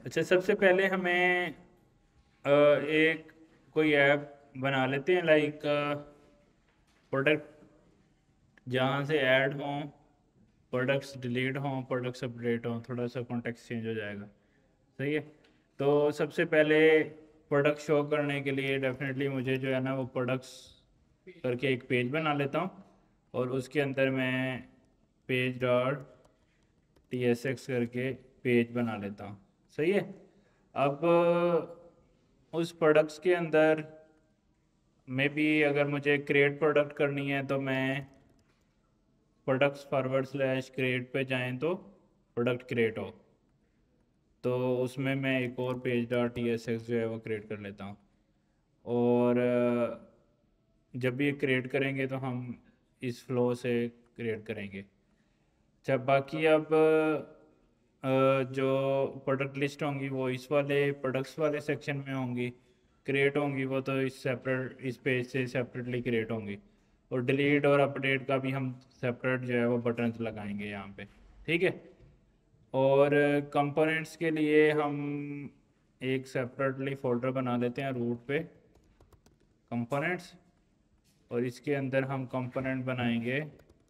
अच्छा, सबसे पहले हमें एक कोई ऐप बना लेते हैं, लाइक प्रोडक्ट, जहाँ से ऐड हों, प्रोडक्ट्स डिलीट हों, प्रोडक्ट्स अपडेट हों, थोड़ा सा कॉन्टेक्स्ट चेंज हो जाएगा। सही है। तो सबसे पहले प्रोडक्ट शो करने के लिए डेफिनेटली मुझे जो है ना वो प्रोडक्ट्स करके एक पेज बना लेता हूँ, और उसके अंदर मैं पेज डॉट TSX करके पेज बना लेता हूँ। सही है। अब उस प्रोडक्ट्स के अंदर में भी अगर मुझे क्रिएट प्रोडक्ट करनी है तो मैं प्रोडक्ट्स फॉरवर्ड स्लैश क्रिएट पे जाएं तो प्रोडक्ट क्रिएट हो, तो उसमें मैं एक और पेज डॉट TSX जो है वो क्रिएट कर लेता हूँ। और जब भी ये क्रिएट करेंगे तो हम इस फ्लो से क्रिएट करेंगे। जब बाकी अब जो प्रोडक्ट लिस्ट होंगी वो इस वाले प्रोडक्ट्स वाले सेक्शन में होंगी, क्रिएट होंगी वो तो इस सेपरेट इस पेज से सेपरेटली क्रिएट होंगी। और डिलीट और अपडेट का भी हम सेपरेट जो है वो बटन्स लगाएंगे यहाँ पे। ठीक है। और कंपोनेंट्स के लिए हम एक सेपरेटली फोल्डर बना लेते हैं रूट पे, कंपोनेंट्स, और इसके अंदर हम कंपोनेंट बनाएंगे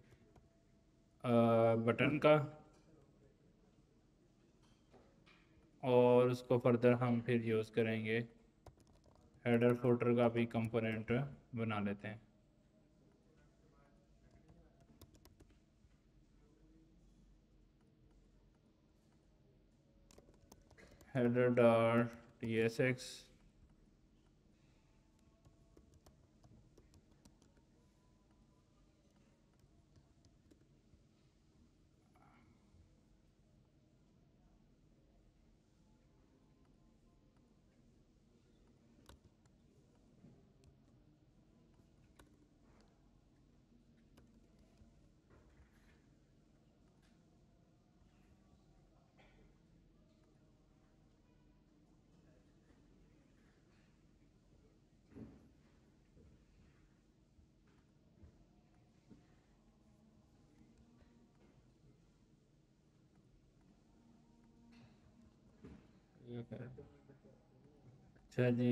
बटन का, और उसको फर्दर हम फिर यूज़ करेंगे, हेडर फुटर का भी कंपोनेंट बना लेते हैं। हेडर डॉट TSX, अच्छा जी।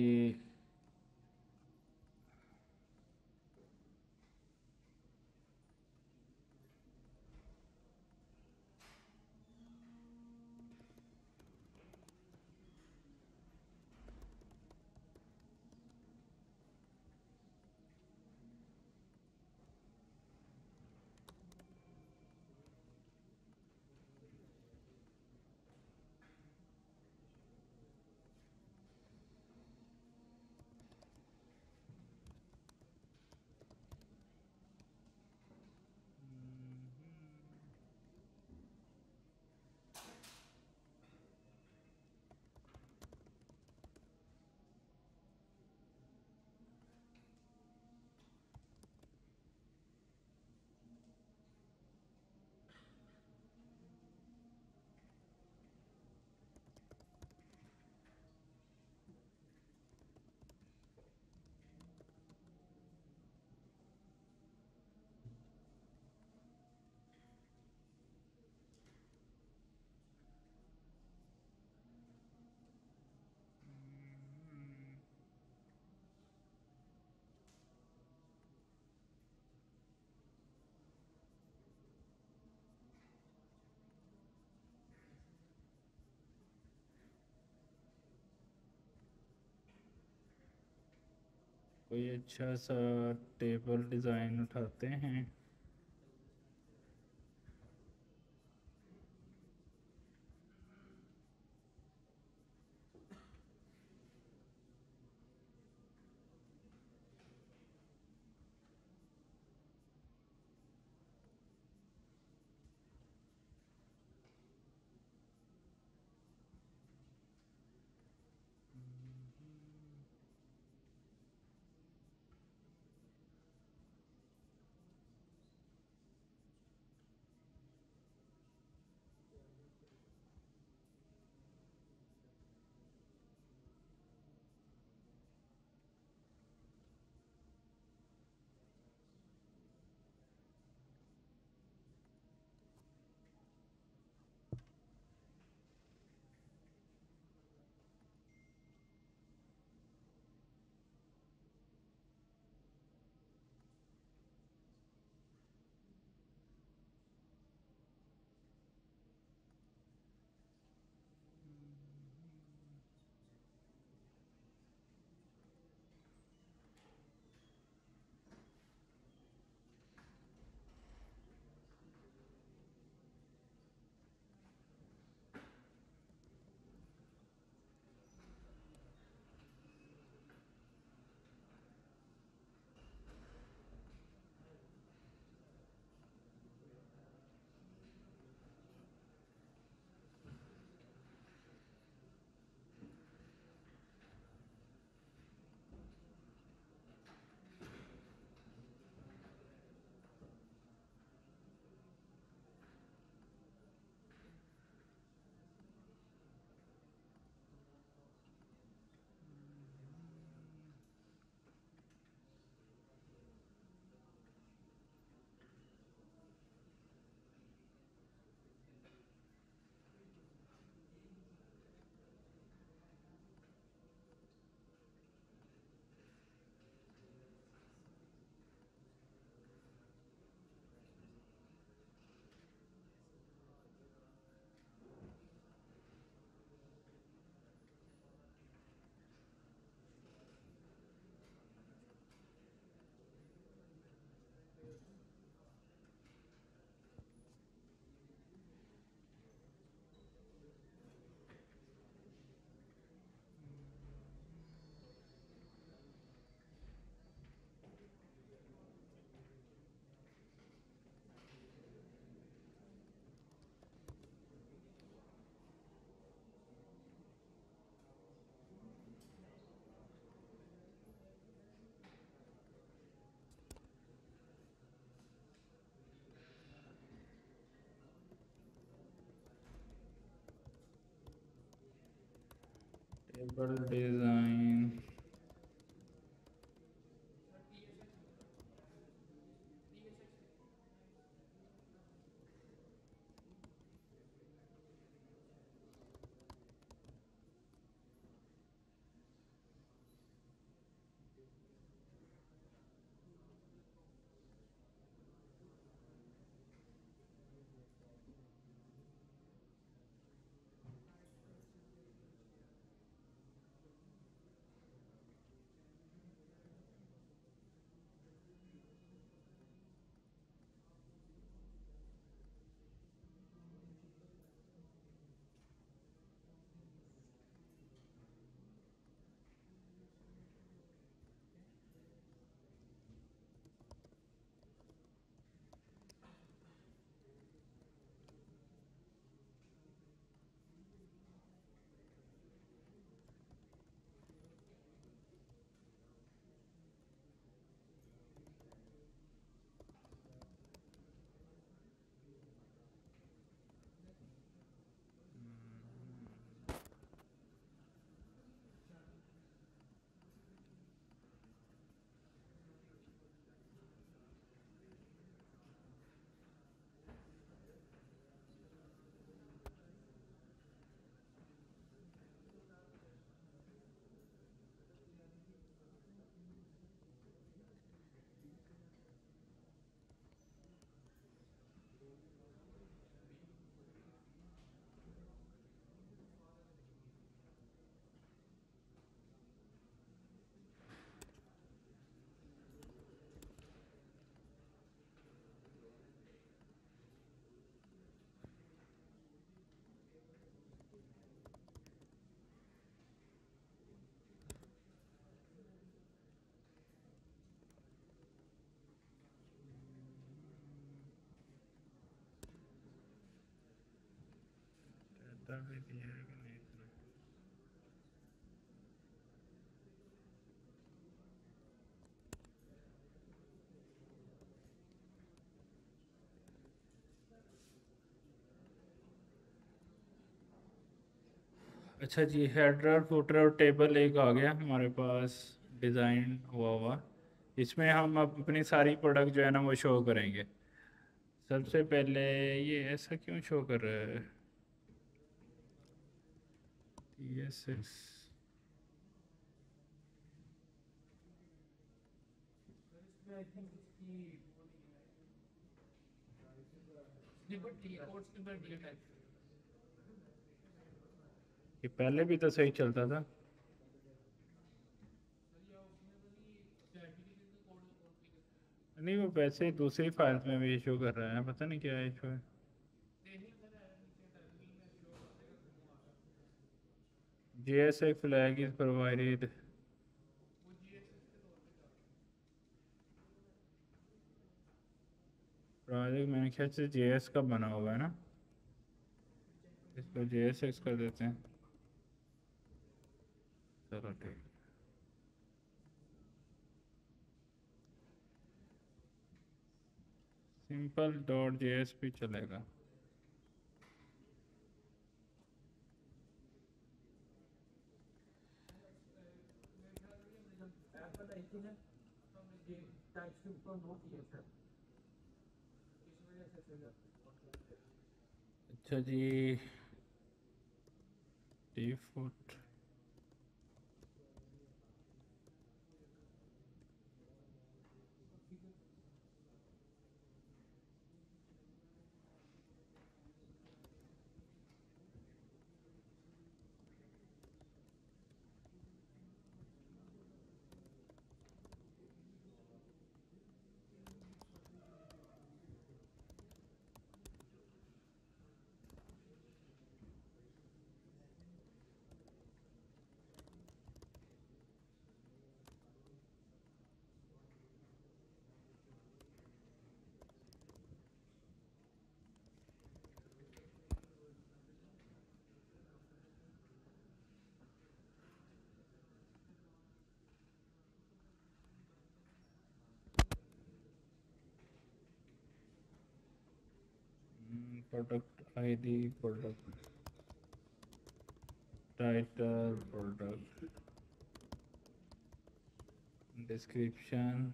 कोई अच्छा सा टेबल डिज़ाइन उठाते हैं। Table design. डाटा भी दिया है कि नहीं इसमें? अच्छा जी, हेडर फुटर और टेबल एक आ गया हमारे पास डिज़ाइन हुआ हुआ। इसमें हम अब अपनी सारी प्रोडक्ट जो है ना वो शो करेंगे। सबसे पहले ये ऐसा क्यों शो कर रहा है? TSS ये पहले भी तो सही चलता था। नहीं, वो वैसे ही दूसरी फाइल में भी इशू कर रहा है, पता नहीं क्या इशू है। JSX flag is provided। Project मैंने ख्याल से JS का बना हुआ है ना, इसको JSX कर देते हैं। चलो ठीक। सिंपल डॉट JS भी चलेगा। अच्छा जी, default product ID product title, product description,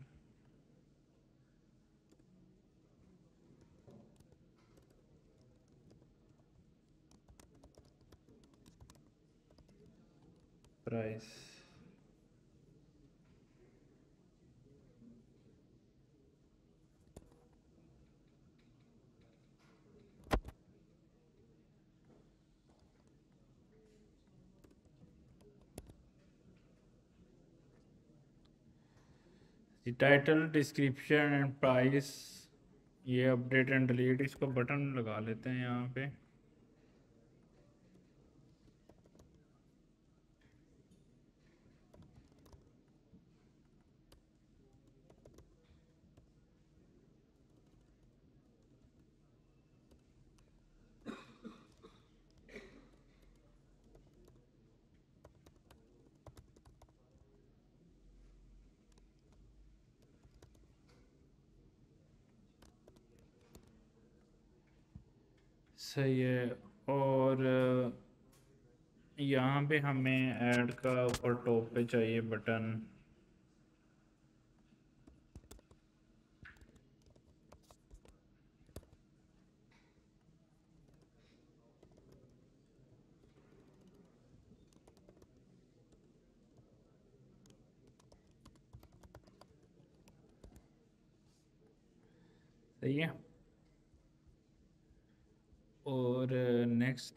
price. The title, description and price, ये अपडेट एंड डिलीट इसको बटन लगा लेते हैं यहाँ पे। सही है। और यहाँ पे हमें ऐड का ऊपर टॉप पे चाहिए बटन। सही है। और नेक्स्ट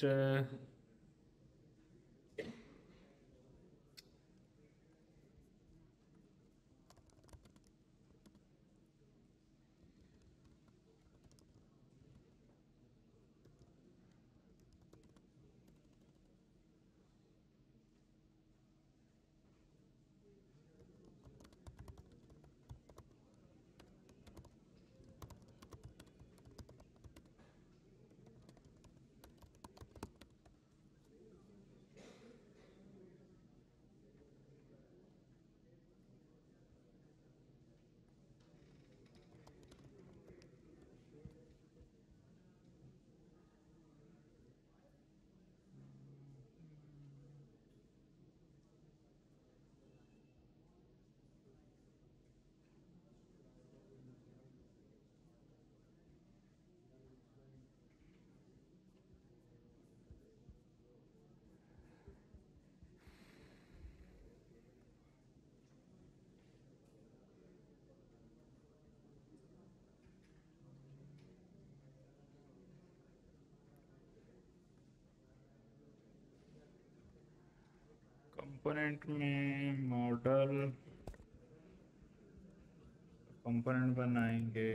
कंपोनेंट में मॉडल कंपोनेंट बनाएंगे।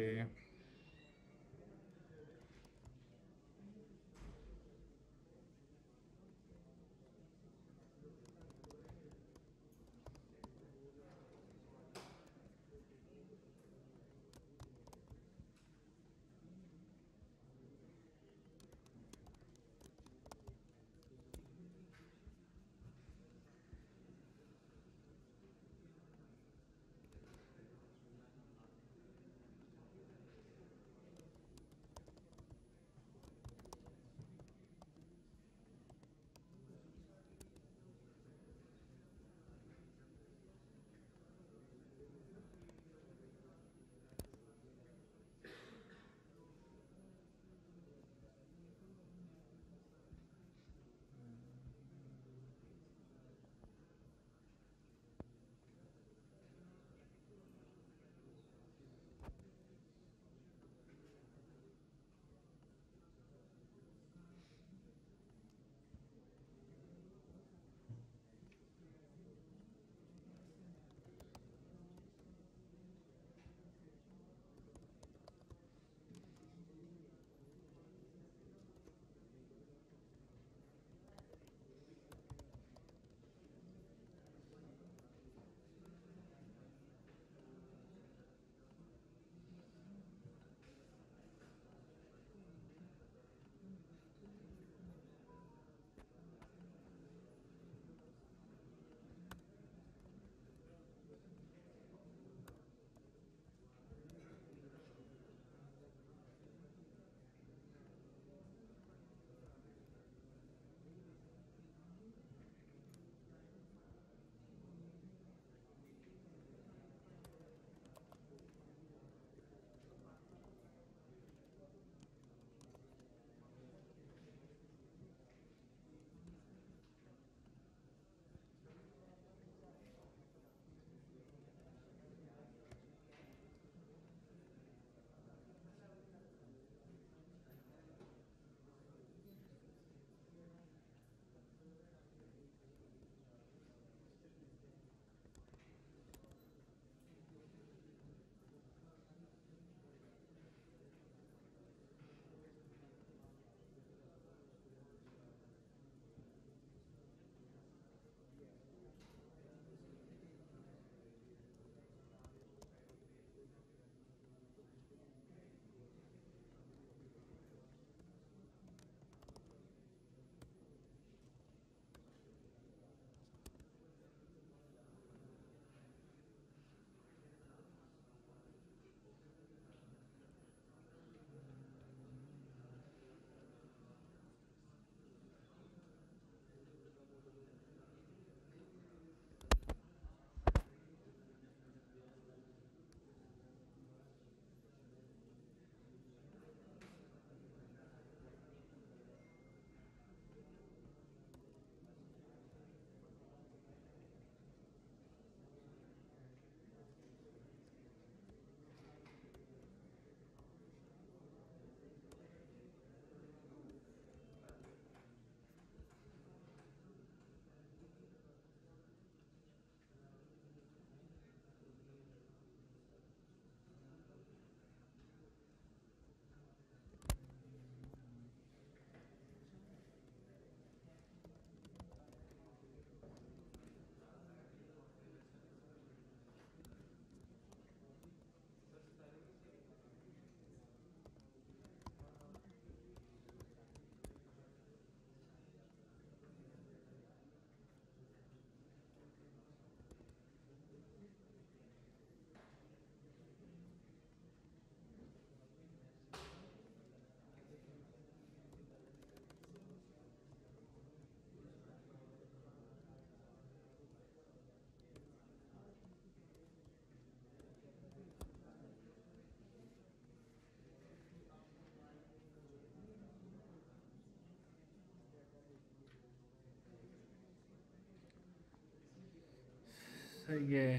सही है।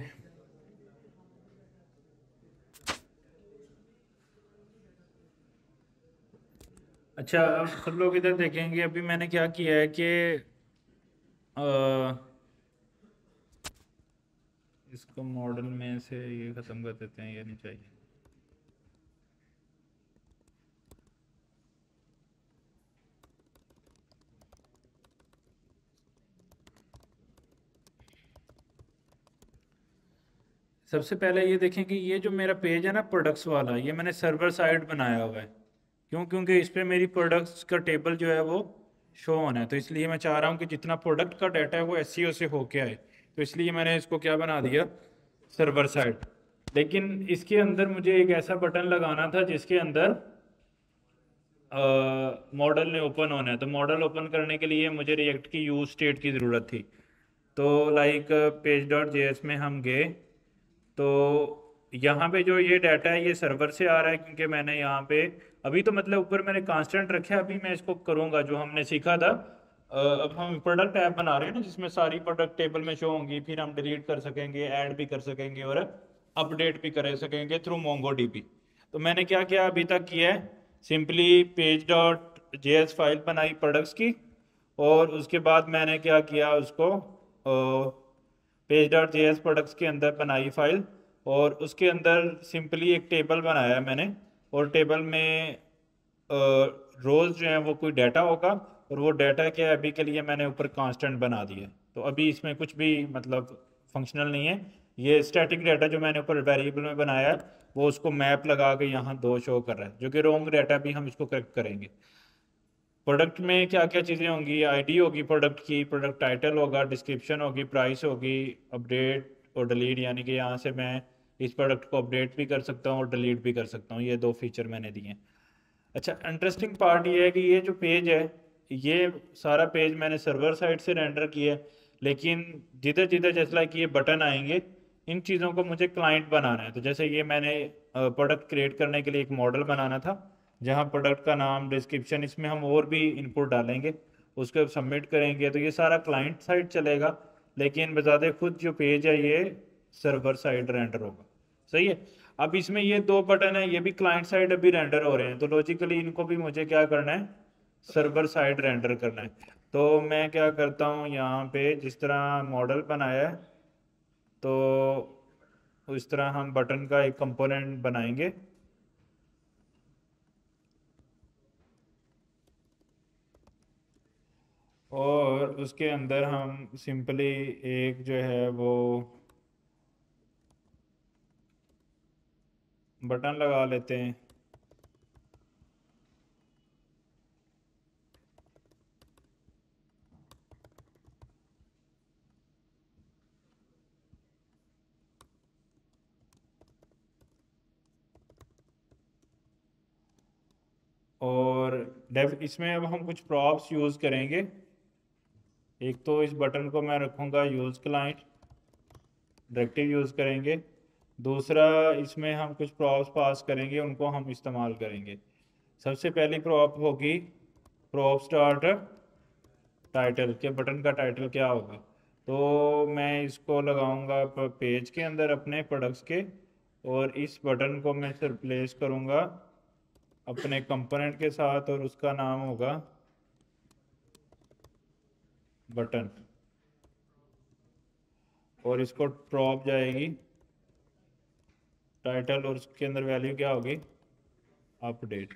अच्छा, अब सब लोग इधर देखेंगे। अभी मैंने क्या किया है कि अ, इसको मॉडल में से ये ख़त्म कर देते हैं, ये नहीं चाहिए। सबसे पहले ये देखें कि ये जो मेरा पेज है ना प्रोडक्ट्स वाला, ये मैंने सर्वर साइड बनाया हुआ है। क्यों? क्योंकि इस पे मेरी प्रोडक्ट्स का टेबल जो है वो शो होना है। तो इसलिए मैं चाह रहा हूँ कि जितना प्रोडक्ट का डाटा है वो एसईओ से होके आए। तो इसलिए मैंने इसको क्या बना दिया, सर्वर साइड। लेकिन इसके अंदर मुझे एक ऐसा बटन लगाना था जिसके अंदर मॉडल ने ओपन होना है। तो मॉडल ओपन करने के लिए मुझे रिएक्ट की यूज स्टेट की ज़रूरत थी। तो लाइक पेज डॉट जेएस में हम गए, तो यहाँ पे जो ये डाटा है ये सर्वर से आ रहा है, क्योंकि मैंने यहाँ पे अभी तो मतलब ऊपर मैंने कांस्टेंट रखा है। अभी मैं इसको करूँगा जो हमने सीखा था। अब हम प्रोडक्ट ऐप बना रहे हैं ना, जिसमें सारी प्रोडक्ट टेबल में शो होंगी। फिर हम डिलीट कर सकेंगे, ऐड भी कर सकेंगे और अपडेट भी कर सकेंगे थ्रू मोंगोडीबी। तो मैंने क्या किया अभी तक किया है, simply page dot JS file बनाई प्रोडक्ट्स की, और उसके बाद मैंने क्या किया, उसको पेज डॉट जेएस प्रोडक्ट्स के अंदर बनाई फाइल, और उसके अंदर सिंपली एक टेबल बनाया मैंने। और टेबल में रोज जो है वो कोई डाटा होगा, और वो डाटा क्या है, अभी के लिए मैंने ऊपर कांस्टेंट बना दिया है। तो अभी इसमें कुछ भी मतलब फंक्शनल नहीं है। ये स्टैटिक डाटा जो मैंने ऊपर वेरिएबल में बनाया है, वो उसको मैप लगा के यहाँ दो शो कर रहा है, जो कि रॉन्ग डाटा भी हम इसको करेक्ट करेंगे। प्रोडक्ट में क्या क्या चीज़ें होंगी, आईडी होगी प्रोडक्ट की, प्रोडक्ट टाइटल होगा, डिस्क्रिप्शन होगी, प्राइस होगी, अपडेट और डिलीट, यानी कि यहाँ से मैं इस प्रोडक्ट को अपडेट भी कर सकता हूँ और डिलीट भी कर सकता हूँ। ये दो फीचर मैंने दिए हैं। अच्छा, इंटरेस्टिंग पार्ट ये है कि ये जो पेज है, ये सारा पेज मैंने सर्वर साइड से रेंडर किया है। लेकिन जिधर जिधर जैसे लाइक ये बटन आएंगे, इन चीज़ों को मुझे क्लाइंट बनाना है। तो जैसे ये मैंने प्रोडक्ट क्रिएट करने के लिए एक मॉडल बनाना था, जहाँ प्रोडक्ट का नाम, डिस्क्रिप्शन, इसमें हम और भी इनपुट डालेंगे, उसको सबमिट करेंगे, तो ये सारा क्लाइंट साइड चलेगा। लेकिन बजाते खुद जो पेज है ये सर्वर साइड रेंडर होगा। सही है। अब इसमें ये दो बटन है, ये भी क्लाइंट साइड अभी रेंडर हो रहे हैं, तो लॉजिकली इनको भी मुझे क्या करना है, सर्वर साइड रेंडर करना है। तो मैं क्या करता हूँ, यहाँ पे जिस तरह मॉडल बनाया है, तो उस तरह हम बटन का एक कंपोनेंट बनाएंगे। और उसके अंदर हम सिंपली एक जो है वो बटन लगा लेते हैं। और डेव इसमें अब हम कुछ प्रॉप्स यूज़ करेंगे। एक तो इस बटन को मैं रखूँगा यूज़ क्लाइंट, डायरेक्टिव यूज़ करेंगे। दूसरा, इसमें हम कुछ प्रॉप्स पास करेंगे, उनको हम इस्तेमाल करेंगे। सबसे पहली प्रॉप होगी प्रॉप स्टार्ट टाइटल, के बटन का टाइटल क्या होगा। तो मैं इसको लगाऊंगा पेज के अंदर अपने प्रोडक्ट्स के, और इस बटन को मैं रिप्लेस करूंगा अपने कंपोनेंट के साथ, और उसका नाम होगा बटन। और इसको प्रॉप जाएगी टाइटल, और उसके अंदर वैल्यू क्या होगी, अपडेट।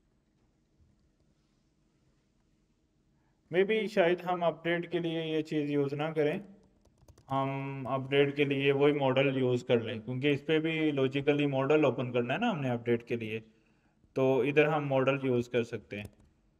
मे बी शायद हम अपडेट के लिए ये चीज़ यूज़ ना करें, हम अपडेट के लिए वही मॉडल यूज़ कर लें, क्योंकि इस पे भी लॉजिकली मॉडल ओपन करना है ना हमने अपडेट के लिए। तो इधर हम मॉडल यूज़ कर सकते हैं।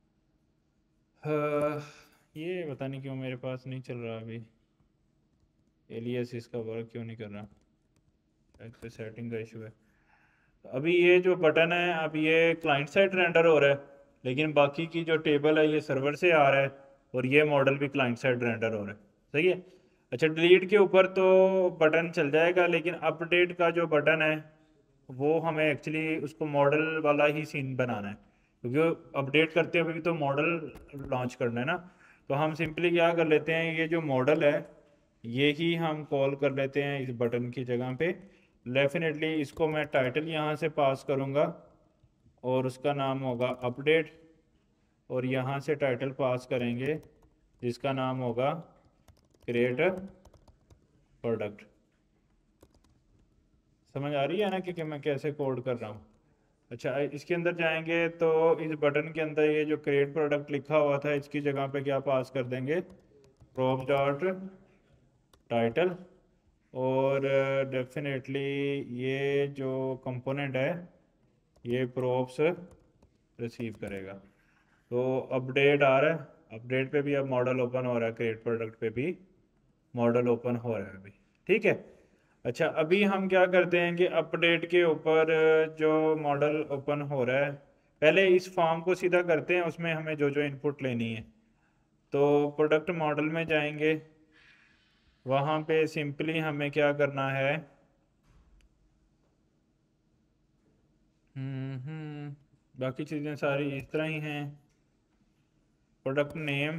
ये पता नहीं क्यों मेरे पास नहीं चल रहा अभी, एलियस इसका वर्क क्यों नहीं कर रहा, शायद सेटिंग का इशू है। अभी ये जो बटन है, अब ये क्लाइंट साइड रेंडर हो रहा है, लेकिन बाकी की जो टेबल है ये सर्वर से आ रहा है, और ये मॉडल भी क्लाइंट साइड रेंडर हो रहा है। सही है। अच्छा, डिलीट के ऊपर तो बटन चल जाएगा, लेकिन अपडेट का जो बटन है वो हमें एक्चुअली उसको मॉडल वाला ही सीन बनाना है, क्योंकि अपडेट करते हुए भी तो मॉडल लॉन्च करना है ना। तो हम सिंपली क्या कर लेते हैं, ये जो मॉडल है यही हम कॉल कर लेते हैं इस बटन की जगह पे। डेफिनेटली इसको मैं टाइटल यहाँ से पास करूँगा और उसका नाम होगा अपडेट, और यहाँ से टाइटल पास करेंगे जिसका नाम होगा क्रिएट प्रोडक्ट। समझ आ रही है ना कि मैं कैसे कोड कर रहा हूँ? अच्छा, इसके अंदर जाएंगे तो इस बटन के अंदर ये जो क्रिएट प्रोडक्ट लिखा हुआ था इसकी जगह पे क्या पास कर देंगे, प्रॉप डॉट टाइटल। और डेफिनेटली ये जो कंपोनेंट है ये प्रॉप्स रिसीव करेगा। तो अपडेट आ रहा है, अपडेट पे भी अब मॉडल ओपन हो रहा है, क्रिएट प्रोडक्ट पे भी मॉडल ओपन हो रहा है अभी। ठीक है। अच्छा, अभी हम क्या करते हैं कि अपडेट के ऊपर जो मॉडल ओपन हो रहा है, पहले इस फॉर्म को सीधा करते हैं, उसमें हमें जो जो इनपुट लेनी है। तो प्रोडक्ट मॉडल में जाएंगे, वहाँ पे सिंपली हमें क्या करना है, बाकी चीज़ें सारी इस तरह ही हैं। प्रोडक्ट नेम,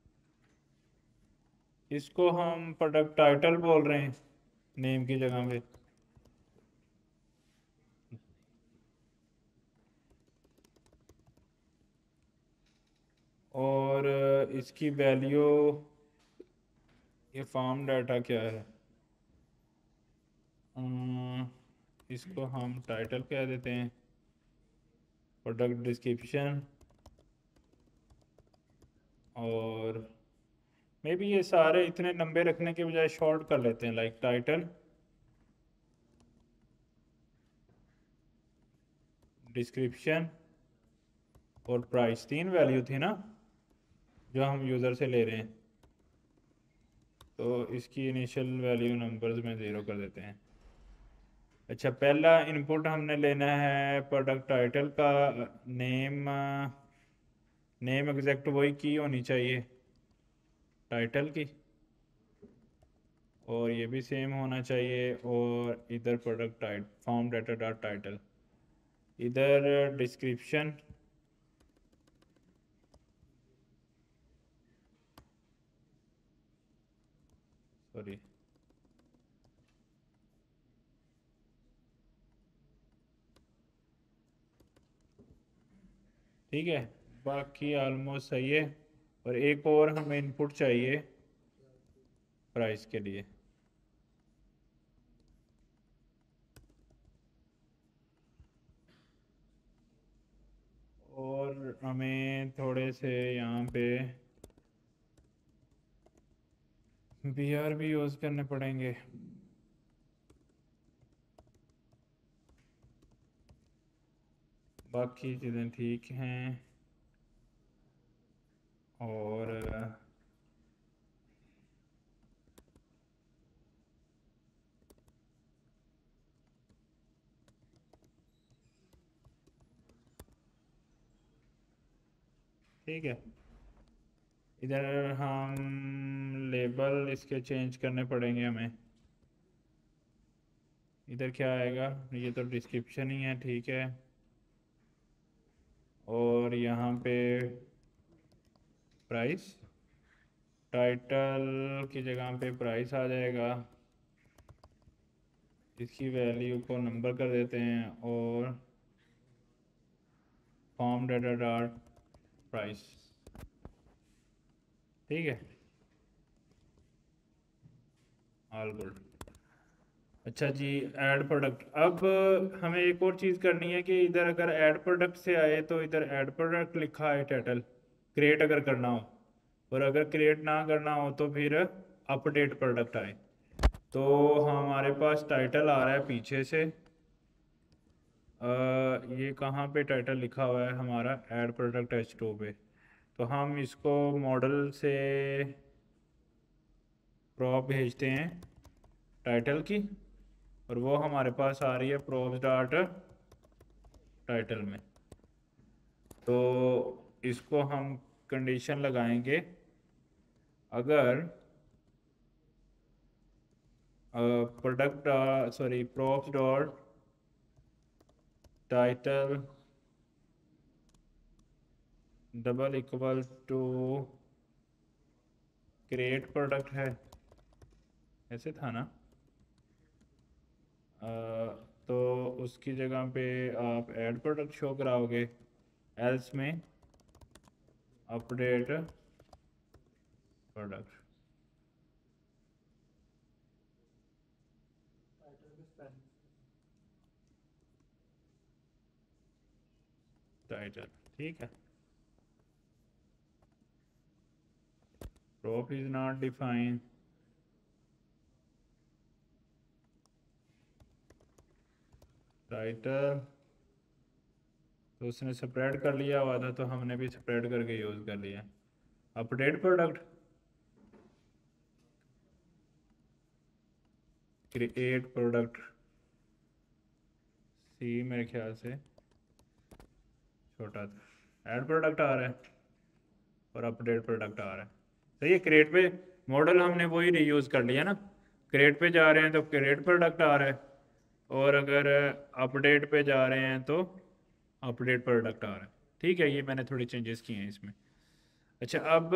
इसको हम प्रोडक्ट टाइटल बोल रहे हैं नेम की जगह पे। और इसकी वैल्यू, ये फॉर्म डाटा क्या है, इसको हम टाइटल कह देते हैं। प्रोडक्ट डिस्क्रिप्शन, और मे बी ये सारे इतने लंबे रखने के बजाय शॉर्ट कर लेते हैं, लाइक टाइटल डिस्क्रिप्शन और प्राइस। 3 वैल्यू थी ना जो हम यूज़र से ले रहे हैं, तो इसकी इनिशियल वैल्यू नंबर्स में 0 कर देते हैं। अच्छा, पहला इनपुट हमने लेना है प्रोडक्ट टाइटल का नेम, नेम एग्जैक्ट वही की होनी चाहिए टाइटल की, और ये भी सेम होना चाहिए। और इधर product title form data dot title, इधर डिस्क्रिप्शन, सॉरी, ठीक है, बाकी ऑलमोस्ट सही है। और एक और हमें इनपुट चाहिए प्राइस के लिए। और हमें थोड़े से यहाँ पे BR भी यूज़ करने पड़ेंगे। बाकी चीज़ें ठीक हैं। और ठीक है, इधर हम लेबल इसके चेंज करने पड़ेंगे हमें। इधर क्या आएगा, ये तो डिस्क्रिप्शन ही है, ठीक है। और यहाँ पे प्राइस, टाइटल की जगह पे प्राइस आ जाएगा। इसकी वैल्यू को नंबर कर देते हैं और फॉर्म डाटा डॉट प्राइस। ठीक है, ऑल गुड। अच्छा जी, ऐड प्रोडक्ट। अब हमें एक और चीज़ करनी है कि इधर अगर ऐड प्रोडक्ट से आए तो इधर ऐड प्रोडक्ट लिखा है टाइटल, क्रिएट अगर करना हो, और अगर क्रिएट ना करना हो तो फिर अपडेट प्रोडक्ट आए। तो हमारे पास टाइटल आ रहा है पीछे से, ये कहाँ पे टाइटल लिखा हुआ है हमारा, ऐड प्रोडक्ट H2 पे। तो हम इसको मॉडल से प्रॉप भेजते हैं टाइटल की, और वो हमारे पास आ रही है प्रॉप डॉट टाइटल में। तो इसको हम कंडीशन लगाएंगे, अगर product, sorry, prop dot title double equal to create product है, ऐसे था ना। तो उसकी जगह पे आप ऐड प्रोडक्ट शो कराओगे, एल्स में अपडेट प्रोडक्ट। टाइटल ठीक है। prop is not defined, title तो उसने स्प्रेड कर लिया हुआ था तो हमने भी स्प्रेड करके यूज़ कर लिया। अपडेट प्रोडक्ट, क्रिएट प्रोडक्ट, सी मेरे ख्याल से छोटा था, ऐड प्रोडक्ट आ रहा है और अपडेट प्रोडक्ट आ रहा है। सही है, क्रिएट पे मॉडल हमने वही रीयूज़ कर लिया ना। क्रिएट पे जा रहे हैं तो क्रिएट प्रोडक्ट आ रहा है, और अगर अपडेट पे जा रहे हैं तो अपडेट प्रोडक्ट आ रहा है। ठीक है, ये मैंने थोड़ी चेंजेस किए हैं इसमें। अच्छा, अब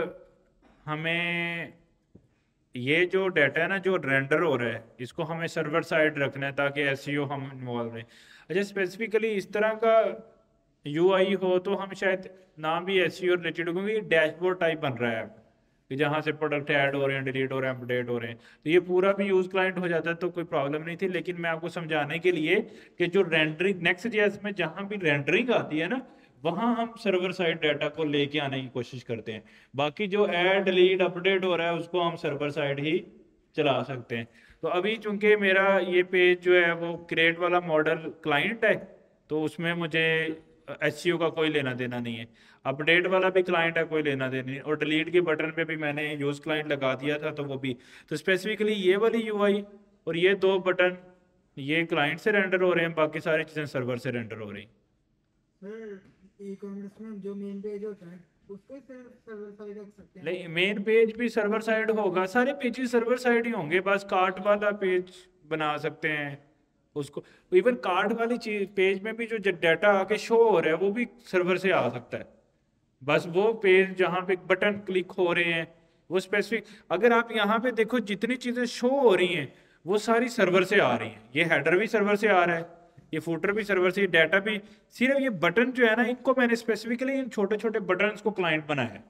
हमें ये जो डाटा है ना जो रेंडर हो रहा है, इसको हमें सर्वर साइड रखना है ताकि एसईओ हम इन्वॉल्व रहें। अच्छा, स्पेसिफिकली इस तरह का यूआई हो तो हम शायद नाम भी एसईओ रिलेटेड हो, क्योंकि डैशबोर्ड टाइप बन रहा है कि जहाँ से प्रोडक्ट ऐड हो रहे हैं, डिलीट हो रहे हैं, अपडेट हो रहे हैं, तो ये पूरा भी यूज क्लाइंट हो जाता है तो कोई प्रॉब्लम नहीं थी। लेकिन मैं आपको समझाने के लिए कि जो रेंडरिंग नेक्स्ट जेएस में जहाँ भी रेंडरिंग आती है ना, वहाँ हम सर्वर साइड डाटा को लेके आने की कोशिश करते हैं। बाकी जो ऐड डिलीट अपडेट हो रहा है उसको हम सर्वर साइड ही चला सकते हैं। तो अभी चूंकि मेरा ये पेज जो है वो क्रिएट वाला मॉडल क्लाइंट है, तो उसमें मुझे एसईओ का कोई लेना देना नहीं है। अपडेट वाला भी क्लाइंट है, कोई लेना देना नहीं, और डिलीट के बटन पे भी मैंने यूज क्लाइंट लगा दिया था तो वो भी। तो स्पेसिफिकली ये वाली यूआई और ये दो बटन ये क्लाइंट से रेंडर हो रहे हैं, बाकी सारी चीज़ें सर्वर से रेंडर हो रही हैं। ई कॉमर्स में जो मेन पेज होता है उसको सिर्फ सर्वर साइड रख सकते हैं। नहीं, मेन पेज भी सर्वर साइड होगा, सारे पेजेस सर्वर साइड ही होंगे, बस कार्ट वाला पेज बना सकते हैं उसको। इवन कार्ट वाली चीज पेज में भी जो डाटा आके शो हो रहा है वो भी सर्वर से आ सकता है। बस वो पेज जहाँ पे बटन क्लिक हो रहे हैं वो स्पेसिफिक, अगर आप यहाँ पे देखो जितनी चीजें शो हो रही हैं वो सारी सर्वर से आ रही हैं। ये हेडर भी सर्वर से आ रहा है, ये फुटर भी सर्वर से, डाटा भी। सिर्फ ये बटन जो है ना, इनको मैंने स्पेसिफिकली इन छोटे छोटे बटन को क्लाइंट बनाया है,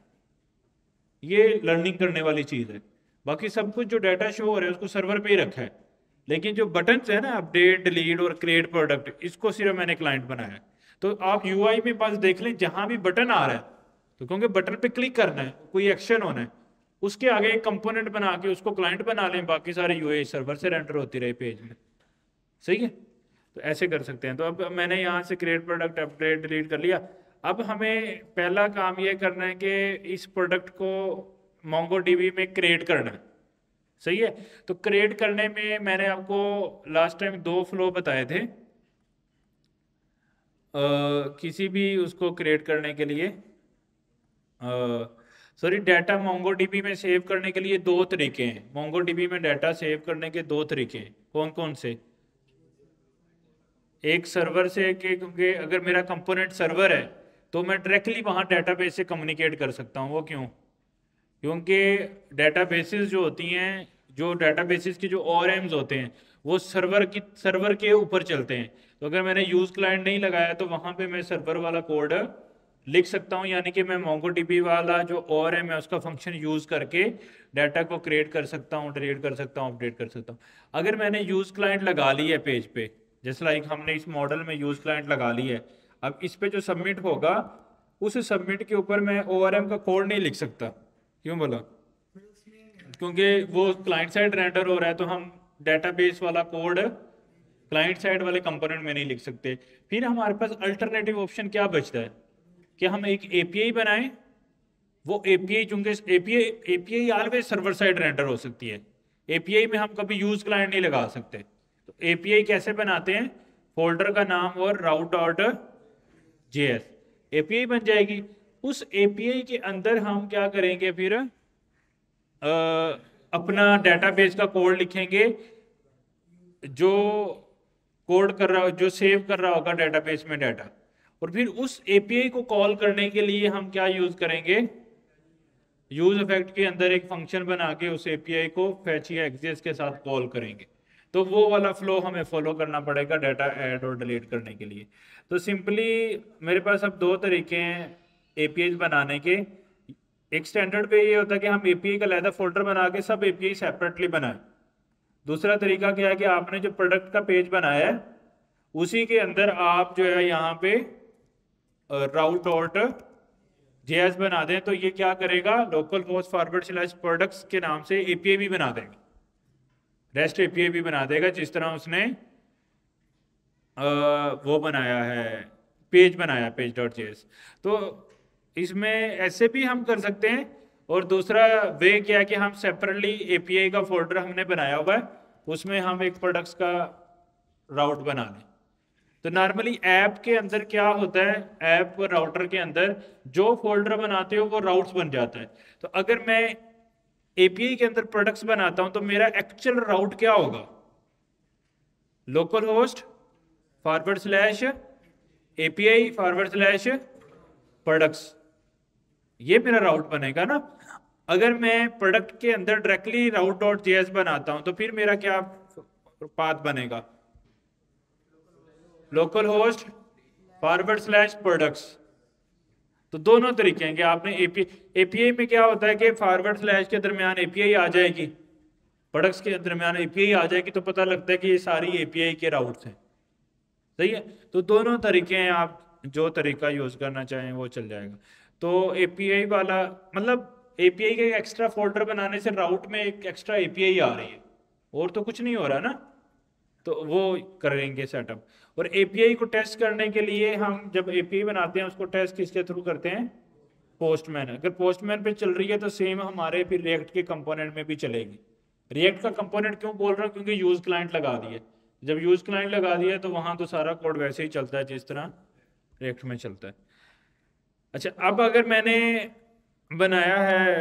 ये लर्निंग करने वाली चीज है। बाकी सब कुछ जो डाटा शो हो रहा है उसको सर्वर पे ही रखा है। लेकिन जो बटन है ना, अपडेट डिलीट और क्रिएट प्रोडक्ट, इसको सिर्फ मैंने क्लाइंट बनाया है। तो आप यूआई में पास देख लें, जहां भी बटन आ रहा है तो क्योंकि बटन पे क्लिक करना है, कोई एक्शन होना है, उसके आगे एक कंपोनेंट बना के उसको क्लाइंट बना लें, बाकी सारे यूआई सर्वर से रेंडर होती रहे पेज में। सही है, तो ऐसे कर सकते हैं। तो अब मैंने यहाँ से क्रिएट प्रोडक्ट अपडेट डिलीट कर लिया। अब हमें पहला काम ये करना है कि इस प्रोडक्ट को मोंगोडीबी में क्रिएट करना है। सही है, तो क्रिएट करने में मैंने आपको लास्ट टाइम दो फ्लो बताए थे। किसी भी उसको क्रिएट करने के लिए, सॉरी, डाटा मोंगोडीबी में सेव करने के लिए दो तरीके हैं। मोंगोडीबी में डाटा सेव करने के दो तरीके हैं, कौन कौन से? एक सर्वर से कि क्योंकि अगर मेरा कंपोनेंट सर्वर है तो मैं डायरेक्टली वहाँ डाटाबेस से कम्युनिकेट कर सकता हूँ। वो क्यों? क्योंकि डाटाबेसेस जो होती हैं, जो डाटाबेसेस के जो ओआरएम्स होते हैं वो सर्वर के ऊपर चलते हैं। तो अगर मैंने यूज क्लाइंट नहीं लगाया तो वहाँ पे मैं सर्वर वाला कोड लिख सकता हूँ, यानी कि मैं मोंगोडीबी वाला जो ओआरएम है उसका फंक्शन यूज करके डाटा को क्रिएट कर सकता हूँ, डिलीट कर सकता हूँ, अपडेट कर सकता हूँ। अगर मैंने यूज क्लाइंट लगा ली है पेज पे, जैसे लाइक हमने इस मॉडल में यूज क्लाइंट लगा ली है, अब इस पे जो सबमिट होगा उस सबमिट के ऊपर मैं ओआरएम का कोड नहीं लिख सकता। क्यों बोला? क्योंकि वो क्लाइंट साइड रेंडर हो रहा है, तो हम डेटाबेस वाला कोड क्लाइंट साइड वाले कंपोनेंट में नहीं लिख सकते। फिर हमारे पास अल्टरनेटिव ऑप्शन क्या बचता है कि हम एक एपीआई बनाएं। वो एपीआई, चूंकि API always server side render हो सकती है, एपीआई में हम कभी यूज क्लाइंट नहीं लगा सकते। तो एपीआई कैसे बनाते हैं? फोल्डर का नाम और राउट डॉट जेएस एपीआई बन जाएगी। उस एपीआई के अंदर हम क्या करेंगे फिर, अपना डेटाबेस का कोड लिखेंगे जो कोड कर रहा, जो सेव कर रहा होगा डेटाबेस में डाटा। और फिर उस एपीआई को कॉल करने के लिए हम क्या यूज करेंगे? यूज इफेक्ट के अंदर एक फंक्शन बना के उस एपीआई को फैच या एक्सेस के साथ कॉल करेंगे। तो वो वाला फ्लो हमें फॉलो करना पड़ेगा डाटा ऐड और डिलीट करने के लिए। तो सिंपली मेरे पास अब दो तरीके हैं एपीआई बनाने के। एक स्टैंडर्ड पे ये होता है कि हम एपीआई का अलग फोल्डर बना के सब एपीआई सेपरेटली बनाए। दूसरा तरीका क्या है कि आपने जो प्रोडक्ट का पेज बनाया है उसी के अंदर आप जो है यहाँ पे राउट डॉट जेएस बना दें। तो ये क्या करेगा, localhost forward slash products के नाम से एपीआई भी बना देगा, रेस्ट एपीआई भी बना देगा, जिस तरह उसने वो बनाया है, पेज बनाया पेज डॉट जेएस। तो इसमें ऐसे भी हम कर सकते हैं। और दूसरा वे क्या है कि हम सेपरेटली एपीआई का फोल्डर हमने बनाया हुआ है, उसमें हम एक प्रोडक्ट्स का राउट बना लें। तो नॉर्मली ऐप के अंदर क्या होता है, ऐप राउटर के अंदर जो फोल्डर बनाते हो वो राउट्स बन जाता है। तो अगर मैं एपीआई के अंदर प्रोडक्ट्स बनाता हूं तो मेरा एक्चुअल राउट क्या होगा, localhost forward slash API forward slash products, ये मेरा राउट बनेगा ना। अगर मैं प्रोडक्ट के अंदर डायरेक्टली राउट डॉट जेएस बनाता हूं तो फिर मेरा क्या पाथ बनेगा, localhost forward slash products. तो दोनों तरीके हैं कि आपने एपीआई में क्या होता है कि फॉरवर्ड स्लैश के दरमियान एपीआई आ जाएगी, प्रोडक्ट्स के दरमियान एपीआई आ जाएगी, तो पता लगता है कि ये सारी एपीआई के राउट्स हैं। सही है, तो दोनों तरीके हैं, आप जो तरीका यूज करना चाहें वो चल जाएगा। तो एपीआई वाला मतलब एपीआई के एक्स्ट्रा फोल्डर बनाने से राउट में एक एक्स्ट्रा एपीआई आ रही है, और तो कुछ नहीं हो रहा ना, तो वो करेंगे सेटअप। और एपीआई को टेस्ट करने के लिए हम जब एपीआई बनाते हैं उसको टेस्ट किसके थ्रू करते हैं, पोस्टमैन। अगर पोस्टमैन पे चल रही है तो सेम हमारे फिर रिएक्ट के कंपोनेंट में भी चलेगी। रिएक्ट का कंपोनेंट क्यों बोल रहा हूँ, क्योंकि यूज क्लाइंट लगा दिए, जब यूज क्लाइंट लगा दिया तो वहां तो सारा कोड वैसे ही चलता है जिस तरह रिएक्ट में चलता है। अच्छा, अब अगर मैंने बनाया है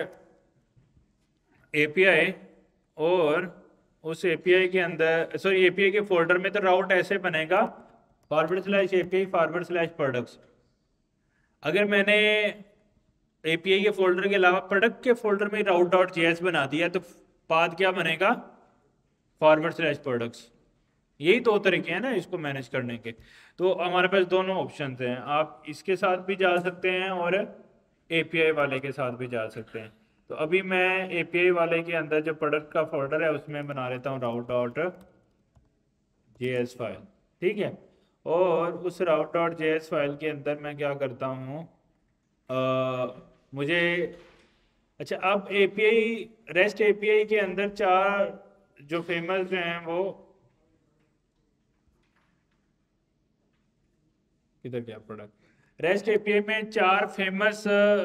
एपीआई और उस एपीआई के अंदर, सॉरी एपीआई के फोल्डर में, तो राउट ऐसे बनेगा forward slash API forward slash products. अगर मैंने एपीआई के फोल्डर के अलावा प्रोडक्ट के फोल्डर में राउट डॉट जेएस बना दिया तो पाथ क्या बनेगा, फॉरवर्ड स्लैश प्रोडक्ट्स। यही दो तरीके हैं ना इसको मैनेज करने के। तो हमारे पास दोनों ऑप्शन हैं, आप इसके साथ भी जा सकते हैं और एपीआई वाले के साथ भी जा सकते हैं। तो अभी मैं एपीआई वाले के अंदर जो प्रोडक्ट का फोल्डर है उसमें बना लेता हूँ राउट डॉट जेएस फाइल, ठीक है। और उस राउट डॉट जेएस फाइल के अंदर मैं क्या करता हूँ, मुझे अच्छा, अब एपीआई रेस्ट एपीआई के अंदर चार जो फेमस हैं वो किधर गया प्रोडक्ट, रेस्ट एपीआई में चार फेमस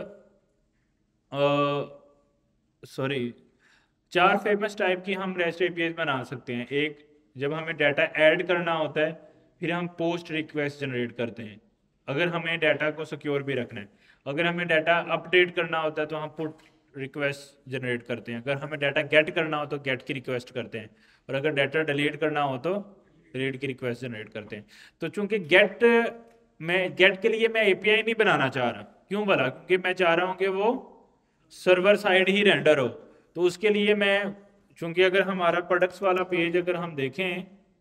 चार फेमस टाइप की हम रेस्ट एपीआई बना सकते हैं। एक, जब हमें डाटा ऐड करना होता है, फिर हम पोस्ट रिक्वेस्ट जनरेट करते हैं अगर हमें डाटा को सिक्योर भी रखना है। अगर हमें डाटा अपडेट करना होता है तो हम पुट रिक्वेस्ट जनरेट करते हैं। अगर हमें डाटा गेट करना हो तो गेट की रिक्वेस्ट करते हैं, और अगर डाटा डिलीट करना हो तो डिलीट की रिक्वेस्ट जनरेट करते हैं। तो चूंकि गेट के लिए मैं एपीआई नहीं बनाना चाह रहा, क्यों बोला, क्योंकि मैं चाह रहा हूं कि वो सर्वर साइड ही रेंडर हो। तो उसके लिए मैं, चूंकि अगर हमारा प्रोडक्ट्स वाला पेज अगर हम देखें,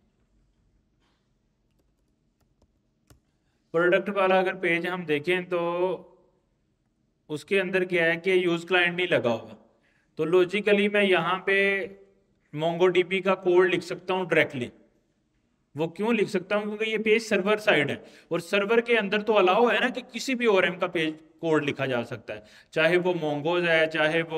प्रोडक्ट वाला अगर पेज हम देखें तो उसके अंदर क्या है कि यूज क्लाइंट नहीं लगा हुआ। तो लॉजिकली मैं यहाँ पे मोंगोडीबी का कोड लिख सकता हूँ डायरेक्टली। वो क्यों लिख सकता हूँ, क्योंकि ये पेज सर्वर साइड है, और सर्वर के अंदर तो अलाउ है ना कि किसी भी ओआरएम का पेज कोड लिखा जा सकता है, चाहे वो मोंगोज है, चाहे वो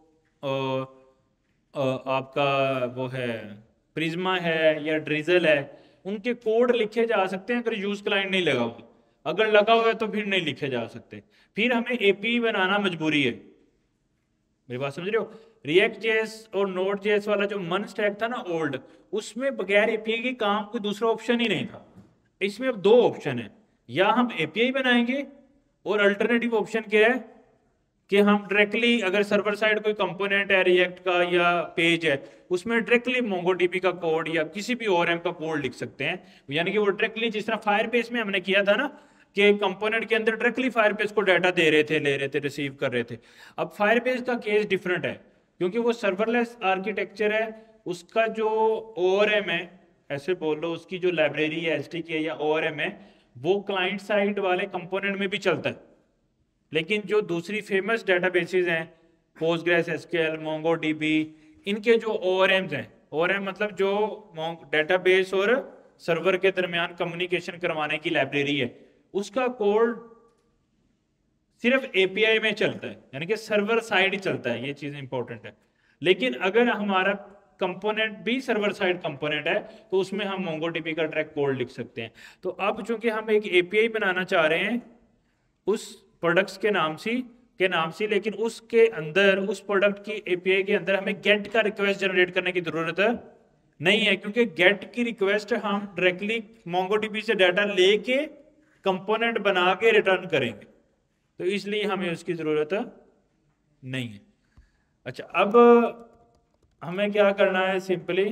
आपका वो है प्रिज्मा है या ड्रिजल है, उनके कोड लिखे जा सकते हैं अगर यूज क्लाइंट नहीं लगा हुआ। अगर लगा हुआ है तो फिर नहीं लिखे जा सकते, फिर हमें एपी बनाना मजबूरी है। मेरी बात समझ रहे हो, रिएक्ट जेएस और नोड जेएस वाला जो मन स्टैक था ना ओल्ड, उसमें बगैर एपीआई के काम कोई दूसरा ऑप्शन ही नहीं था। इसमें अब दो ऑप्शन है, या हम एपीआई बनाएंगे, और अल्टरनेटिव ऑप्शन क्या है कि हम डायरेक्टली अगर सर्वर साइड कोई कंपोनेंट है रिएक्ट का या पेज है, उसमें डायरेक्टली मोंगोडीबी का कोड या किसी भी ओआरएम का कोड लिख सकते हैं। यानी कि वो डायरेक्टली जिस तरह फायरबेस में हमने किया था ना कि कंपोनेंट के अंदर डायरेक्टली फायरबेस को डाटा दे रहे थे, ले रहे थे, रिसीव कर रहे थे। अब फायरबेस का केस डिफरेंट है, क्योंकि वो सर्वरलेस आर्किटेक्चर है। उसका जो ORM है, ऐसे बोल लो, उसकी जो लाइब्रेरी है SDK या ORM है, वो क्लाइंट साइड वाले कंपोनेंट में भी चलता है। लेकिन जो दूसरी फेमस डेटाबेसेस हैं, पोस्टग्रेस SQL, MongoDB, इनके जो ORMs हैं, ORM मतलब जो डेटाबेस और सर्वर के दरमियान कम्युनिकेशन करवाने की लाइब्रेरी है, उसका कोड सिर्फ API में चलता है, यानी कि सर्वर साइड ही चलता है। ये चीज इंपॉर्टेंट है। लेकिन अगर हमारा कंपोनेंट भी सर्वर साइड कंपोनेंट है तो उसमें हम MongoDB का डायरेक्ट कोड लिख सकते हैं। तो अब चूंकि हम एक API बनाना चाह रहे हैं उस प्रोडक्ट्स के नाम से, लेकिन उसके अंदर, उस प्रोडक्ट की API के अंदर हमें गेट का रिक्वेस्ट जनरेट करने की जरूरत नहीं है, क्योंकि गेट की रिक्वेस्ट हम डायरेक्टली MongoDB से डाटा लेके कंपोनेंट बना के रिटर्न करेंगे, तो इसलिए हमें उसकी जरूरत नहीं है। अच्छा, अब हमें क्या करना है, सिंपली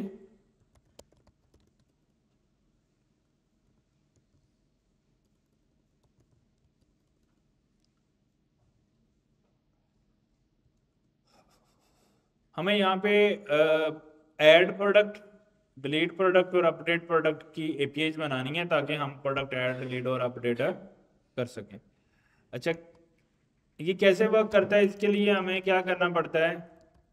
हमें यहाँ पे ऐड प्रोडक्ट, डिलीट प्रोडक्ट और अपडेट प्रोडक्ट की APIs बनानी है, ताकि हम प्रोडक्ट ऐड, डिलीट और अपडेट कर सकें। अच्छा, ये कैसे वर्क करता है? इसके लिए हमें क्या करना पड़ता है,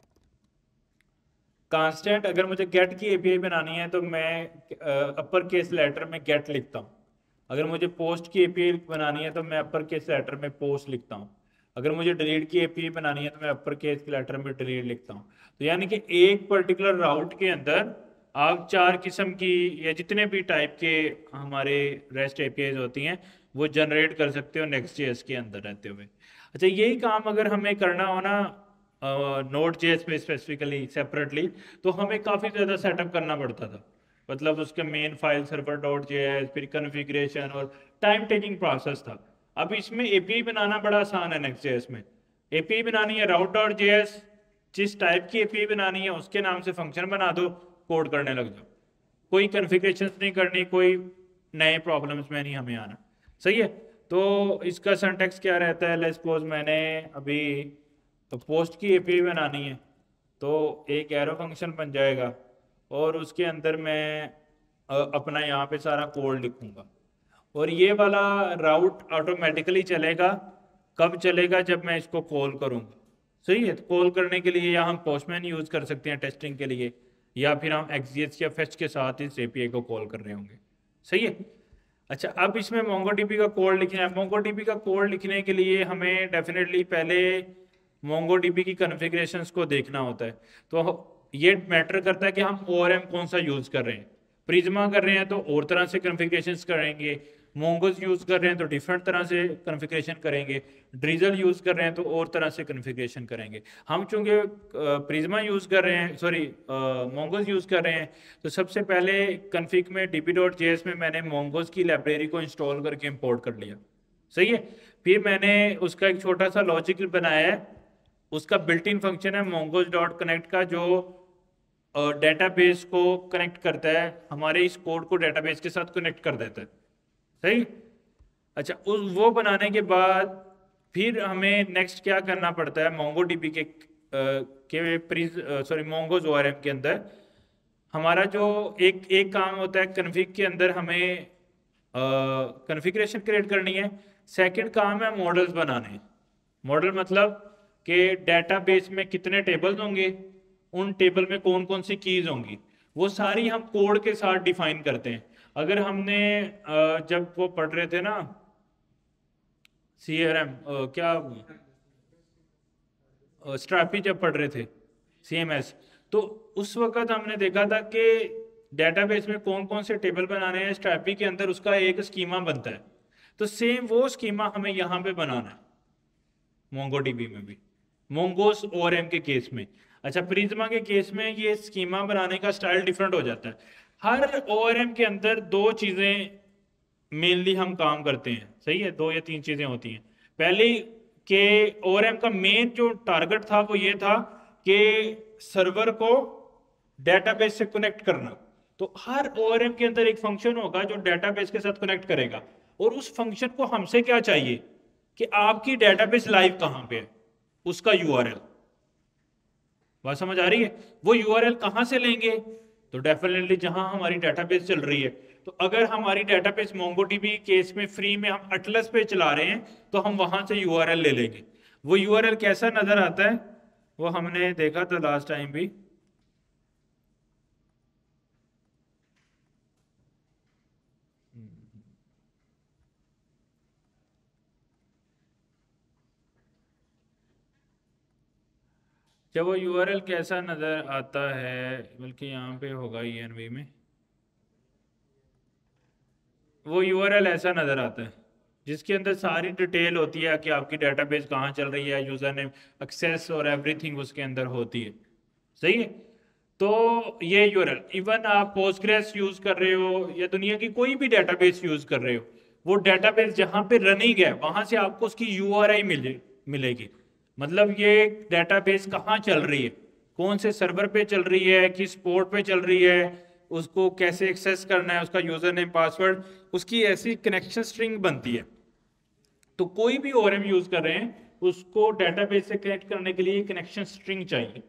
कांस्टेंट, अगर मुझे गेट की API बनानी है तो मैं अपर केस लेटर में गेट लिखता हूँ। अगर मुझे पोस्ट की API बनानी है तो मैं अपर केस लेटर में पोस्ट लिखता हूँ। अगर मुझे डिलीट की API बनानी है तो मैं अपर केस लेटर में डिलीट लिखता हूँ। तो यानी कि एक पर्टिकुलर राउट के अंदर आप 4 किस्म की या जितने भी टाइप के हमारे REST APIs होती हैं वो जनरेट कर सकते हो Next.js के अंदर रहते हुए। अच्छा, यही काम अगर हमें करना हो ना Node.js में स्पेसिफिकली सेपरेटली, तो हमें काफ़ी ज़्यादा सेटअप करना पड़ता था। मतलब उसके मेन फाइल server.js, फिर कन्फिग्रेशन और टाइम टेकिंग प्रोसेस था। अब इसमें API बनाना बड़ा आसान है। Next.js में API बनानी है route.js, जिस टाइप की API बनानी है उसके नाम से फंक्शन बना दो, कोड करने लग जाओ, कोई कन्फिग्रेशन नहीं करनी, कोई नए प्रॉब्लम्स में नहीं हमें आना। सही है। तो इसका सिंटैक्स क्या रहता है, लेट्स सपोज मैंने अभी तो पोस्ट की API बनानी है, तो एक एरो फंक्शन बन जाएगा और उसके अंदर मैं अपना यहाँ पे सारा कोड लिखूंगा, और ये वाला राउट ऑटोमेटिकली चलेगा। कब चलेगा? जब मैं इसको कॉल करूँगा। सही है। तो कॉल करने के लिए या हम पोस्टमैन यूज़ कर सकते हैं टेस्टिंग के लिए, या फिर हम XGS या फेच के साथ इस API को कॉल कर रहे होंगे। सही है। अच्छा, अब इसमें MongoDB का कोड लिखना है। MongoDB का कोड लिखने के लिए हमें डेफिनेटली पहले MongoDB की कन्फिग्रेशंस को देखना होता है। तो ये मैटर करता है कि हम ORM कौन सा यूज़ कर रहे हैं। प्रिज्मा कर रहे हैं तो और तरह से कन्फिग्रेशंस करेंगे, मोंगोज यूज़ कर रहे हैं तो डिफरेंट तरह से कन्फिग्रेशन करेंगे, ड्रीजल यूज़ कर रहे हैं तो और तरह से कन्फिग्रेशन करेंगे। हम चूँकि प्रिज्मा यूज़ कर रहे हैं, सॉरी मोंगोज यूज़ कर रहे हैं, तो सबसे पहले कन्फिग में db.js में मैंने मोंगोज की लाइब्रेरी को इंस्टॉल करके इंपोर्ट कर लिया। सही है। फिर मैंने उसका एक छोटा सा लॉजिक बनाया है, उसका बिल्ट इन फंक्शन है mongoose.connect का, जो डेटाबेस को कनेक्ट करता है, हमारे इस कोड को डेटाबेस के साथ कनेक्ट कर देता है। सही। अच्छा, उस वो बनाने के बाद फिर हमें नेक्स्ट क्या करना पड़ता है, MongoDB के मोंगोज ORM के अंदर हमारा जो एक काम होता है, कन्फिग के अंदर हमें कन्फिग्रेशन क्रिएट करनी है। सेकंड काम है मॉडल्स बनाने। मॉडल मतलब कि डेटाबेस में कितने टेबल्स होंगे, उन टेबल में कौन कौन सी कीज होंगी, वो सारी हम कोड के साथ डिफाइन करते हैं। अगर हमने जब वो पढ़ रहे थे ना CRM, क्या स्ट्रैपी जब पढ़ रहे थे CMS, तो उस वक्त हमने देखा था कि डेटाबेस में कौन कौन से टेबल बनाने हैं, स्ट्रैपी के अंदर उसका एक स्कीमा बनता है। तो सेम वो स्कीमा हमें यहाँ पे बनाना है MongoDB में भी, मोंगोस ORM के केस में। अच्छा, प्रिज्मा के केस में ये स्कीमा बनाने का स्टाइल डिफरेंट हो जाता है। हर ORM के अंदर दो चीजें मेनली हम काम करते हैं। सही है। 2 या 3 चीजें होती हैं। पहले के ORM का मेन जो टारगेट था वो ये था कि सर्वर को डेटाबेस से कनेक्ट करना। तो हर ORM के अंदर एक फंक्शन होगा जो डेटाबेस के साथ कनेक्ट करेगा, और उस फंक्शन को हमसे क्या चाहिए कि आपकी डेटाबेस लाइव कहां पे है, उसका यूआरएल। बात समझ आ रही है? वो यूआरएल कहां से लेंगे? तो डेफिनेटली जहां हमारी डेटाबेस चल रही है। तो अगर हमारी डेटाबेस मोंगोडीबी केस में फ्री में हम अटलस पे चला रहे हैं तो हम वहां से यूआरएल ले लेंगे। वो यूआरएल कैसा नजर आता है वो हमने देखा था लास्ट टाइम भी। जब वो यूआरएल कैसा नजर आता है, बल्कि यहाँ पे होगा ENV में, वो यूआरएल ऐसा नजर आता है जिसके अंदर सारी डिटेल होती है कि आपकी डेटाबेस कहाँ चल रही है, यूजर नेम, एक्सेस और एवरीथिंग उसके अंदर होती है। सही है? तो ये यूआरएल, इवन आप पोस्टग्रेस यूज कर रहे हो या दुनिया की कोई भी डेटाबेस यूज कर रहे हो, वो डेटाबेस जहां पे रनिंग है वहां से आपको उसकी यूआरआई मिलेगी। मतलब ये डेटाबेस कहाँ चल रही है, कौन से सर्वर पे चल रही है, किस पोर्ट पे चल रही है, उसको कैसे एक्सेस करना है, उसका यूजर नेम पासवर्ड, उसकी ऐसी कनेक्शन स्ट्रिंग बनती है। तो कोई भी ORM यूज कर रहे हैं उसको डेटाबेस से कनेक्ट करने के लिए कनेक्शन स्ट्रिंग चाहिए।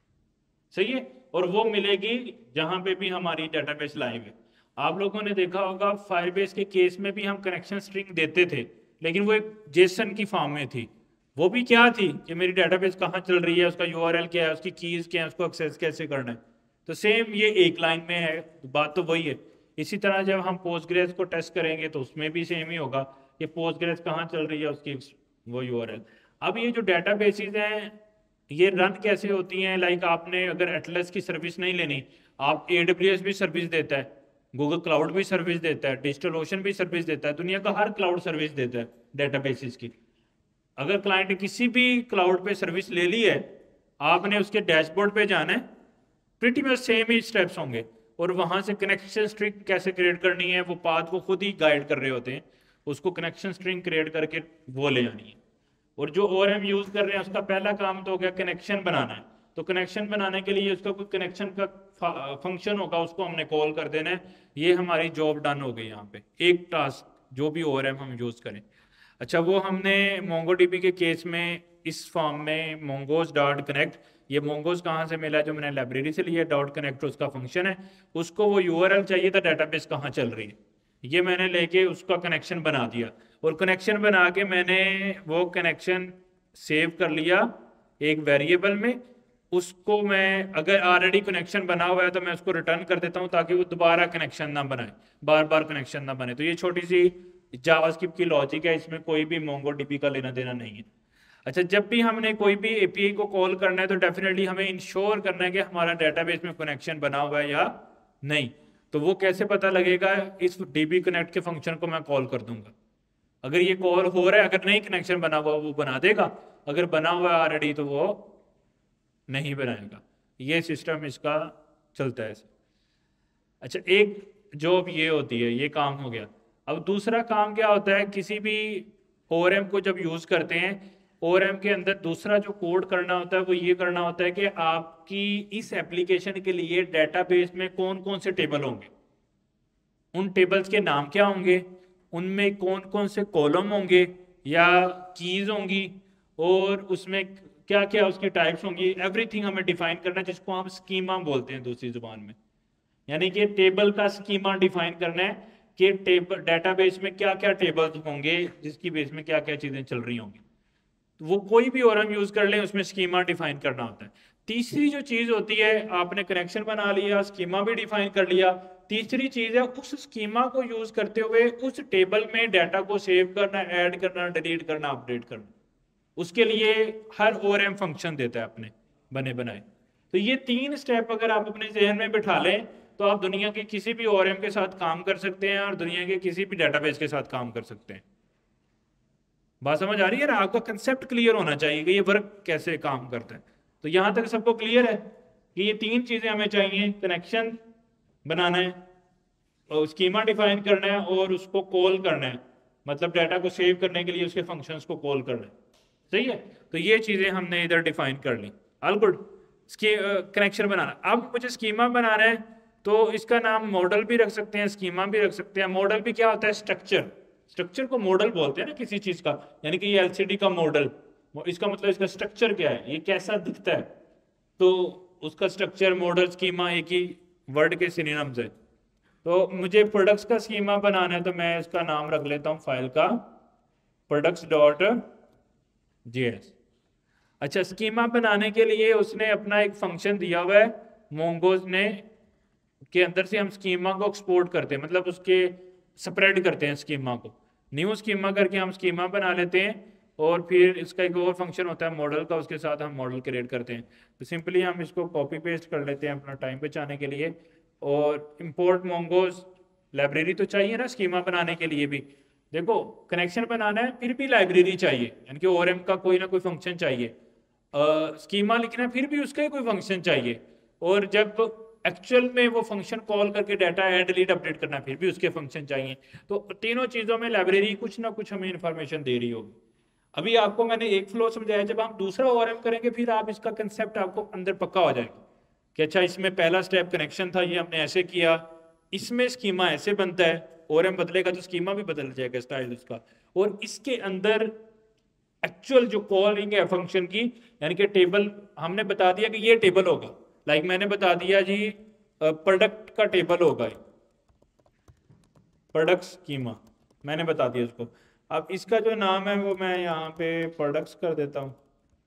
सही है? और वो मिलेगी जहां पे भी हमारी डेटाबेस लाइव है। आप लोगों ने देखा होगा फायरबेस के केस में भी हम कनेक्शन स्ट्रिंग देते थे, लेकिन वो एक जेसन की फॉर्म में थी। वो भी क्या थी कि मेरी डेटाबेस कहाँ चल रही है, उसका यूआरएल क्या है, उसकी कीज क्या है, उसको एक्सेस कैसे करना है। तो सेम ये एक लाइन में है, बात तो वही है। इसी तरह जब हम पोस्टग्रेस को टेस्ट करेंगे तो उसमें भी सेम ही होगा कि पोस्टग्रेस कहाँ चल रही है, उसकी वो यूआरएल। अब ये जो डेटाबेसेस हैं ये रन कैसे होती हैं, लाइक आपने अगर एटलस की सर्विस नहीं लेनी, आप AWS भी सर्विस देता है, गूगल क्लाउड भी सर्विस देता है, डिजिटल ओशन भी सर्विस देता है, दुनिया का हर क्लाउड सर्विस देता है डेटाबेसेस की। अगर क्लाइंट ने किसी भी क्लाउड पे सर्विस ले ली है, आपने उसके डैशबोर्ड पे जाना है, प्रिटी मच सेम ही स्टेप्स होंगे, और वहां से कनेक्शन स्ट्रिंग कैसे क्रिएट करनी है वो पाथ वो खुद ही गाइड कर रहे होते हैं, उसको कनेक्शन स्ट्रिंग क्रिएट करके वो ले आनी है। और जो ORM यूज कर रहे हैं उसका पहला काम तो हो गया कनेक्शन बनाना है। तो कनेक्शन बनाने के लिए उसका कोई कनेक्शन का फंक्शन होगा, उसको हमने कॉल कर देना है। ये हमारी जॉब डन हो गई यहाँ पे, एक टास्क जो भी ORM हम यूज करें। अच्छा, वो हमने मोंगोडीबी के केस में इस फॉर्म में मोंगोज डॉट कनेक्ट, ये मोंगोज कहाँ से मिला, जो मैंने लाइब्रेरी से लिया, डॉट कनेक्ट उसका फंक्शन है, उसको वो यूआरएल चाहिए था डेटाबेस कहाँ चल रही है, ये मैंने लेके उसका कनेक्शन बना दिया। और कनेक्शन बना के मैंने वो कनेक्शन सेव कर लिया एक वेरिएबल में। उसको मैं अगर ऑलरेडी कनेक्शन बना हुआ है तो मैं उसको रिटर्न कर देता हूँ ताकि वो दोबारा कनेक्शन ना बनाए, बार बार कनेक्शन ना बने। तो ये छोटी सी जावास्क्रिप्ट की लॉजिक है, इसमें कोई भी मोंगोडीबी का लेना देना नहीं है। अच्छा, जब भी हमने कोई भी API को कॉल करना है तो डेफिनेटली हमें इंश्योर करना है कि हमारा डेटाबेस में कनेक्शन बना हुआ है या नहीं। तो वो कैसे पता लगेगा, इस DB कनेक्ट के फंक्शन को मैं कॉल कर दूंगा। अगर ये कॉल हो रहा है, अगर नहीं कनेक्शन बना हुआ वो बना देगा, अगर बना हुआ है ऑलरेडी तो वो नहीं बनाएगा। ये सिस्टम इसका चलता है। अच्छा, एक जॉब ये होती है, ये काम हो गया। अब दूसरा काम क्या होता है, किसी भी ORM को जब यूज करते हैं, ORM के अंदर दूसरा जो कोड करना होता है वो ये करना होता है कि आपकी इस एप्लीकेशन के लिए डेटाबेस में कौन कौन से टेबल होंगे, उन टेबल्स के नाम क्या होंगे, उनमें कौन कौन से कॉलम होंगे या कीज होंगी, और उसमें क्या क्या उसकी टाइप्स होंगी, एवरीथिंग हमें डिफाइन करना है, जिसको हम स्कीमा बोलते हैं दूसरी जुबान में। यानी कि टेबल का स्कीमा डिफाइन करना है कि टेबल डेटाबेस में क्या क्या टेबल्स होंगे, जिसकी बेस में क्या क्या चीजें चल रही होंगी। तो वो कोई भी ORM यूज कर ले, उसमें स्कीमा डिफाइन करना होता है। तीसरी जो चीज होती है, आपने कनेक्शन बना लिया, स्कीमा भी डिफाइन कर लिया, तीसरी चीज है उस स्कीमा को यूज करते हुए उस टेबल में डाटा को सेव करना, ऐड करना, डिलीट करना, अपडेट करना। उसके लिए हर ORM फंक्शन देता है अपने बने बनाए। तो ये 3 स्टेप अगर आप अपने जहन में बिठा लें तो आप दुनिया के किसी भी ORM के साथ काम कर सकते हैं और दुनिया के किसी भी डेटाबेस के साथ काम कर सकते हैं। बात समझ आ रही है ना? आपका कंसेप्ट क्लियर होना चाहिए कि ये वर्क कैसे काम करता है। तो यहां तक सबको क्लियर है कि ये 3 चीजें हमें चाहिए, कनेक्शन बनाना है और स्कीमा डिफाइन करना है और उसको कॉल करना है, मतलब डाटा को सेव करने के लिए उसके फंक्शंस को कॉल करना है। सही है? तो ये चीजें हमने इधर डिफाइन कर ली। All good. कनेक्शन बनाना, अब मुझे स्कीमा बनाना है तो इसका नाम मॉडल भी रख सकते हैं, स्कीमा भी रख सकते हैं। मॉडल भी क्या होता है, स्ट्रक्चर। स्ट्रक्चर को मॉडल बोलते हैं ना किसी चीज का, यानी कि ये एलसीडी का मॉडल, इसका मतलब इसका स्ट्रक्चर क्या है, ये कैसा दिखता है, तो उसका स्ट्रक्चर मॉडल स्कीमा एक ही वर्ड के सिनोनिम्स है। तो मुझे प्रोडक्ट्स का स्कीमा बनाना है, तो मैं इसका नाम रख लेता हूँ फाइल का products.js। अच्छा, स्कीमा बनाने के लिए उसने अपना एक फंक्शन दिया हुआ है मोंगोज ने, के अंदर से हम स्कीमा को एक्सपोर्ट करते हैं, मतलब उसके स्प्रेड करते हैं स्कीमा को, न्यू स्कीमा करके हम स्कीमा बना लेते हैं, और फिर इसका एक और फंक्शन होता है मॉडल का, उसके साथ हम मॉडल क्रिएट करते हैं। तो सिंपली हम इसको कॉपी पेस्ट कर लेते हैं अपना टाइम बचाने के लिए, और इंपोर्ट मोंगोज लाइब्रेरी तो चाहिए ना स्कीमा बनाने के लिए भी। देखो, कनेक्शन बनाना है फिर भी लाइब्रेरी चाहिए, यानी कि ORM का कोई ना कोई फंक्शन चाहिए, स्कीमा लिखना है फिर भी उसका ही कोई फंक्शन चाहिए, और जब एक्चुअल में वो फंक्शन कॉल करके डाटा ऐड डिलीट अपडेट करना फिर भी उसके फंक्शन चाहिए। तो तीनों चीज़ों में लाइब्रेरी कुछ ना कुछ हमें इंफॉर्मेशन दे रही होगी। अभी आपको मैंने एक फ्लो समझाया, जब हम दूसरा ORM करेंगे फिर आप इसका कंसेप्ट आपको अंदर पक्का हो जाएगा कि अच्छा इसमें पहला स्टेप कनेक्शन था, ये हमने ऐसे किया, इसमें स्कीमा ऐसे बनता है, ORM बदलेगा तो स्कीमा भी बदल जाएगा स्टाइल उसका, और इसके अंदर एक्चुअल जो कॉलिंग है फंक्शन की, यानी कि टेबल हमने बता दिया कि ये टेबल होगा, लाइक मैंने बता दिया जी प्रोडक्ट का टेबल होगा, प्रोडक्ट स्कीमा मैंने बता दिया उसको। अब इसका जो नाम है वो मैं यहाँ पे प्रोडक्ट्स कर देता हूँ,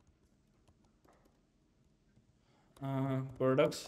प्रोडक्ट्स।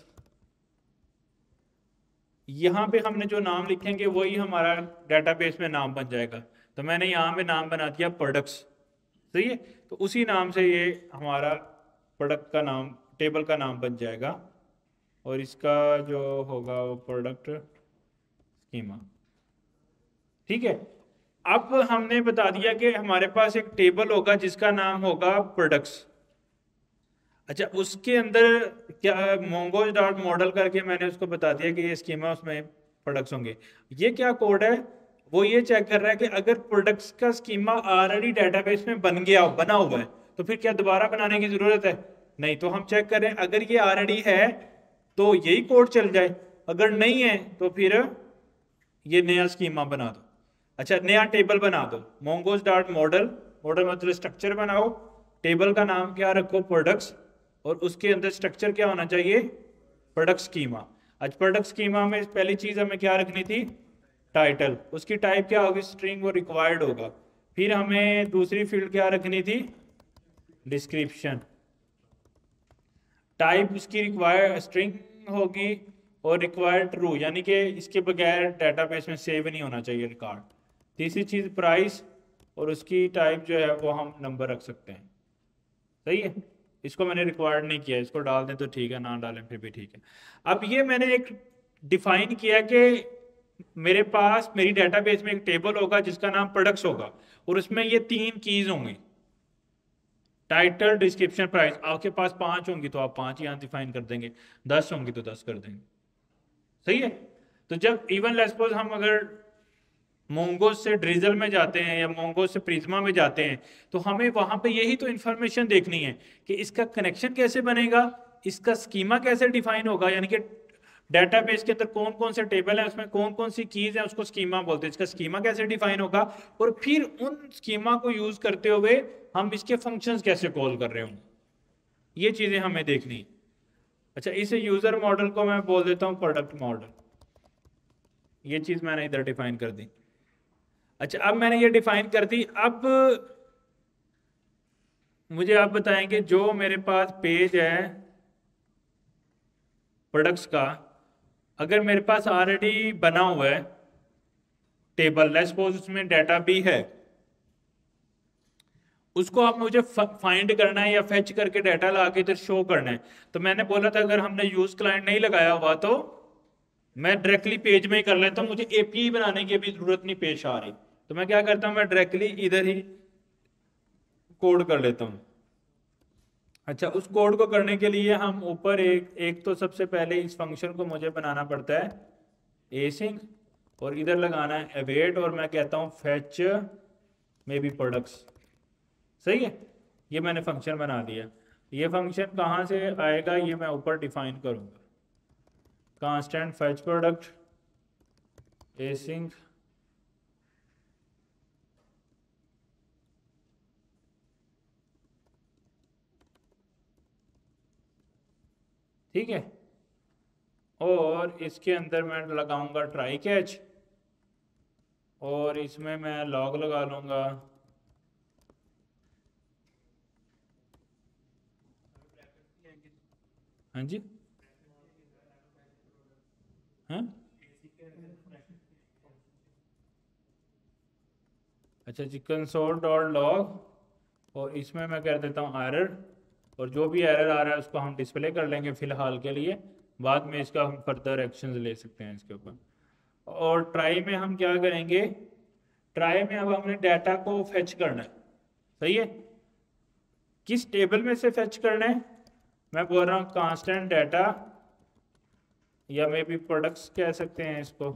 यहाँ पे हमने जो नाम लिखेंगे वही हमारा डेटाबेस में नाम बन जाएगा, तो मैंने यहाँ पे नाम बना दिया प्रोडक्ट्स, सही है। तो उसी नाम से ये हमारा प्रोडक्ट का नाम, टेबल का नाम बन जाएगा, और इसका जो होगा वो प्रोडक्ट स्कीमा, ठीक है। अब हमने बता दिया कि हमारे पास एक टेबल होगा जिसका नाम होगा प्रोडक्ट्स। अच्छा, उसके अंदर क्या मोंगोज डॉट मॉडल करके मैंने उसको बता दिया कि ये स्कीमा, उसमें प्रोडक्ट्स होंगे। ये क्या कोड है, वो ये चेक कर रहा है कि अगर प्रोडक्ट्स का स्कीमा ऑलरेडी डेटाबेस में बना हुआ है तो फिर क्या दोबारा बनाने की जरूरत है, नहीं। तो हम चेक करें अगर ये ऑलरेडी है तो यही कोड चल जाए, अगर नहीं है तो फिर ये नया स्कीमा बना दो। अच्छा, नया टेबल बना दो, मोंगोज डॉट मॉडल, मॉडल मतलब स्ट्रक्चर बनाओ, टेबल का नाम क्या रखो प्रोडक्ट्स, और उसके अंदर स्ट्रक्चर क्या होना चाहिए, प्रोडक्ट स्कीमा। आज प्रोडक्ट स्कीमा में पहली चीज हमें क्या रखनी थी, टाइटल, उसकी टाइप क्या होगी, स्ट्रिंग और रिक्वायर्ड होगा। फिर हमें दूसरी फील्ड क्या रखनी थी, डिस्क्रिप्शन, टाइप उसकी रिक्वायर्ड स्ट्रिंग होगी, और रिक्वायर्ड ट्रू, यानी कि इसके बगैर डेटाबेस में सेव नहीं होना चाहिए रिकॉर्ड। तीसरी चीज प्राइस, और उसकी टाइप जो है वो हम नंबर रख सकते हैं, सही है। इसको मैंने रिक्वायर्ड नहीं किया, इसको डाल दें तो ठीक है, ना डालें फिर भी ठीक है। अब ये मैंने एक डिफाइन किया कि मेरे पास मेरी डेटाबेस में एक टेबल होगा जिसका नाम प्रोडक्ट्स होगा, और उसमें ये 3 कीज होंगी, टाइटल, डिस्क्रिप्शन, प्राइस। आपके पास 5 होंगी तो आप 5 यहाँ डिफाइन कर देंगे, 10 होंगी तो 10 कर देंगे, सही है। तो जब इवन लेट्स सपोज हम अगर मोंगोज से ड्रिजल में जाते हैं या मोंगोज से प्रिज्मा में जाते हैं, तो हमें वहां पे यही तो इंफॉर्मेशन देखनी है कि इसका कनेक्शन कैसे बनेगा, इसका स्कीमा कैसे डिफाइन होगा, यानी कि डेटाबेस के अंदर कौन कौन से टेबल है, उसमें कौन कौन सी कीज है, उसको स्कीमा बोलते हैं, इसका स्कीमा कैसे डिफाइन होगा, और फिर उन स्कीमा को यूज करते हुए हम इसके फंक्शंस कैसे कॉल कर रहे होंगे, ये चीजें हमें देखनी। अच्छा, इस यूजर मॉडल को मैं बोल देता हूँ प्रोडक्ट मॉडल, ये चीज मैंने इधर डिफाइन कर दी। अच्छा, अब मैंने ये डिफाइन कर दी, अब मुझे आप बताएंगे जो मेरे पास पेज है प्रोडक्ट्स का, अगर मेरे पास ऑलरेडी बना हुआ है टेबल, लेट्स सपोज उसमें डाटा भी है, उसको आप मुझे फाइंड करना है या फेच करके डाटा ला के इधर शो करना है। तो मैंने बोला था अगर हमने यूज क्लाइंट नहीं लगाया हुआ तो मैं डायरेक्टली पेज में ही कर लेता हूँ, मुझे एपीआई बनाने की भी जरूरत नहीं पेश आ रही। तो मैं क्या करता हूँ, मैं डायरेक्टली इधर ही कोड कर लेता हूँ। अच्छा, उस कोड को करने के लिए हम ऊपर एक तो सबसे पहले इस फंक्शन को मुझे बनाना पड़ता है एसिंग, और इधर लगाना है अवेट, और मैं कहता हूँ फेच मे बी प्रोडक्ट्स, सही है। ये मैंने फंक्शन बना दिया। ये फंक्शन कहाँ से आएगा ये मैं ऊपर डिफाइन करूँगा, कांस्टेंट फेच प्रोडक्ट एसिंग ठीक है। और इसके अंदर मैं लगाऊंगा ट्राई कैच, और इसमें मैं लॉग लगा लूँगा। हाँ जी, हाँ अच्छा जी, कंसोल डॉट लॉग, और इसमें मैं कर देता हूँ एरर, और जो भी एरर आ रहा है उसको हम डिस्प्ले कर लेंगे फ़िलहाल के लिए। बाद में इसका हम फर्दर एक्शंस ले सकते हैं इसके ऊपर। और ट्राई में हम क्या करेंगे, ट्राई में अब हमने डाटा को फेच करना है। सही है, किस टेबल में से फेच करना है, मैं बोल रहा हूँ कांस्टेंट डाटा, या मे बी प्रोडक्ट्स कह सकते हैं इसको,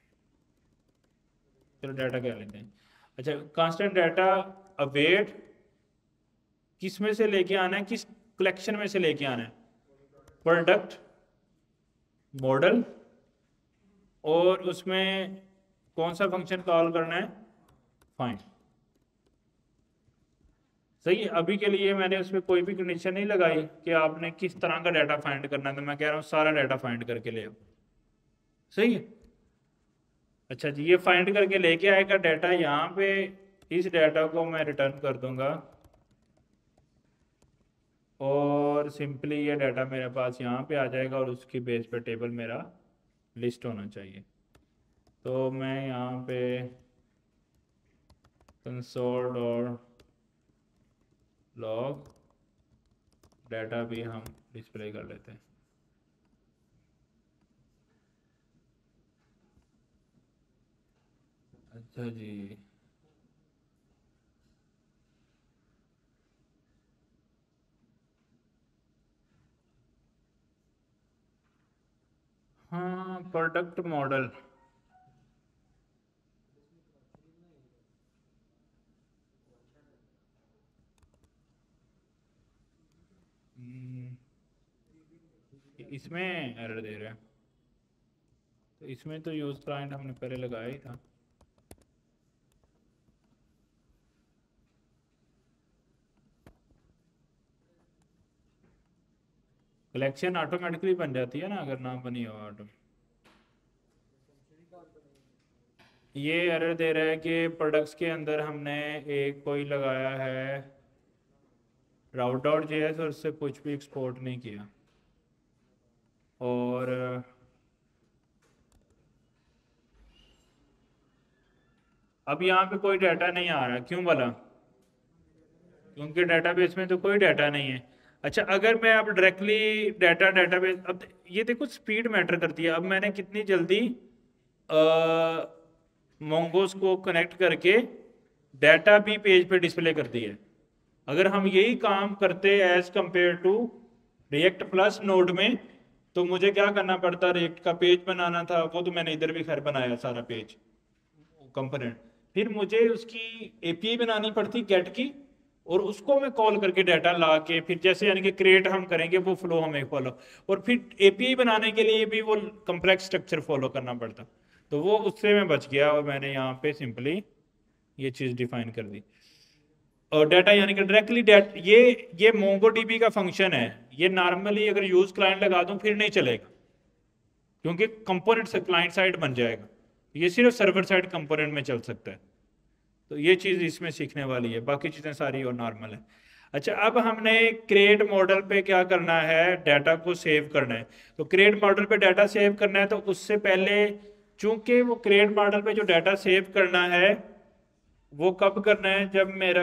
चलो डाटा कह लेते हैं। अच्छा, कांस्टेंट डाटा अवेट किस में से लेके आना है, किस कलेक्शन में से लेके आना है, प्रोडक्ट मॉडल, और उसमें कौन सा फंक्शन कॉल करना है, फाइंड। सही है, अभी के लिए मैंने उसमें कोई भी कंडीशन नहीं लगाई कि आपने किस तरह का डाटा फाइंड करना है, तो मैं कह रहा हूँ सारा डाटा फाइंड करके ले आओ। सही है, अच्छा जी, ये फाइंड करके लेके आएगा डाटा यहाँ पे, इस डाटा को मैं रिटर्न कर दूंगा, और सिंपली ये डाटा मेरे पास यहाँ पे आ जाएगा, और उसकी बेस पे टेबल मेरा लिस्ट होना चाहिए। तो मैं यहाँ पे कंसोल और लॉग डाटा भी हम डिस्प्ले कर लेते हैं। अच्छा जी, हाँ प्रोडक्ट मॉडल, इसमें एरर दे रहा है, तो इसमें तो यूज क्लाइंट हमने पहले लगाया ही था। कलेक्शन ऑटोमेटिकली बन जाती है ना अगर ना बनी हो ऑटो। ये एरर दे रहा है कि प्रोडक्ट्स के अंदर हमने एक कोई लगाया है राउट डॉट जेएस, और उससे कुछ भी एक्सपोर्ट नहीं किया, और अब यहाँ पे कोई डाटा नहीं आ रहा, क्यों भला, क्योंकि डाटाबेस में तो कोई डाटा नहीं है। अच्छा, अगर मैं अब डायरेक्टली डाटाबेस, अब ये देखो स्पीड मैटर करती है, अब मैंने कितनी जल्दी मोंगोस को कनेक्ट करके डाटा भी पेज पे डिस्प्ले कर दी है। अगर हम यही काम करते as compare to React plus Node में, तो मुझे क्या करना पड़ता, रिएक्ट का पेज बनाना था, वो तो मैंने इधर भी खैर बनाया सारा पेज कंपोनेंट, फिर मुझे उसकी एपीआई बनानी पड़ती गेट की, और उसको मैं कॉल करके डाटा ला के फिर जैसे यानी कि क्रिएट हम करेंगे वो फ्लो हमें फॉलो, और फिर एपीआई बनाने के लिए भी वो कम्प्लेक्स स्ट्रक्चर फॉलो करना पड़ता। तो वो उससे मैं बच गया, और मैंने यहाँ पे सिंपली ये चीज़ डिफाइन कर दी। और डाटा यानी कि डायरेक्टली ये मोंगोडीबी का फंक्शन है, ये नॉर्मली अगर यूज क्लाइंट लगा दूं फिर नहीं चलेगा, क्योंकि कंपोनेंट से क्लाइंट साइड बन जाएगा, ये सिर्फ सर्वर साइड कंपोनेंट में चल सकता है। तो ये चीज़ इसमें सीखने वाली है, बाकी चीज़ें सारी और नॉर्मल है। अच्छा, अब हमने क्रिएट मॉडल पे क्या करना है, डाटा को सेव करना है। तो क्रिएट मॉडल पे डाटा सेव करना है, तो उससे पहले चूंकि वो क्रिएट मॉडल पे जो डाटा सेव करना है वो कब करना है, जब मेरा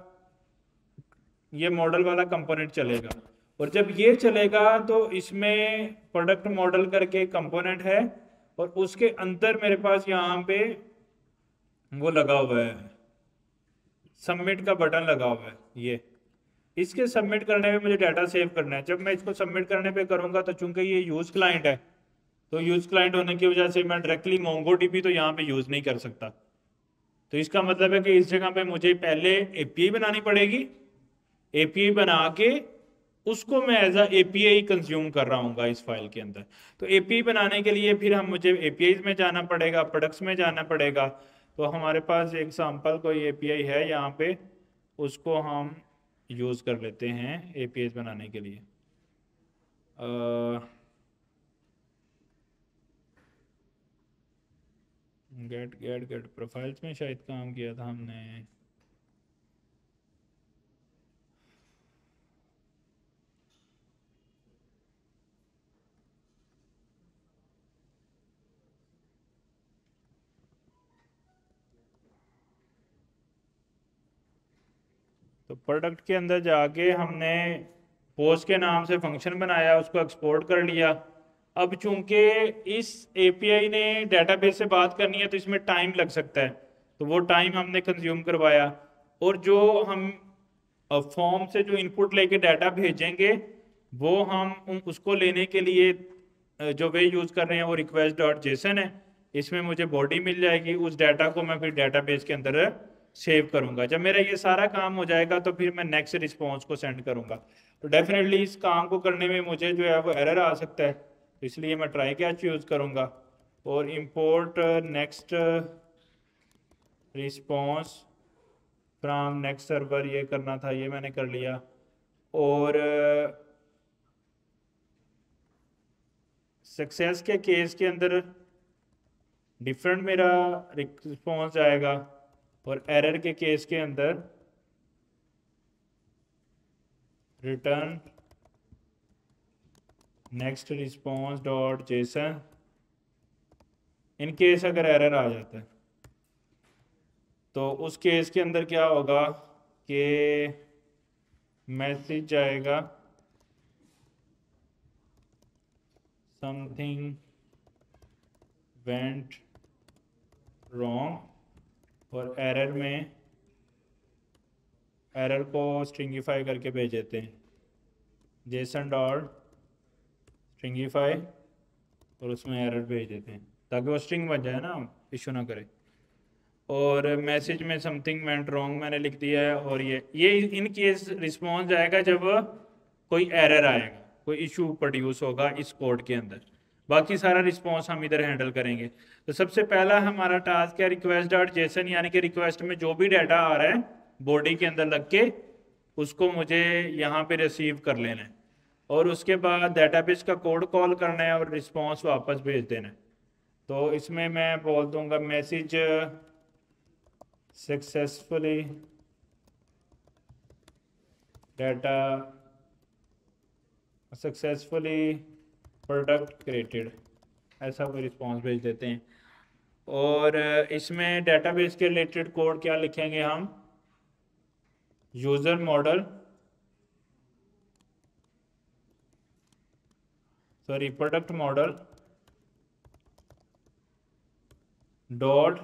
ये मॉडल वाला कंपोनेंट चलेगा, और जब ये चलेगा तो इसमें प्रोडक्ट मॉडल करके कंपोनेंट है, और उसके अंदर मेरे पास यहाँ पे वो लगा हुआ है सबमिट का बटन लगा हुआ है। ये इसके सबमिट करने में मुझे डाटा सेव करना है। जब मैं इसको सबमिट करने पे करूंगा, तो चूंकि ये यूज क्लाइंट है, तो यूज क्लाइंट होने की वजह से मैं डायरेक्टली मोंगोडीबी तो यहाँ पे यूज नहीं कर सकता। तो इसका मतलब है कि इस जगह पे मुझे पहले एपीआई बनानी पड़ेगी, एपीआई बना के उसको मैं एज अ एपीआई कंज्यूम कर रहा हूँ इस फाइल के अंदर। तो एपीआई बनाने के लिए फिर हम मुझे एपीआई में जाना पड़ेगा, प्रोडक्ट्स में जाना पड़ेगा। तो हमारे पास एग्जांपल कोई एपीआई है यहाँ पे, उसको हम यूज़ कर लेते हैं एपीआई बनाने के लिए। गेट प्रोफाइल्स में शायद काम किया था हमने। तो प्रोडक्ट के अंदर जाके हमने पोस्ट के नाम से फंक्शन बनाया, उसको एक्सपोर्ट कर लिया। अब चूंकि इस एपीआई ने डेटाबेस से बात करनी है तो इसमें टाइम लग सकता है, तो वो टाइम हमने कंज्यूम करवाया। और जो हम फॉर्म से जो इनपुट लेके डाटा भेजेंगे वो हम उसको लेने के लिए जो वे यूज़ कर रहे हैं वो रिक्वेस्ट डॉट जेसन है। इसमें मुझे बॉडी मिल जाएगी, उस डाटा को मैं फिर डाटाबेस के अंदर सेव करूंगा। जब मेरा ये सारा काम हो जाएगा तो फिर मैं नेक्स्ट रिस्पॉन्स को सेंड करूंगा। तो डेफिनेटली इस काम को करने में मुझे जो है वो एरर आ सकता है, तो इसलिए मैं ट्राई कैच यूज़ करूंगा। और import Next response from Next server, ये करना था, ये मैंने कर लिया। और सक्सेस के केस के अंदर डिफरेंट मेरा रिस्पॉन्स आएगा, और एरर के केस के अंदर return Next response dot JSON. In case अगर एरर आ जाता है तो उस केस के अंदर क्या होगा कि मैसेज जाएगा समथिंग वेंट रॉन्ग, और एरर में एरर को स्ट्रिंगिफाई करके भेज देते हैं जेसन डॉट स्ट्रिंगिफाई, और उसमें एरर भेज देते हैं ताकि वो स्ट्रिंग बन जाए ना, इशू ना करे। और मैसेज में समथिंग वेंट रॉन्ग मैंने लिख दिया है। और ये इन केस रिस्पॉन्स आएगा जब कोई एरर आएगा, कोई इशू प्रोड्यूस होगा इस कोड के अंदर। बाकी सारा रिस्पॉन्स हम इधर हैंडल करेंगे। तो सबसे पहला हमारा टास्क है रिक्वेस्ट डॉट जेसन, यानी कि रिक्वेस्ट में जो भी डाटा आ रहा है बॉडी के अंदर लग के उसको मुझे यहाँ पे रिसीव कर लेना है, और उसके बाद डेटाबेस का कोड कॉल करना है और रिस्पॉन्स वापस भेज देना है। तो इसमें मैं बोल दूंगा message successfully data successfully product created, ऐसा कोई रिस्पॉन्स भेज देते हैं। और इसमें डेटाबेस के रिलेटेड कोड क्या लिखेंगे हम, user model sorry product model dot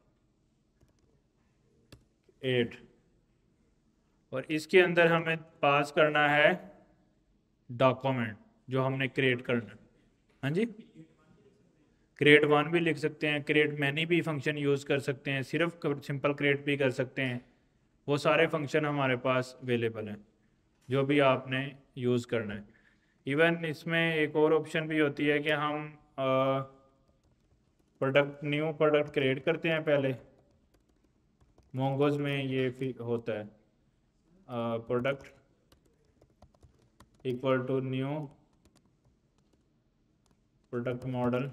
8, और इसके अंदर हमें पास करना है डॉक्यूमेंट जो हमने क्रिएट करना है। हाँ जी, क्रिएट वन भी लिख सकते हैं, क्रिएट मैनी भी फंक्शन यूज़ कर सकते हैं, सिर्फ सिंपल क्रिएट भी कर सकते हैं। वो सारे फंक्शन हमारे पास अवेलेबल हैं जो भी आपने यूज़ करना है। इवन इसमें एक और ऑप्शन भी होती है कि हम न्यू प्रोडक्ट क्रिएट करते हैं पहले। मोंगोज में ये होता है product equal to new product model,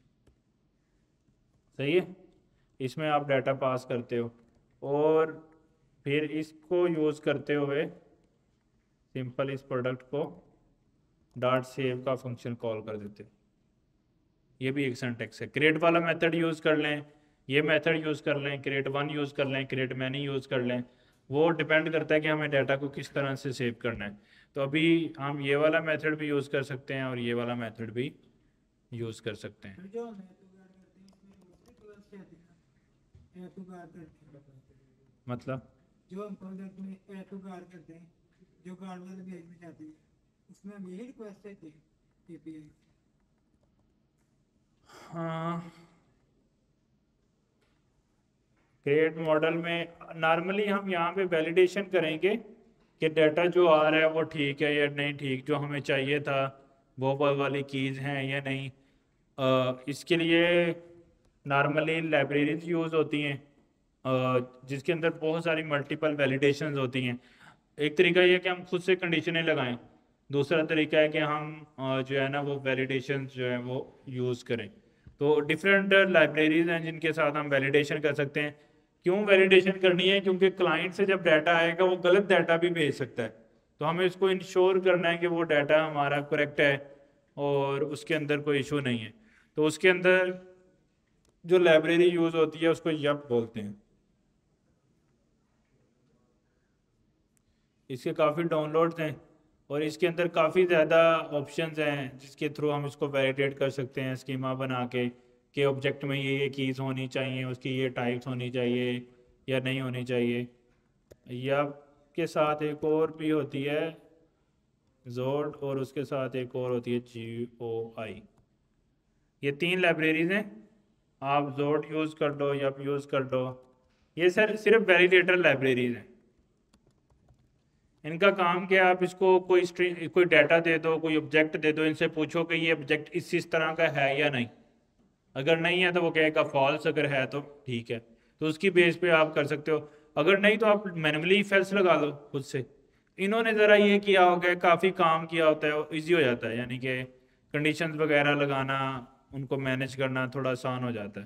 सही है। इसमें आप डाटा पास करते हो और फिर इसको यूज़ करते हुए सिंपल इस प्रोडक्ट को डॉट सेव का फंक्शन कॉल कर देते हो। ये भी एक सिंटैक्स है। क्रिएट वाला मेथड यूज़ कर लें, ये मेथड यूज़ कर लें, क्रिएट वन यूज़ कर लें, क्रिएट मैनी यूज़ कर लें, वो डिपेंड करता है कि हमें डाटा को किस तरह से सेव करना है। तो अभी हम ये वाला मेथड भी यूज़ कर सकते हैं और ये वाला मेथड भी यूज़ कर सकते हैं। जो हम ऐड टू गार्ड करते हैं, मतलब जो हम प्रोडक्ट में ऐड टू गार्ड करते हैं, जो गार्ड वाले पेज में जाते हैं, उसमें हम यही रिक्वेस्ट देते हैं एपीआई। हाँ, क्रिएट मॉडल में नॉर्मली हम यहाँ पे वैलिडेशन करेंगे कि डाटा जो आ रहा है वो ठीक है या नहीं ठीक, जो हमें चाहिए था वो वाली कीज़ हैं या नहीं। इसके लिए नॉर्मली लाइब्रेरीज यूज़ होती हैं जिसके अंदर बहुत सारी मल्टीपल वैलिडेशंस होती हैं। एक तरीका ये कि हम खुद से कंडीशनें लगाएं दूसरा तरीका है कि हम जो है ना वो वैलिडेशन जो है वो यूज़ करें। तो डिफरेंट लाइब्रेरीज हैं जिनके साथ हम वैलिडेशन कर सकते हैं। क्यों वैलिडेशन करनी है? क्योंकि क्लाइंट से जब डाटा आएगा वो गलत डाटा भी भेज सकता है, तो हमें इसको इंश्योर करना है कि वो डाटा हमारा करेक्ट है और उसके अंदर कोई इशू नहीं है। तो उसके अंदर जो लाइब्रेरी यूज़ होती है उसको यप बोलते हैं। इसके काफ़ी डाउनलोड्स हैं और इसके अंदर काफ़ी ज़्यादा ऑप्शंस हैं जिसके थ्रू हम इसको वैलिडेट कर सकते हैं स्कीमा बना के कि ऑब्जेक्ट में ये कीज़ होनी चाहिए, उसकी ये टाइप्स होनी चाहिए या नहीं होनी चाहिए। या के साथ एक और भी होती है जोड, और उसके साथ एक और होती है GOI। ये 3 लाइब्रेरीज हैं। आप जोड यूज़ कर लो या यूज़ कर लो। ये सर सिर्फ वैलिडेटर लाइब्रेरीज हैं। इनका काम क्या है? आप इसको कोई स्ट्रिंग कोई डाटा दे दो, कोई ऑब्जेक्ट दे दो, इनसे पूछो कि ये ऑब्जेक्ट इस तरह का है या नहीं। अगर नहीं है तो वो कहेगा फॉल्स, अगर है तो ठीक है। तो उसकी बेस पे आप कर सकते हो। अगर नहीं तो आप मैनुअली फेल्स लगा लो खुद से। इन्होंने ज़रा ये किया होगा, काफ़ी काम किया होता है, ईजी हो जाता है, यानी कि कंडीशंस वगैरह लगाना, उनको मैनेज करना थोड़ा आसान हो जाता है।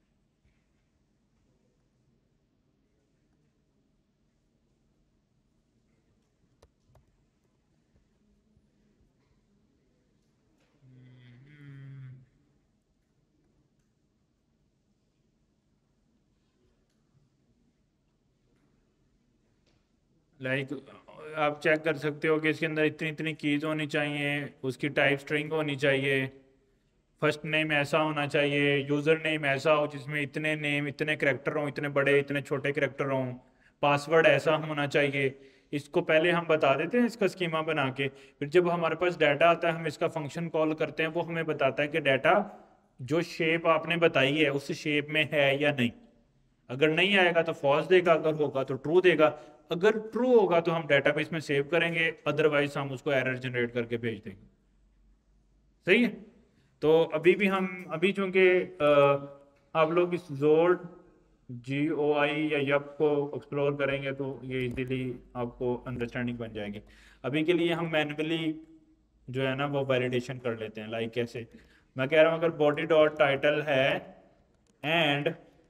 लाइक आप चेक कर सकते हो कि इसके अंदर इतनी इतनी कीज होनी चाहिए, उसकी टाइप स्ट्रिंग होनी चाहिए, फर्स्ट नेम ऐसा होना चाहिए, यूज़र नेम ऐसा हो जिसमें इतने नेम, इतने करेक्टर हों, इतने बड़े इतने छोटे करेक्टर हों, पासवर्ड ऐसा होना चाहिए। इसको पहले हम बता देते हैं इसका स्कीमा बना के, फिर जब हमारे पास डाटा आता है हम इसका फंक्शन कॉल करते हैं, वो हमें बताता है कि डाटा जो शेप आपने बताई है उस शेप में है या नहीं। अगर नहीं आएगा तो फॉल्स देगा, अगर होगा तो ट्रू देगा। अगर ट्रू होगा तो हम डेटाबेस में सेव करेंगे, अदरवाइज हम उसको एरर जनरेट करके भेज देंगे। सही है। तो अभी भी हम अभी चूंकि आप लोग इस जोड GOI या यप को एक्सप्लोर करेंगे तो ये इजीली आपको अंडरस्टैंडिंग बन जाएगी। अभी के लिए हम मैन्युअली जो है ना वो वैलिडेशन कर लेते हैं। लाइक कैसे? मैं कह रहा हूँ अगर बॉडी डॉट टाइटल है एंड,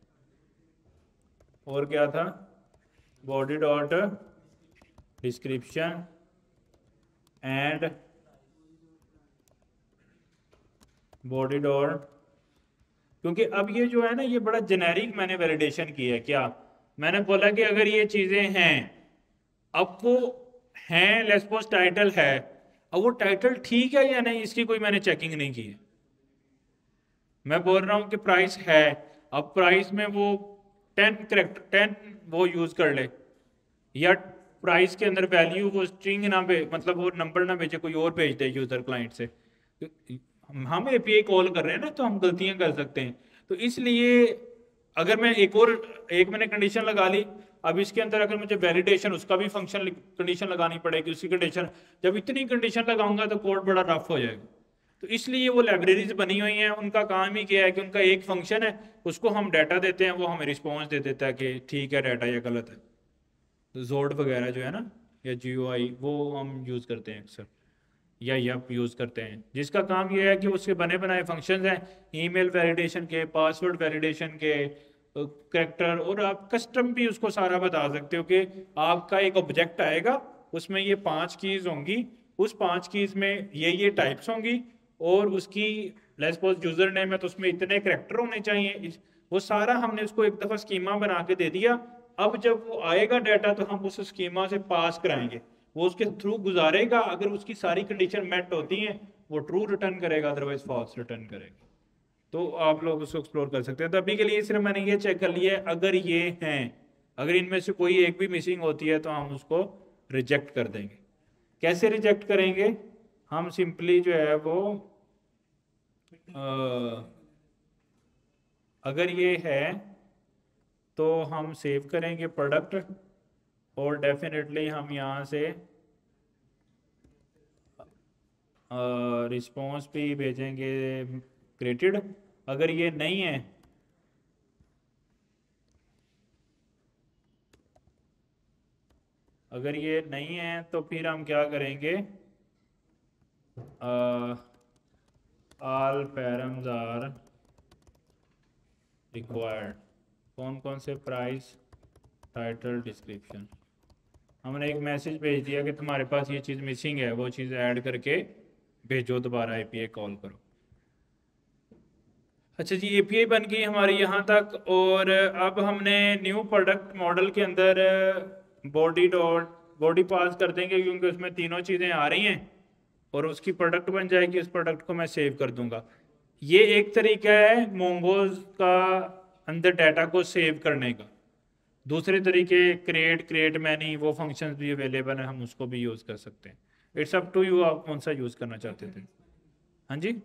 और क्या था, body dot description and body dot, क्योंकि अब ये जो है ना ये बड़ा जेनेरिक मैंने वैलिडेशन किया है। क्या मैंने बोला कि अगर ये चीजें हैं, अब वो हैं, लेट्स सपोज टाइटल है, अब वो टाइटल ठीक है या नहीं इसकी कोई मैंने चेकिंग नहीं की है। मैं बोल रहा हूँ कि प्राइस है, अब प्राइस में वो 10 वो यूज कर ले, या प्राइस के अंदर वैल्यू वो स्ट्रिंग ना भेज, मतलब वो नंबर ना भेजे, कोई और भेज दे यूजर क्लाइंट से। हम API कॉल कर रहे हैं ना, तो हम गलतियां कर सकते हैं। तो इसलिए अगर मैं एक मैंने कंडीशन लगा ली, अब इसके अंदर अगर मुझे वैलिडेशन उसका भी फंक्शन कंडीशन लगानी पड़ेगी, उसकी कंडीशन, जब इतनी कंडीशन लगाऊंगा तो कोड बड़ा रफ हो जाएगा। तो इसलिए वो लाइब्रेरीज बनी हुई हैं, उनका काम ही क्या है कि उनका एक फंक्शन है, उसको हम डाटा देते हैं, वो हमें रिस्पॉन्स दे देता है कि ठीक है डाटा या गलत है। तो जोड वगैरह जो है ना या GUI वो हम यूज़ करते हैं अक्सर, या यप यूज़ करते हैं, जिसका काम ये है कि उसके बने बनाए फंक्शंस हैं, ईमेल वैलिडेशन के, पासवर्ड वैलिडेशन के, करेक्टर, और आप कस्टम भी उसको सारा बता सकते हो कि आपका एक ऑब्जेक्ट आएगा, उसमें ये 5 कीज होंगी, उस 5 कीज में ये टाइप्स होंगी, और उसकी लेट्स सपोज यूजर नेम है तो उसमें इतने करेक्टर होने चाहिए। वो सारा हमने उसको एक दफ़ा स्कीमा बना के दे दिया। अब जब वो आएगा डाटा तो हम उस स्कीमा से पास कराएंगे, वो उसके थ्रू गुजारेगा, अगर उसकी सारी कंडीशन मेट होती हैं वो ट्रू रिटर्न करेगा, अदरवाइज फॉल्स रिटर्न करेगा। तो आप लोग उसको एक्सप्लोर कर सकते हैं। तो अभी के लिए सिर्फ मैंने ये चेक कर लिया है, अगर ये हैं, अगर इनमें से कोई एक भी मिसिंग होती है तो हम उसको रिजेक्ट कर देंगे। कैसे रिजेक्ट करेंगे? हम सिंपली जो है वो अ, अगर ये है तो हम सेव करेंगे प्रोडक्ट, और डेफिनेटली हम यहाँ से रिस्पॉन्स भी भेजेंगे क्रिएटेड। अगर ये नहीं है, अगर ये नहीं है तो फिर हम क्या करेंगे, ऑल पैरम्स आर रिक्वायर्ड। कौन कौन से? Price, title, description. हमने एक मैसेज भेज दिया कि तुम्हारे पास ये चीज़ मिसिंग है, वो चीज़ ऐड करके भेजो, दोबारा एपीआई कॉल करो। अच्छा जी, एपीआई बन गई हमारी यहाँ तक। और अब हमने न्यू प्रोडक्ट मॉडल के अंदर बॉडी पास कर देंगे, क्योंकि उसमें तीनों चीज़ें आ रही हैं और उसकी प्रोडक्ट बन जाएगी। उस प्रोडक्ट को मैं सेव कर दूंगा। ये एक तरीका है मोंगोज का अंदर डाटा को सेव करने का। दूसरे तरीके क्रिएट मैनी, वो फंक्शंस भी अवेलेबल हैं, हम उसको भी यूज़ कर सकते हैं। इट्स अप टू यू, आप कौन सा यूज़ करना चाहते थे। हाँ जी,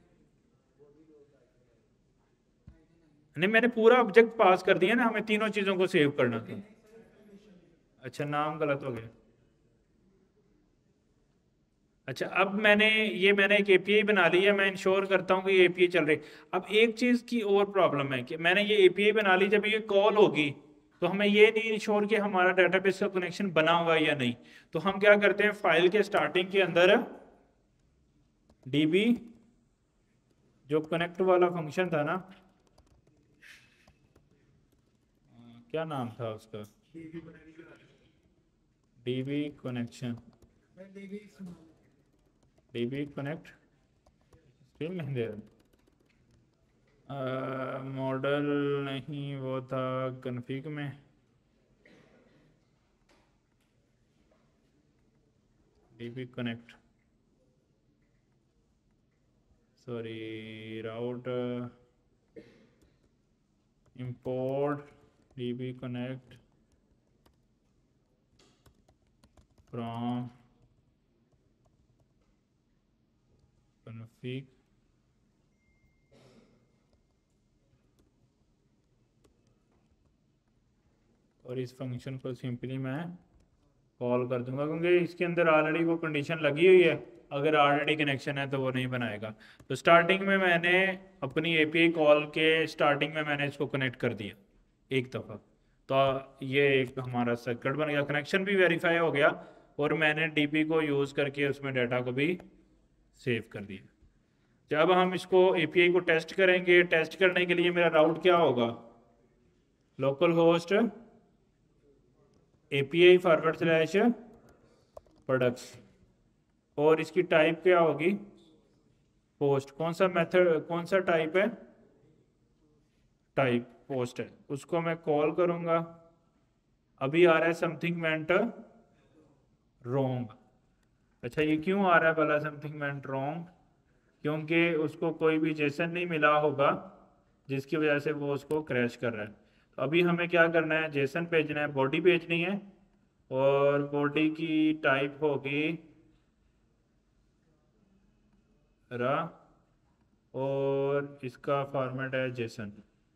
नहीं मैंने पूरा ऑब्जेक्ट पास कर दिया ना, हमें तीनों चीज़ों को सेव करना था। अच्छा, नाम गलत हो गया। अच्छा, अब मैंने एक एपीआई बना ली है, मैं इंश्योर करता हूँ कि ये एपीआई चल रही है। अब एक चीज़ की और प्रॉब्लम है कि मैंने ये एपीआई बना ली, जब ये कॉल होगी तो हमें ये नहीं इंश्योर कि हमारा डेटाबेस का कनेक्शन बना हुआ है या नहीं। तो हम क्या करते हैं, फाइल के स्टार्टिंग के अंदर डीबी जो कनेक्ट वाला फंक्शन था ना, क्या नाम था उसका, DB connection, DB connect, still नहीं दे मॉडल नहीं, वो था कन्फिग में, DB connect, sorry, route import db connect from config और इस फंक्शन को सिंपली मैं कॉल कर दूंगा, क्योंकि इसके अंदर ऑलरेडी वो कंडीशन लगी हुई है। अगर ऑलरेडी कनेक्शन है तो वो नहीं बनाएगा। तो स्टार्टिंग में मैंने अपनी एपीआई कॉल के स्टार्टिंग में मैंने इसको कनेक्ट कर दिया एक दफ़ा, तो ये एक हमारा सर्किट बन गया, कनेक्शन भी वेरीफाई हो गया और मैंने डीबी को यूज़ करके उसमें डाटा को भी सेव कर दिया। जब हम इसको एपीआई को टेस्ट करेंगे, टेस्ट करने के लिए मेरा राउट क्या होगा, लोकल होस्ट API / प्रोडक्ट्स, और इसकी टाइप क्या होगी, पोस्ट। कौन सा मेथड, कौन सा टाइप है, टाइप पोस्ट है, उसको मैं कॉल करूंगा। अभी आ रहा है समथिंग वेंट रॉन्ग। अच्छा, ये क्यों आ रहा है भला समथिंग वेंट रॉन्ग, क्योंकि उसको कोई भी जेसन नहीं मिला होगा जिसकी वजह से वो उसको क्रैश कर रहा है। तो अभी हमें क्या करना है, जेसन भेजना है, बॉडी भेजनी है, और बॉडी की टाइप होगी रा, और इसका फॉर्मेट है जेसन।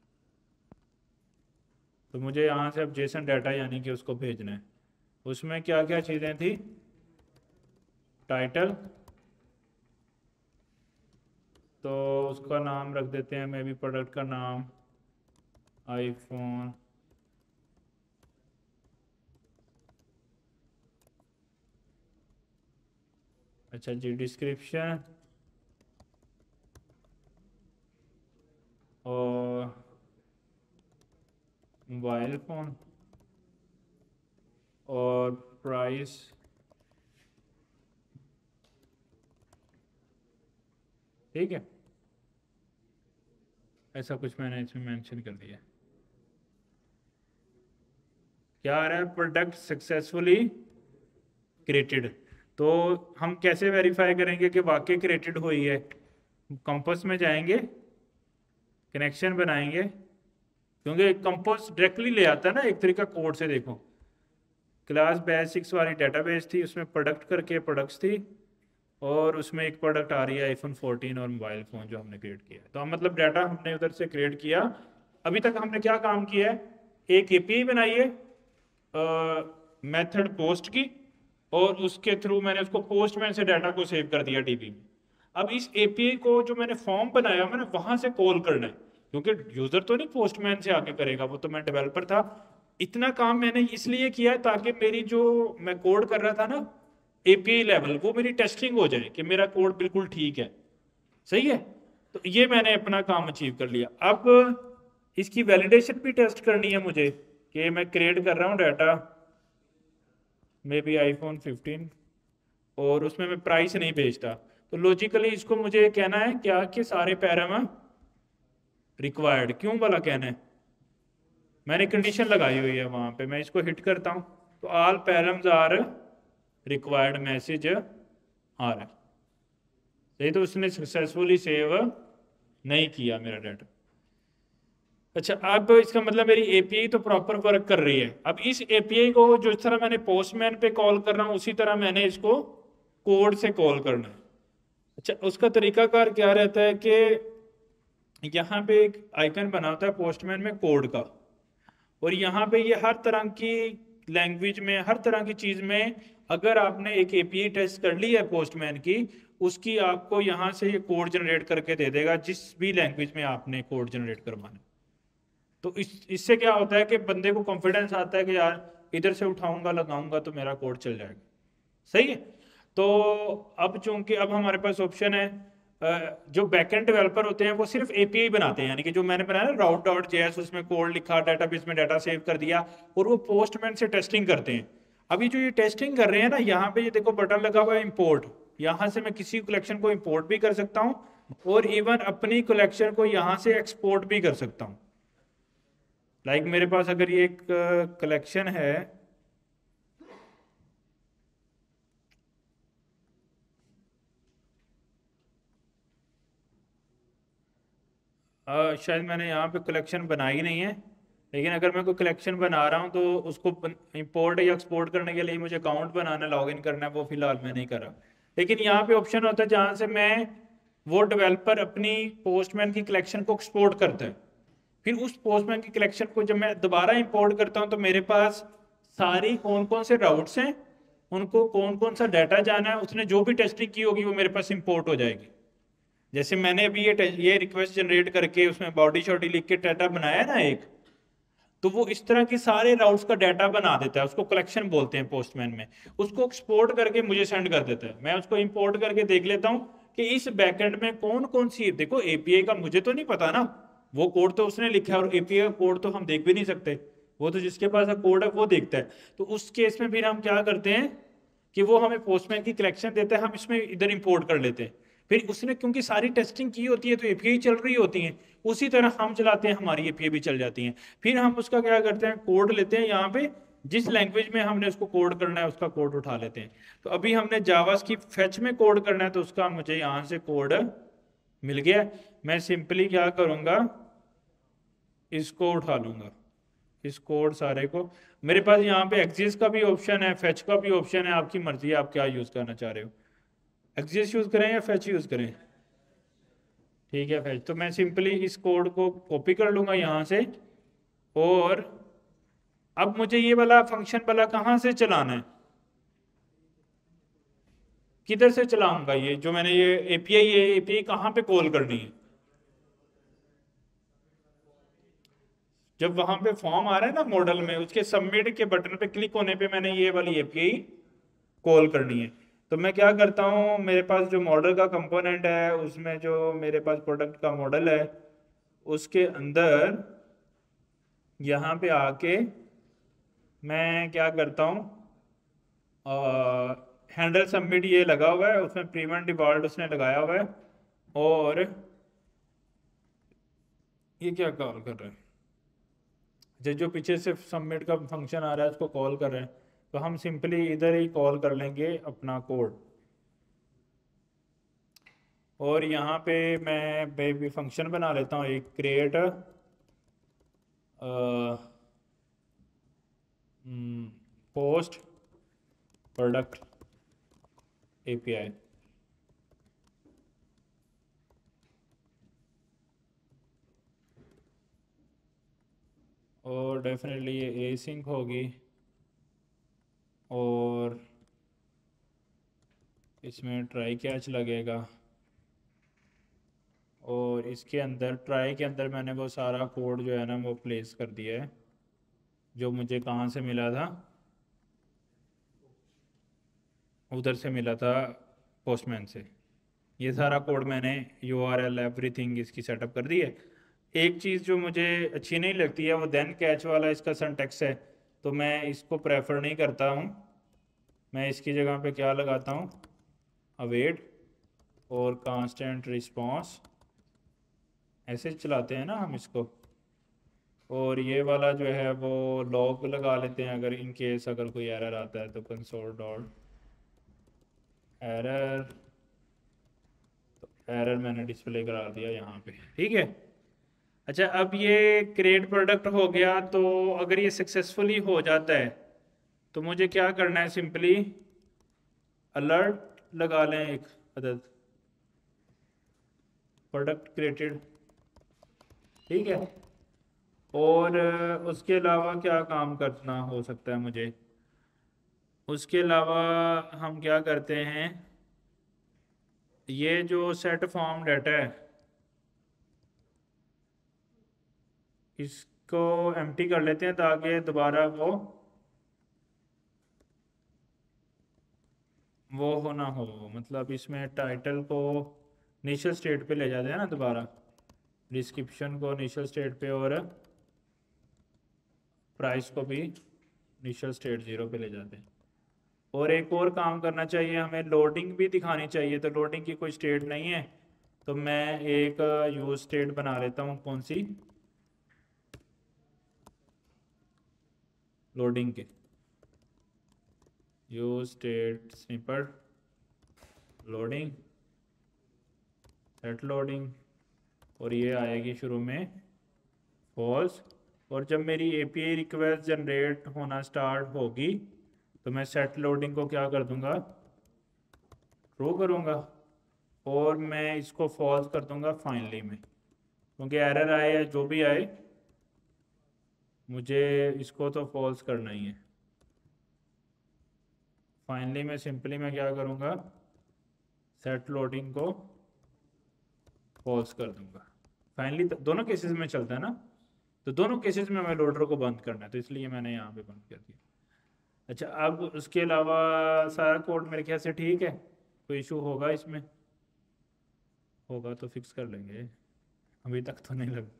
तो मुझे यहाँ से अब जेसन डाटा यानी कि उसको भेजना है। उसमें क्या क्या चीज़ें थी, टाइटल, तो उसका नाम रख देते हैं, मे भी प्रोडक्ट का नाम आईफोन, अच्छा जी, डिस्क्रिप्शन और मोबाइल फ़ोन और प्राइस, ठीक है, ऐसा कुछ मैंने इसमें मेंशन कर दिया। क्या आ रहा है, प्रोडक्ट सक्सेसफुली क्रिएटेड। तो हम कैसे वेरीफाई करेंगे कि वाकई क्रिएटेड हुई है, कंपास में जाएंगे, कनेक्शन बनाएंगे, क्योंकि कंपास डायरेक्टली ले आता है ना एक तरीका कोड से। देखो, क्लास बेसिक्स वाली डेटाबेस थी, उसमें प्रोडक्ट करके प्रोडक्ट्स थी, और उसमें एक प्रोडक्ट आ रही है आईफोन 14 और मोबाइल फ़ोन जो हमने क्रिएट किया। तो हम मतलब डाटा हमने उधर से क्रिएट किया। अभी तक हमने क्या काम किया है, एक एपीआई बनाई है मेथड पोस्ट की, और उसके थ्रू मैंने उसको पोस्टमैन से डाटा को सेव कर दिया डीबी में। अब इस एपीआई को जो मैंने फॉर्म बनाया मैंने वहां से कॉल करना है, क्योंकि यूजर तो नहीं पोस्टमैन से आके करेगा, वो तो मैं डेवलपर था। इतना काम मैंने इसलिए किया ताकि मेरी जो मैं कोड कर रहा था ना, एपीआई लेवल, वो मेरी टेस्टिंग हो जाए कि मेरा कोड बिल्कुल ठीक है, सही है। तो ये मैंने अपना काम अचीव कर लिया। अब इसकी वैलिडेशन भी टेस्ट करनी है मुझे कि मैं क्रिएट कर रहा हूँ डाटा, मे बी iPhone 15, और उसमें मैं प्राइस नहीं भेजता, तो लॉजिकली इसको मुझे कहना है क्या कि सारे पैराम रिक्वायर्ड, क्यों वाला कहना है, मैंने कंडीशन लगाई हुई है वहां पे, मैं इसको हिट करता हूं तो all params are required message आ रहा है, सही। तो उसने सक्सेसफुली सेव नहीं किया मेरा डाटा। अच्छा, अब इसका मतलब मेरी एपीआई तो प्रॉपर वर्क कर रही है। अब इस एपीआई को जो इस तरह मैंने पोस्टमैन पे कॉल कर रहा हूं, उसी तरह मैंने इसको कोड से कॉल करना है। अच्छा, उसका तरीकाकार क्या रहता है कि यहाँ पे एक आइकन बना होता है पोस्टमैन में कोड का, और यहाँ पे ये हर तरह की लैंग्वेज में, हर तरह की चीज में, अगर आपने एक एपीआई टेस्ट कर ली है पोस्टमैन की, उसकी आपको यहाँ से ये कोड जनरेट करके दे देगा जिस भी लैंग्वेज में आपने कोड जनरेट करवाना है। तो इससे क्या होता है कि बंदे को कॉन्फिडेंस आता है कि यार इधर से उठाऊंगा लगाऊंगा तो मेरा कोड चल जाएगा, सही है। तो अब चूंकि अब हमारे पास ऑप्शन है, जो बैकएंड डेवलपर होते हैं वो सिर्फ एपीआई बनाते हैं, यानी कि जो मैंने बनाया ना राउट डॉट जेएस, उसमें कोड लिखा, डेटाबेस में डाटा सेव कर दिया, और वो पोस्टमैन से टेस्टिंग करते हैं। अभी जो ये टेस्टिंग कर रहे हैं ना, यहाँ पे ये देखो बटन लगा हुआ है इंपोर्ट, यहाँ से मैं किसी कलेक्शन को इंपोर्ट भी कर सकता हूँ, और इवन अपनी कलेक्शन को यहाँ से एक्सपोर्ट भी कर सकता हूँ। लाइक मेरे पास अगर ये एक कलेक्शन है, शायद मैंने यहाँ पे कलेक्शन बनाई नहीं है, लेकिन अगर मैं कोई कलेक्शन बना रहा हूँ तो उसको इंपोर्ट या एक्सपोर्ट करने के लिए मुझे अकाउंट बनाना, लॉगिन करना है, वो फिलहाल मैं नहीं कर रहा। लेकिन यहाँ पे ऑप्शन होता है जहाँ से मैं, वो डेवलपर अपनी पोस्टमैन की कलेक्शन को एक्सपोर्ट करता है, फिर उस पोस्टमैन की कलेक्शन को जब मैं दोबारा इंपोर्ट करता हूँ तो मेरे पास सारी कौन कौन से राउट्स हैं, उनको कौन कौन सा डाटा जाना है, उसने जो भी टेस्टिंग की होगी वो मेरे पास इंपोर्ट हो जाएगी। जैसे मैंने अभी ये रिक्वेस्ट जनरेट करके उसमें बॉडी शॉडी लिख के डाटा बनाया ना एक, तो वो इस तरह के सारे राउट्स का डाटा बना देता है, उसको कलेक्शन बोलते हैं पोस्टमैन में, उसको एक्सपोर्ट करके मुझे सेंड कर देता है। मैं उसको इंपोर्ट करके देख लेता हूँ कि इस बैकएंड में कौन कौन सी, देखो एपीआई का मुझे तो नहीं पता ना, वो कोड तो उसने लिखा है, और एपीआई का कोड तो हम देख भी नहीं सकते, वो तो जिसके पास कोड है वो देखता है। तो उस केस में फिर हम क्या करते हैं कि वो हमें पोस्टमैन की कलेक्शन देता है, हम इसमें इधर इंपोर्ट कर लेते हैं, फिर उसने क्योंकि सारी टेस्टिंग की होती है तो एपीआई चल रही होती है, उसी तरह हम चलाते हैं, हमारी एपीआई भी चल जाती है। फिर हम उसका क्या करते हैं, कोड लेते हैं, यहाँ पे जिस लैंग्वेज में हमने उसको कोड करना है उसका कोड उठा लेते हैं। तो अभी हमने जावास्क्रिप्ट फेच में कोड करना है, तो उसका मुझे यहाँ से कोड मिल गया। मैं सिंपली क्या करूँगा, इसको उठा लूँगा, इस कोड सारे को। मेरे पास यहाँ पे एक्सिस का भी ऑप्शन है, फेच का भी ऑप्शन है, आपकी मर्जी है आप क्या यूज़ करना चाह रहे हो, एक्सिस यूज़ करें या फेच यूज़ करें। ठीक है फेच, तो मैं सिंपली इस कोड को कॉपी कर लूँगा यहाँ से, और अब मुझे ये वाला फंक्शन वाला कहाँ से चलाना है, किधर से चलाऊंगा, ये जो मैंने ये एपीआई कहाँ पे कॉल करनी है। जब वहां पे फॉर्म आ रहा है ना मॉडल में, उसके सबमिट के बटन पे क्लिक होने पे मैंने ये वाली एपीआई कॉल करनी है। तो मैं क्या करता हूँ, मेरे पास जो मॉडल का कंपोनेंट है, उसमें जो मेरे पास प्रोडक्ट का मॉडल है, उसके अंदर यहाँ पे आके मैं क्या करता हूँ, हैंडल सबमिट ये लगा हुआ है, उसमें प्रीवेंट डिफॉल्ट उसने लगाया हुआ है, और ये क्या कॉल कर रहा है, जो पीछे से सबमिट का फंक्शन आ रहा है उसको कॉल कर रहे हैं, तो हम सिंपली इधर ही कॉल कर लेंगे अपना कोड। और यहाँ पे मैं बेबी फंक्शन बना लेता हूँ एक, क्रिएट पोस्ट प्रोडक्ट एपीआई, और डेफिनेटली ये एसिंक होगी, और इसमें ट्राई कैच लगेगा, और इसके अंदर ट्राई के अंदर मैंने वो सारा कोड जो है ना वो प्लेस कर दिया है जो मुझे कहाँ से मिला था, उधर से मिला था पोस्टमैन से। ये सारा कोड मैंने URL एवरीथिंग इसकी सेटअप कर दी है। एक चीज़ जो मुझे अच्छी नहीं लगती है वो देन कैच वाला इसका सिंटैक्स है, तो मैं इसको प्रेफर नहीं करता हूँ। मैं इसकी जगह पे क्या लगाता हूँ, अवेट और कांस्टेंट रिस्पांस, ऐसे चलाते हैं ना हम इसको। और ये वाला जो है वो लॉग लगा लेते हैं, अगर इन केस अगर कोई एरर आता है तो कंसोल डॉट एरर, तो एरर मैंने डिस्प्ले करा दिया यहाँ पे, ठीक है। अच्छा, अब ये क्रिएट प्रोडक्ट हो गया, तो अगर ये सक्सेसफुली हो जाता है तो मुझे क्या करना है, सिंपली अलर्ट लगा लें एक अदद, प्रोडक्ट क्रिएटेड, ठीक है। और उसके अलावा क्या काम करना हो सकता है मुझे, उसके अलावा हम क्या करते हैं, ये जो सेट फॉर्म डाटा है इसको एम्प्टी कर लेते हैं ताकि दोबारा वो होना हो, मतलब इसमें टाइटल को इनिशियल स्टेट पे ले जाते हैं ना दोबारा, डिस्क्रिप्शन को इनिशियल स्टेट पे और प्राइस को भी इनिशियल स्टेट 0 पे ले जाते हैं। और एक और काम करना चाहिए, हमें लोडिंग भी दिखानी चाहिए, तो लोडिंग की कोई स्टेट नहीं है, तो मैं एक यूज स्टेट बना लेता हूँ, कौन सी, लोडिंग के use state snippet loading, set loading, और ये आएगी शुरू में फॉल्स। और जब मेरी API रिक्वेस्ट जनरेट होना स्टार्ट होगी तो मैं सेट लोडिंग को क्या कर दूंगा, ट्रू करूंगा, और मैं इसको फॉल्स कर दूंगा फाइनली में, क्योंकि एरर आए या जो भी आए मुझे इसको तो फॉल्स करना ही है। फाइनली में सिंपली मैं क्या करूंगा, सेट लोडिंग को फॉल्स कर दूंगा। फाइनली दोनों केसेस में चलता है ना, तो दोनों केसेस में हमें लोडर को बंद करना है, तो इसलिए मैंने यहाँ पे बंद कर दिया। अच्छा, अब उसके अलावा सारा कोड मेरे ख्याल से ठीक है, कोई इशू होगा इसमें, होगा तो फिक्स कर लेंगे, अभी तक तो नहीं लगा।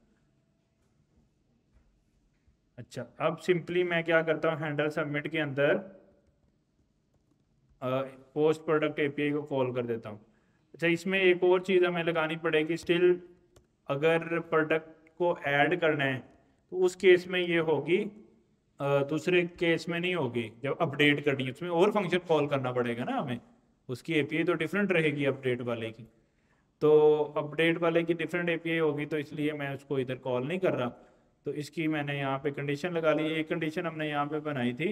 अच्छा, अब सिंपली मैं क्या करता हूँ, हैंडल सबमिट के अंदर पोस्ट प्रोडक्ट API को कॉल कर देता हूँ। अच्छा, इसमें एक और चीज़ हमें लगानी पड़ेगी, स्टिल अगर प्रोडक्ट को ऐड करना है तो उस केस में ये होगी, दूसरे केस में नहीं होगी। जब अपडेट करनी है उसमें और फंक्शन कॉल करना पड़ेगा ना हमें, उसकी API तो डिफरेंट रहेगी अपडेट वाले की, तो अपडेट वाले की डिफरेंट API होगी, तो इसलिए मैं उसको इधर कॉल नहीं कर रहा। तो इसकी मैंने यहाँ पे कंडीशन लगा ली, एक कंडीशन हमने यहाँ पे बनाई थी।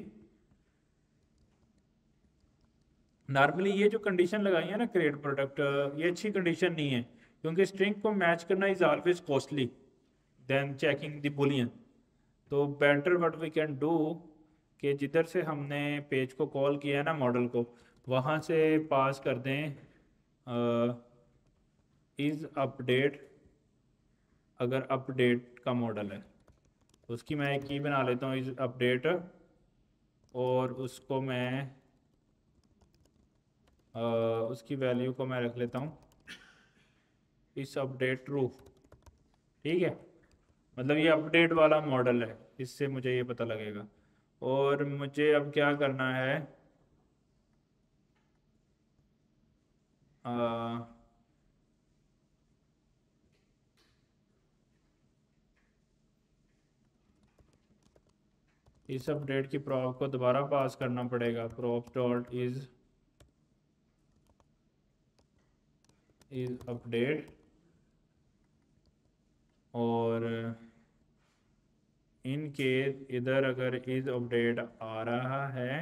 नॉर्मली ये जो कंडीशन लगाई है ना क्रिएट प्रोडक्ट, ये अच्छी कंडीशन नहीं है, क्योंकि स्ट्रिंग को मैच करना is always costly than checking the boolean. तो better what we can do कि जिधर से हमने पेज को कॉल किया है ना मॉडल को, वहाँ से पास कर दें इज अपडेट, अगर अपडेट का मॉडल है तो उसकी मैं एक की बना लेता हूँ इज अपडेट, और उसको मैं उसकी वैल्यू को मैं रख लेता हूँ इस अपडेट ट्रू, ठीक है। मतलब ये अपडेट वाला मॉडल है, इससे मुझे ये पता लगेगा। और मुझे अब क्या करना है, इस अपडेट की प्रॉप को दोबारा पास करना पड़ेगा, प्रॉप डॉट इज अपडेट, और इन केस इधर अगर इज अपडेट आ रहा है,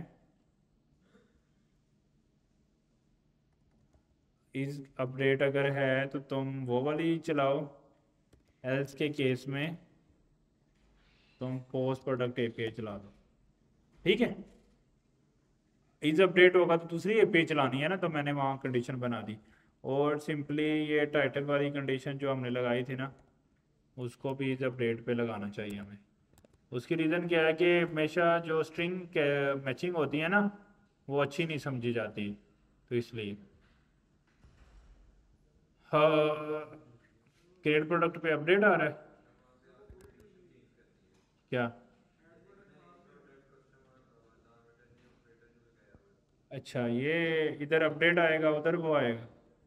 इज अपडेट अगर है तो तुम वो वाली चलाओ, एल्स के केस में तुम पोस्ट प्रोडक्ट API चला दो, ठीक है। इज अपडेट होगा तो दूसरी API चलानी है ना, तो मैंने वहाँ कंडीशन बना दी। और सिंपली ये टाइटल वाली कंडीशन जो हमने लगाई थी ना, उसको भी इस अपडेट पे लगाना चाहिए हमें। उसकी रीज़न क्या है कि हमेशा जो स्ट्रिंग मैचिंग होती है ना वो अच्छी नहीं समझी जाती, तो इसलिए हाँ, क्रिएट प्रोडक्ट पे अपडेट आ रहा है क्या? अच्छा, ये इधर अपडेट आएगा, उधर वो आएगा।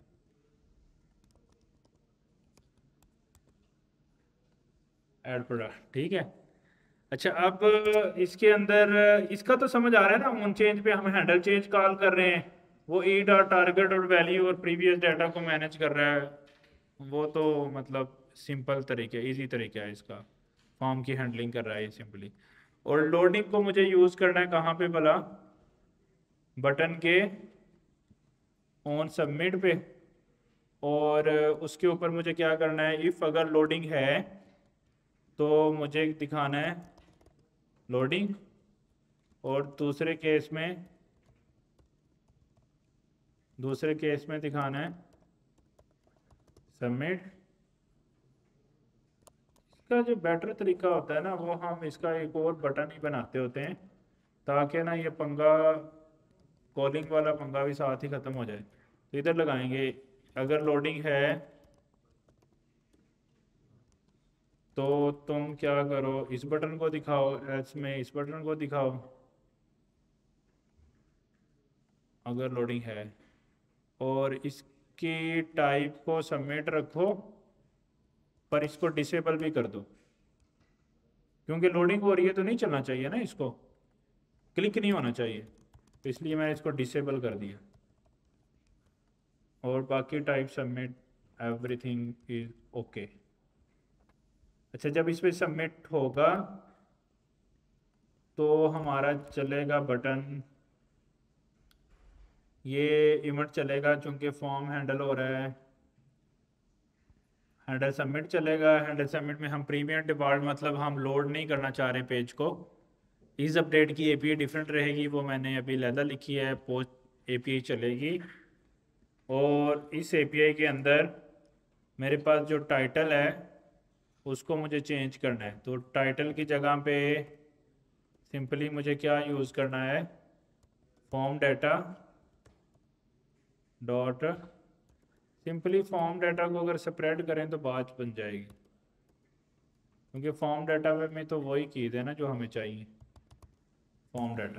ऐड प्रोडक्ट, ठीक है। अच्छा, अब इसके अंदर इसका तो समझ आ रहा है ना, ऑन चेंज पे हम हैंडल चेंज कॉल कर रहे हैं, वो ई डॉट टारगेट और वैल्यू और प्रीवियस डाटा को मैनेज कर रहा है। वो तो मतलब सिंपल तरीके, इजी तरीका है इसका, फॉर्म की हैंडलिंग कर रहा है ये सिंपली। और लोडिंग को मुझे यूज़ करना है कहाँ पे भला? बटन के ऑन सबमिट पे। और उसके ऊपर मुझे क्या करना है, इफ़ अगर लोडिंग है तो मुझे दिखाना है लोडिंग, और दूसरे केस में दिखाना है सबमिट। इसका जो बेटर तरीका होता है ना, वो हम इसका एक और बटन ही बनाते होते हैं, ताकि ना ये पंगा, कॉलिंग वाला पंगा भी साथ ही ख़त्म हो जाए। तो इधर लगाएंगे, अगर लोडिंग है तो तुम क्या करो, इस बटन को दिखाओ, एल्स में इस बटन को दिखाओ अगर लोडिंग है, और इसकी टाइप को सबमिट रखो, पर इसको डिसेबल भी कर दो, क्योंकि लोडिंग हो रही है तो नहीं चलना चाहिए ना, इसको क्लिक नहीं होना चाहिए, तो इसलिए मैंने इसको डिसेबल कर दिया। और बाकी type submit, everything is okay. अच्छा, जब इस पर सबमिट होगा तो हमारा चलेगा बटन, ये इवेंट चलेगा, चूंकि फॉर्म हैंडल हो रहा है, हैंडल सबमिट चलेगा। हैंडल सबमिट में हम प्रीमियम डिफॉल्ट, मतलब हम लोड नहीं करना चाह रहे पेज को। इस अपडेट की एपीआई डिफरेंट रहेगी, वो मैंने अभी लैदा लिखी है, पोस्ट एपीआई चलेगी। और इस एपीआई के अंदर मेरे पास जो टाइटल है उसको मुझे चेंज करना है, तो टाइटल की जगह पे सिंपली मुझे क्या यूज़ करना है, form data dot, simply form data को अगर स्प्रेड करें तो बात बन जाएगी, क्योंकि फॉर्म डाटा में तो वही कीज़ है ना जो हमें चाहिए। फॉर्म डाटा,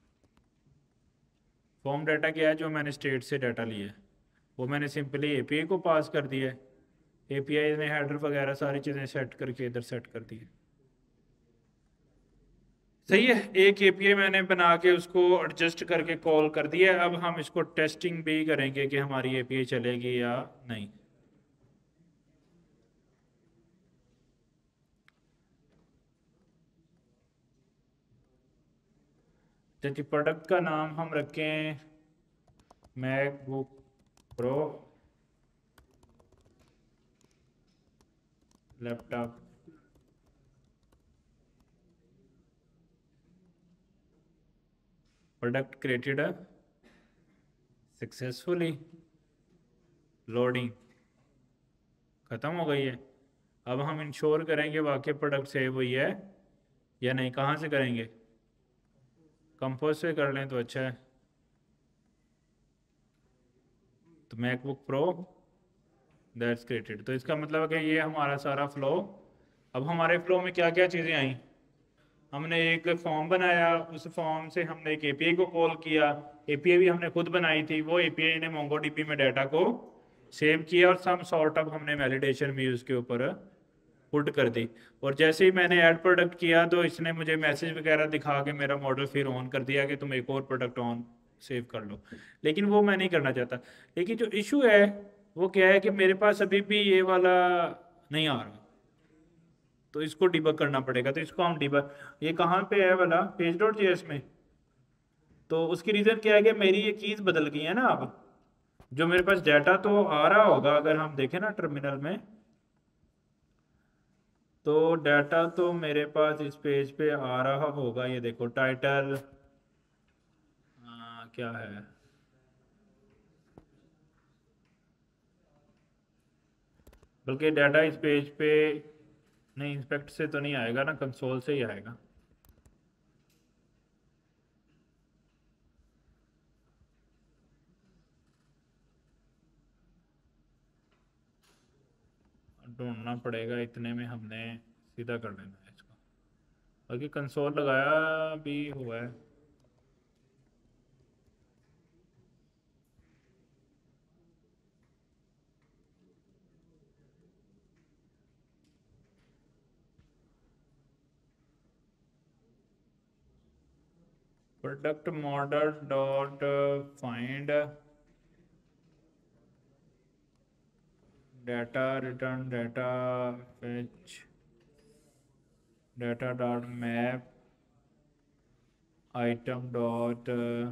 फॉर्म डाटा क्या है, जो मैंने स्टेट से डाटा लिया है वो मैंने सिंपली एपीआई को पास कर दिया है, एपीआई ने हेडर वगैरह सारी चीज़ें सेट करके इधर सेट कर दी है। सही है, एक एपीआई मैंने बना के उसको एडजस्ट करके कॉल कर दिया है। अब हम इसको टेस्टिंग भी करेंगे कि हमारी एपीआई चलेगी या नहीं। तो जी प्रोडक्ट का नाम हम रखें MacBook Pro laptop. Product created successfully, loading ख़त्म हो गई है। अब हम इंश्योर करेंगे वाकई प्रोडक्ट सेव हुई है या नहीं। कहाँ से करेंगे? कंपोज से कर लें तो अच्छा है। तो मैकबुक प्रो दैट्स क्रिएटेड, तो इसका मतलब है कि ये हमारा सारा फ्लो। अब हमारे फ्लो में क्या क्या चीज़ें आई, हमने एक फॉर्म बनाया, उस फॉर्म से हमने एक एपीआई को कॉल किया, एपीआई भी हमने खुद बनाई थी, वो एपीआई ने मोंगोडीबी में डाटा को सेव किया, और सम सॉर्ट ऑफ हमने वैलिडेशन भी उसके ऊपर पुट कर दी। और जैसे ही मैंने ऐड प्रोडक्ट किया तो इसने मुझे मैसेज वगैरह दिखा के मेरा मॉडल फिर ऑन कर दिया कि तुम एक और प्रोडक्ट ऑन सेव कर लो। लेकिन वो मैं नहीं करना चाहता। लेकिन जो इशू है वो क्या है कि मेरे पास अभी भी ये वाला नहीं आ रहा, तो इसको डिबग करना पड़ेगा। तो इसको हम डिबग, ये कहाँ पे है वाला, पेज डॉट जेएस में। तो उसकी रीज़न क्या है कि मेरी ये कीज़ बदल गई है ना। अब जो मेरे पास डाटा तो आ रहा होगा, अगर हम देखें ना टर्मिनल में, तो डाटा तो मेरे पास इस पेज पे आ रहा होगा। ये देखो टाइटल क्या है, बल्कि डाटा इस पेज पे नहीं, इंस्पेक्ट से तो नहीं आएगा ना, कंसोल से ही आएगा। ढूंढना पड़ेगा, इतने में हमने सीधा कर लेना है इसको। बाकी कंसोल लगाया भी हुआ है। Product model dot find data return data fetch data dot map item dot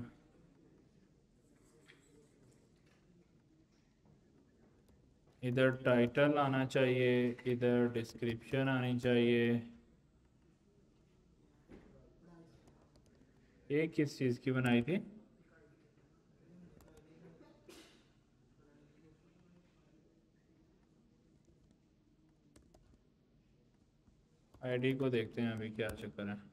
इधर टाइटल आना चाहिए, इधर डिस्क्रिप्शन आनी चाहिए। ये किस चीज़ की बनाई थी? आईडी को देखते हैं अभी क्या चक्कर है,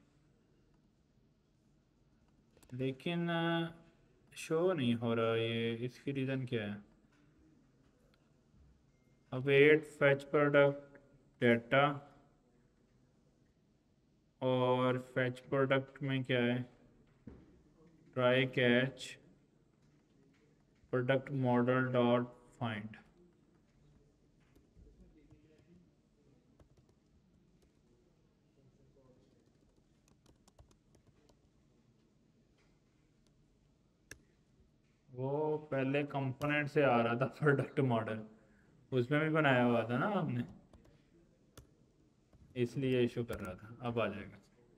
लेकिन शो नहीं हो रहा ये, इसकी रीज़न क्या है? अवेट फैच प्रोडक्ट डाटा, और फैच प्रोडक्ट में क्या है? Try catch product model dot find. वो पहले कंपोनेंट से आ रहा था प्रोडक्ट मॉडल, उसमें भी बनाया हुआ था ना हमने, इसलिए इशू कर रहा था। अब आ जाएगा,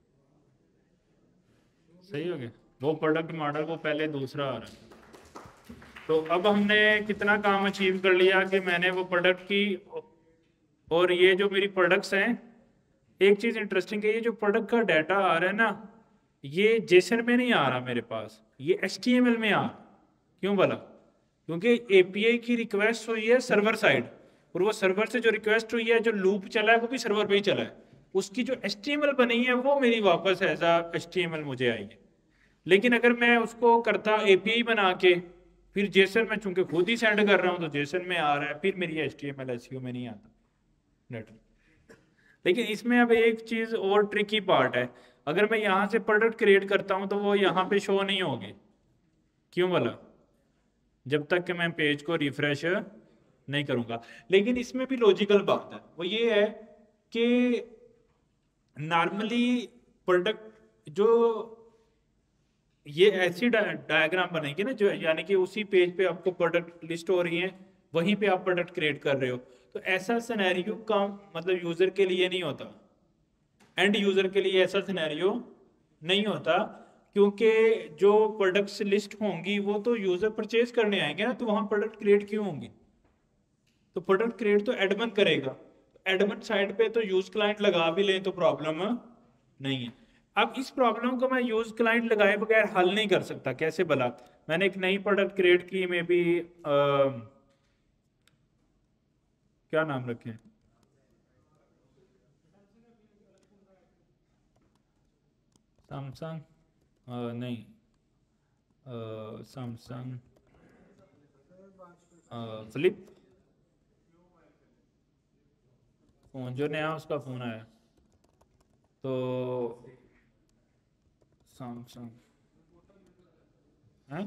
सही हो गया। वो प्रोडक्ट मॉडल वो पहले दूसरा आ रहा था। तो अब हमने कितना काम अचीव कर लिया कि मैंने वो प्रोडक्ट की, और ये जो मेरी प्रोडक्ट्स हैं, एक चीज़ इंटरेस्टिंग है, ये जो प्रोडक्ट का डाटा आ रहा है ना, ये जेसन में नहीं आ रहा मेरे पास, ये HTML में आ रहा। क्यों भला? क्योंकि API की रिक्वेस्ट हुई है सर्वर साइड, और वो सर्वर से जो रिक्वेस्ट हुई है, जो लूप चला है, वो भी सर्वर पे ही चला है। उसकी जो HTML बनी है वो मेरी वापस एज HTML मुझे आई है। लेकिन अगर मैं उसको करता API बना के, फिर जेसन में चूंकि खुद ही सेंड कर रहा हूँ तो जेसन में आ रहा है, फिर मेरी HTML SEO में नहीं आता नेट। लेकिन इसमें अब एक चीज़ और ट्रिकी पार्ट है, अगर मैं यहाँ से प्रोडक्ट क्रिएट करता हूँ तो वो यहाँ पे शो नहीं होगी। क्यों भला? जब तक कि मैं पेज को रिफ्रेश नहीं करूँगा। लेकिन इसमें भी लॉजिकल बात है, वो ये है कि नॉर्मली प्रोडक्ट जो ये ऐसी डायग्राम बनेगी ना, जो यानी कि उसी पेज पे आपको प्रोडक्ट लिस्ट हो रही है, वहीं पे आप प्रोडक्ट क्रिएट कर रहे हो, तो ऐसा सिनेरियो का मतलब यूजर के लिए नहीं होता, एंड यूजर के लिए ऐसा सिनेरियो नहीं होता, क्योंकि जो प्रोडक्ट्स लिस्ट होंगी वो तो यूजर परचेज करने आएंगे ना, तो वहां प्रोडक्ट क्रिएट क्यों होंगी? तो प्रोडक्ट क्रिएट तो एडमिन करेगा, एडमिन साइड पे तो यूज क्लाइंट लगा भी ले तो प्रॉब्लम नहीं है। अब इस प्रॉब्लम को मैं यूज क्लाइंट लगाए बगैर हल नहीं कर सकता, कैसे भला? मैंने एक नई प्रोडक्ट क्रिएट की, मे बी क्या नाम रखें, सैमसंग नहीं, सैमसंग फ्लिप फोन जो नया उसका फोन आया, तो सैमसंग है।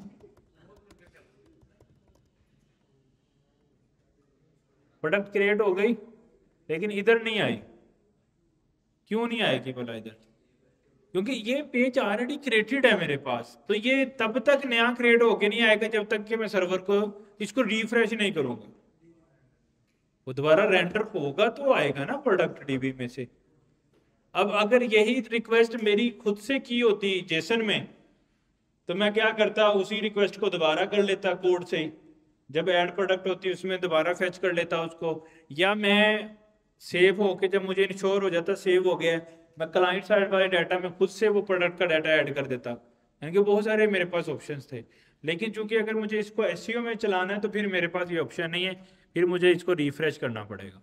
प्रोडक्ट क्रिएट हो गई, लेकिन इधर नहीं आई। क्यों नहीं आएगी भला इधर? क्योंकि ये पेज ऑलरेडी क्रिएटेड है मेरे पास, तो ये तब तक नया क्रिएट होके नहीं आएगा जब तक कि मैं सर्वर को इसको रिफ्रेश नहीं करूंगा। वो दोबारा रेंडर होगा तो आएगा ना प्रोडक्ट DB में से। अब अगर यही रिक्वेस्ट मेरी खुद से की होती जेसन में, तो मैं क्या करता, उसी रिक्वेस्ट को दोबारा कर लेता कोड से ही, जब ऐड प्रोडक्ट होती उसमें दोबारा फेच कर लेता उसको, या मैं सेव होके जब मुझे इंश्योर हो जाता सेव हो गया, मैं क्लाइंट साइड वाले डाटा में खुद से वो प्रोडक्ट का डाटा ऐड कर देता। यानी कि बहुत सारे मेरे पास ऑप्शंस थे, लेकिन चूंकि अगर मुझे इसको SEO में चलाना है तो फिर मेरे पास ये ऑप्शन नहीं है, फिर मुझे इसको रिफ्रेश करना पड़ेगा।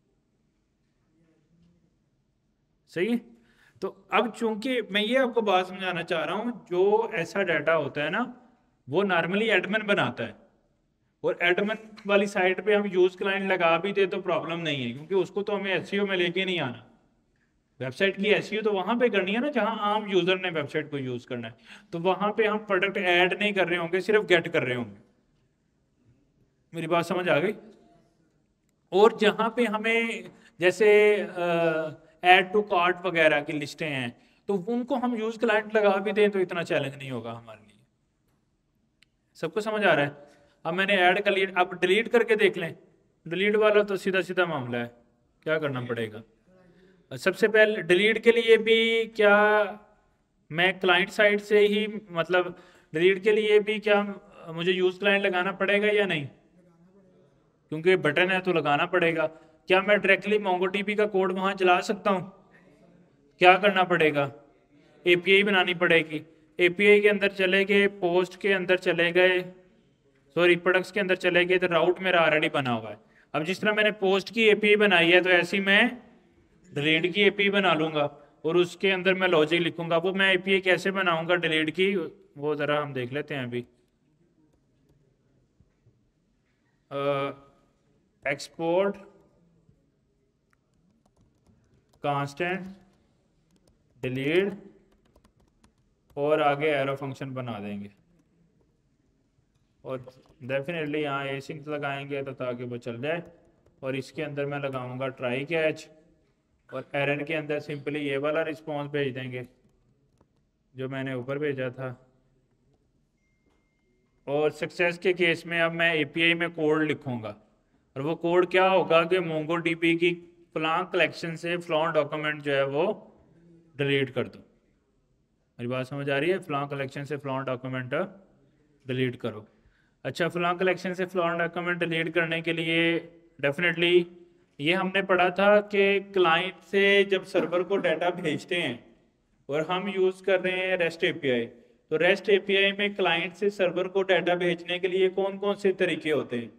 सही है? तो अब चूंकि मैं ये आपको बात समझाना चाह रहा हूं, जो ऐसा डाटा होता है ना, वो नॉर्मली एडमिन बनाता है, और एडमिन वाली साइट पे हम यूज क्लाइंट लगा भी दे तो प्रॉब्लम नहीं है, क्योंकि उसको तो हमें एसईओ में लेके नहीं आना। वेबसाइट की एसईओ तो वहां पे करनी है ना जहां आम यूजर ने वेबसाइट को यूज करना है। तो वहां पे हम प्रोडक्ट ऐड नहीं कर रहे होंगे, सिर्फ गेट कर रहे होंगे। मेरी बात समझ आ गई? और जहां पे हमें जैसे ऐड टू कार्ट वगैरह की लिस्टें हैं, तो उनको हम यूज क्लाइंट लगा भी दें तो इतना चैलेंज नहीं होगा हमारे लिए। सबको समझ आ रहा है? अब मैंने ऐड कर लिया, अब डिलीट करके देख लें। डिलीट वाला तो सीधा सीधा मामला है, क्या करना पड़ेगा? सबसे पहले डिलीट के लिए भी क्या मैं क्लाइंट साइड से ही, मतलब डिलीट के लिए भी क्या मुझे यूज क्लाइंट लगाना पड़ेगा या नहीं? क्योंकि बटन है तो लगाना पड़ेगा। क्या मैं डायरेक्टली मोंगोडीबी का कोड वहां चला सकता हूं? क्या करना पड़ेगा? एपीआई बनानी पड़ेगी। एपीआई के अंदर चले गए, पोस्ट के अंदर चले गए, सॉरी प्रोडक्ट्स के अंदर चले गए, तो राउट मेरा ऑलरेडी बना हुआ है। अब जिस तरह मैंने पोस्ट की एपीआई बनाई है, तो ऐसी मैं डिलीट की एपीआई बना लूंगा और उसके अंदर मैं लॉजिक लिखूंगा। वो मैं एपीआई कैसे बनाऊंगा डिलीट की, वो जरा हम देख लेते हैं अभी। एक्सपोर्ट कांस्टेंट डिलीट और आगे एरो फंक्शन बना देंगे, और डेफिनेटली यहाँ एसिंक्स लगाएंगे तो ताकि वो चल जाए। और इसके अंदर मैं लगाऊंगा ट्राई कैच, और एरर के अंदर सिंपली ये वाला रिस्पॉन्स भेज देंगे जो मैंने ऊपर भेजा था। और सक्सेस के केस में अब मैं एपीआई में कोड लिखूंगा, और वो कोड क्या होगा कि मोंगोडीबी की फलां कलेक्शन से फलां डॉक्यूमेंट जो है वो डिलीट कर दो। मेरी बात समझ आ रही है? फलां कलेक्शन से फलां डॉक्यूमेंट डिलीट करो। अच्छा, फलां कलेक्शन से फलां डॉक्यूमेंट डिलीट करने के लिए डेफिनेटली ये हमने पढ़ा था कि क्लाइंट से जब सर्वर को डाटा भेजते हैं और हम यूज़ कर रहे हैं रेस्ट एपीआई, तो रेस्ट एपीआई में क्लाइंट से सर्वर को डाटा भेजने के लिए कौन कौन से तरीके होते हैं?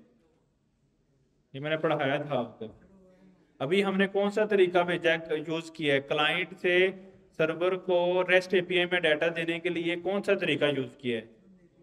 ये मैंने पढ़ाया था आपको। अभी हमने कौन सा तरीका भेजा यूज किया है क्लाइंट से सर्वर को रेस्ट एपीआई में डाटा देने के लिए? कौन सा तरीका यूज किया है?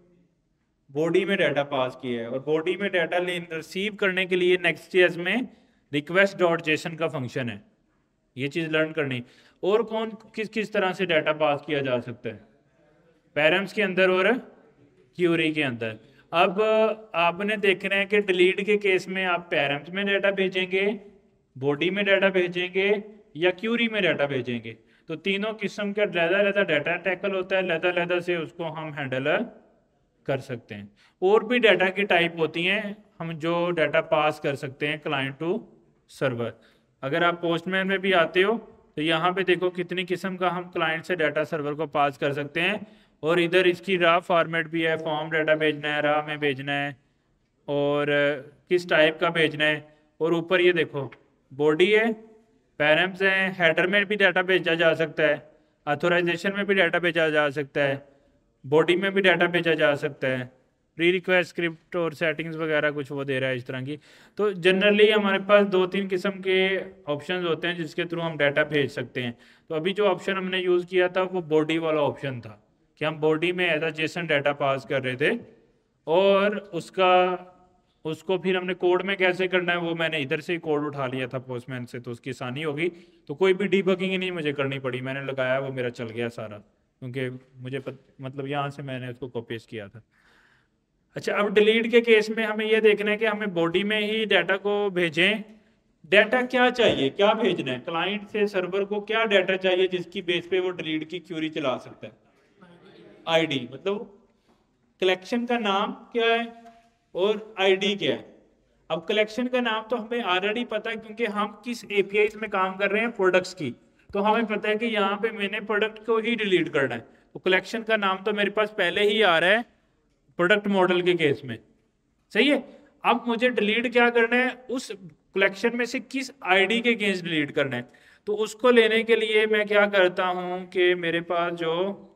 बॉडी में डाटा पास किया है, और बॉडी में डाटा रिसीव करने के लिए नेक्स्ट.js में रिक्वेस्ट डॉट जेसन का फंक्शन है। ये चीज लर्न करनी। और कौन किस किस तरह से डाटा पास किया जा सकता है? पैरम्स के अंदर और क्यूरी के अंदर। अब आपने देखना है कि डिलीट के केस में आप पैरम्स में डाटा भेजेंगे, बॉडी में डाटा भेजेंगे, या क्यूरी में डाटा भेजेंगे। तो तीनों किस्म का लहदा डाटा टैकल होता है, लहदा से उसको हम हैंडल कर सकते हैं। और भी डाटा की टाइप होती हैं हम जो डाटा पास कर सकते हैं क्लाइंट टू सर्वर। अगर आप पोस्टमैन में भी आते हो तो यहाँ पे देखो कितनी किस्म का हम क्लाइंट से डाटा सर्वर को पास कर सकते हैं। और इधर इसकी रा फॉर्मेट भी है, फॉर्म डाटा भेजना है, रा में भेजना है, और किस टाइप का भेजना है। और ऊपर ये देखो बॉडी है, पैरम्स हैं, हेडर में भी डाटा भेजा जा सकता है, ऑथोराइजेशन में भी डाटा भेजा जा सकता है, बॉडी में भी डाटा भेजा जा सकता है, प्री रिक्वेस्ट स्क्रिप्ट और सेटिंग्स वगैरह कुछ वो दे रहा है इस तरह की। तो जनरली हमारे पास 2-3 किस्म के ऑप्शंस होते हैं जिसके थ्रू हम डाटा भेज सकते हैं। तो अभी जो ऑप्शन हमने यूज़ किया था वो बॉडी वाला ऑप्शन था कि हम बॉडी में एज जेसन डाटा पास कर रहे थे, और उसको फिर हमने कोड में कैसे करना है वो मैंने इधर से ही कोड उठा लिया था पोस्टमैन से, तो उसकी आसानी होगी। तो कोई भी डीबगिंग ही नहीं मुझे करनी पड़ी, मैंने लगाया वो मेरा चल गया सारा, क्योंकि मुझे मतलब यहाँ से मैंने उसको कॉपी किया था। अच्छा, अब डिलीट के केस में हमें ये देखना है कि हमें बॉडी में ही डाटा को भेजें। डाटा क्या चाहिए, क्या भेजना है क्लाइंट से सर्वर को, क्या डाटा चाहिए जिसकी बेस पे वो डिलीट की क्यूरी चला सकता है? आईडी, मतलब कलेक्शन का नाम क्या है और आईडी क्या है। अब कलेक्शन का नाम तो हमें ऑलरेडी पता है, क्योंकि हम किस एपीआई में काम कर रहे हैं, प्रोडक्ट्स की। तो हमें पता है कि यहाँ पे मैंने प्रोडक्ट को ही डिलीट करना है, तो कलेक्शन का नाम तो मेरे पास पहले ही आ रहा है प्रोडक्ट मॉडल के केस में। सही है। अब मुझे डिलीट क्या करना है, उस कलेक्शन में से किस आईडी के अगेंस्ट डिलीट करना है। तो उसको लेने के लिए मैं क्या करता हूं कि मेरे पास जो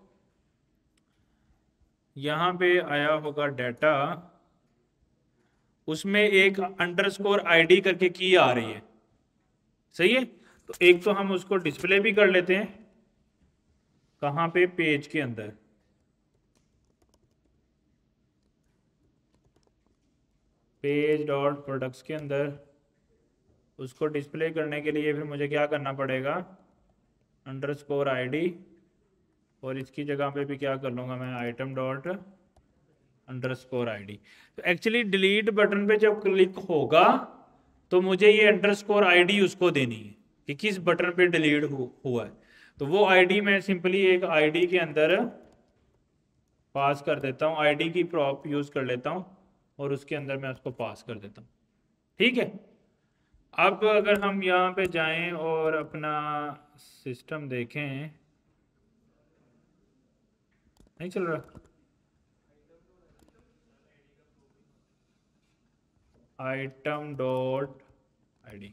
यहां पे आया होगा डाटा, उसमें एक अंडरस्कोर आईडी करके की आ रही है। सही है। तो एक तो हम उसको डिस्प्ले भी कर लेते हैं, कहां पे, पेज के अंदर। पेज डॉट प्रोडक्ट्स के अंदर उसको डिस्प्ले करने के लिए फिर मुझे क्या करना पड़ेगा, अंडरस्कोर आईडी, और इसकी जगह पे भी क्या कर लूँगा मैं, आइटम डॉट अंडरस्कोर आईडी। तो एक्चुअली डिलीट बटन पे जब क्लिक होगा तो मुझे ये अंडरस्कोर आईडी उसको देनी है कि किस बटन पे डिलीट हुआ है। तो वो आईडी मैं सिंपली एक आईडी के अंदर पास कर देता हूँ, आईडी की प्रॉप यूज़ कर लेता हूँ और उसके अंदर मैं उसको पास कर देता हूँ। ठीक है। अब अगर हम यहाँ पे जाएं और अपना सिस्टम देखें, नहीं चल रहा, आइटम डॉट आईडी,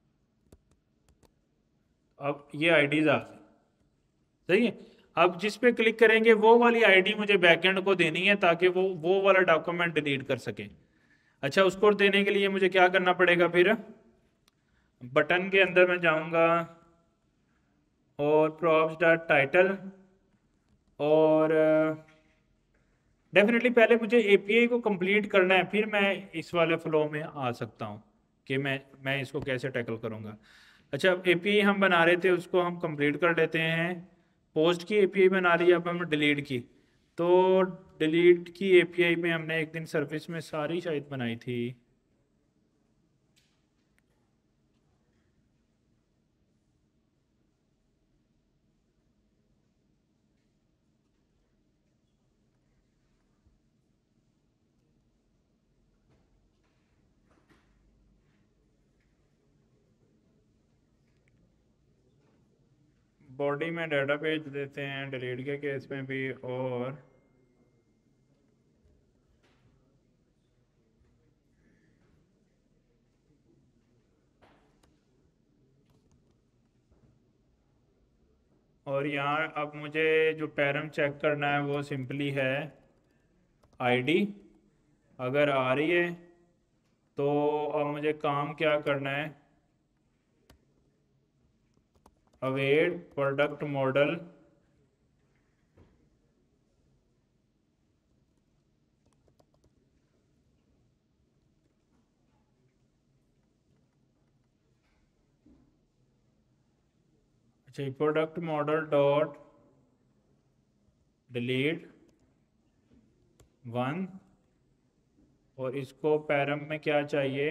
अब ये आईडीज आ गई। सही है। अब जिस पे क्लिक करेंगे वो वाली आईडी मुझे बैकएंड को देनी है ताकि वो वाला डॉक्यूमेंट डिलीट कर सके। अच्छा, उसको देने के लिए मुझे क्या करना पड़ेगा, फिर बटन के अंदर मैं जाऊंगा और प्रॉप्स डॉट टाइटल, और डेफिनेटली पहले मुझे एपीआई को कंप्लीट करना है, फिर मैं इस वाले फ्लो में आ सकता हूँ कि मैं इसको कैसे टैकल करूँगा। अच्छा, एपीआई हम बना रहे थे उसको हम कंप्लीट कर लेते हैं। पोस्ट की एपीआई बना ली, अब हम डिलीट की। तो डिलीट की एपीआई में हमने एक दिन सर्विस में सारी शायद बनाई थी। बॉडी में डाटा पेज देते हैं डिलीट के केस में भी, और यहाँ अब मुझे जो पैरम चेक करना है वो सिंपली है आईडी। अगर आ रही है तो अब मुझे काम क्या करना है, अवेट प्रोडक्ट मॉडल, अच्छा प्रोडक्ट मॉडल डॉट डिलीट 1, और इसको पैरम में क्या चाहिए,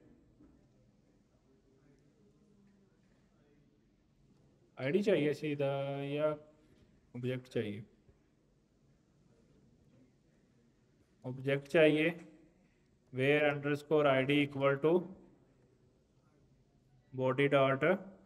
आईडी चाहिए सीधा या ऑब्जेक्ट चाहिए, ऑब्जेक्ट चाहिए, where underscore ID equal to body dot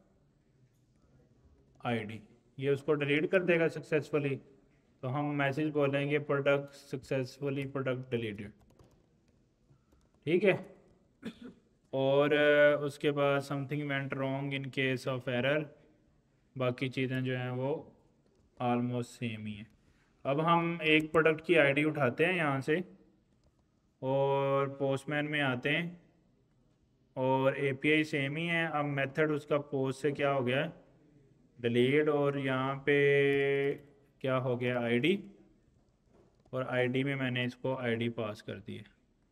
ID. ये उसको डिलीट कर देगा सक्सेसफुली। तो हम मैसेज बोलेंगे प्रोडक्ट सक्सेसफुली प्रोडक्ट डिलीटेड। ठीक है। और उसके बाद something went wrong in case of error, बाकी चीज़ें जो हैं वो ऑलमोस्ट सेम ही है। अब हम एक प्रोडक्ट की आईडी उठाते हैं यहाँ से और पोस्टमैन में आते हैं, और एपीआई सेम ही है। अब मेथड उसका पोस्ट से क्या हो गया है, डिलीट, और यहाँ पे क्या हो गया, आईडी, और आईडी में मैंने इसको आईडी पास कर दी है।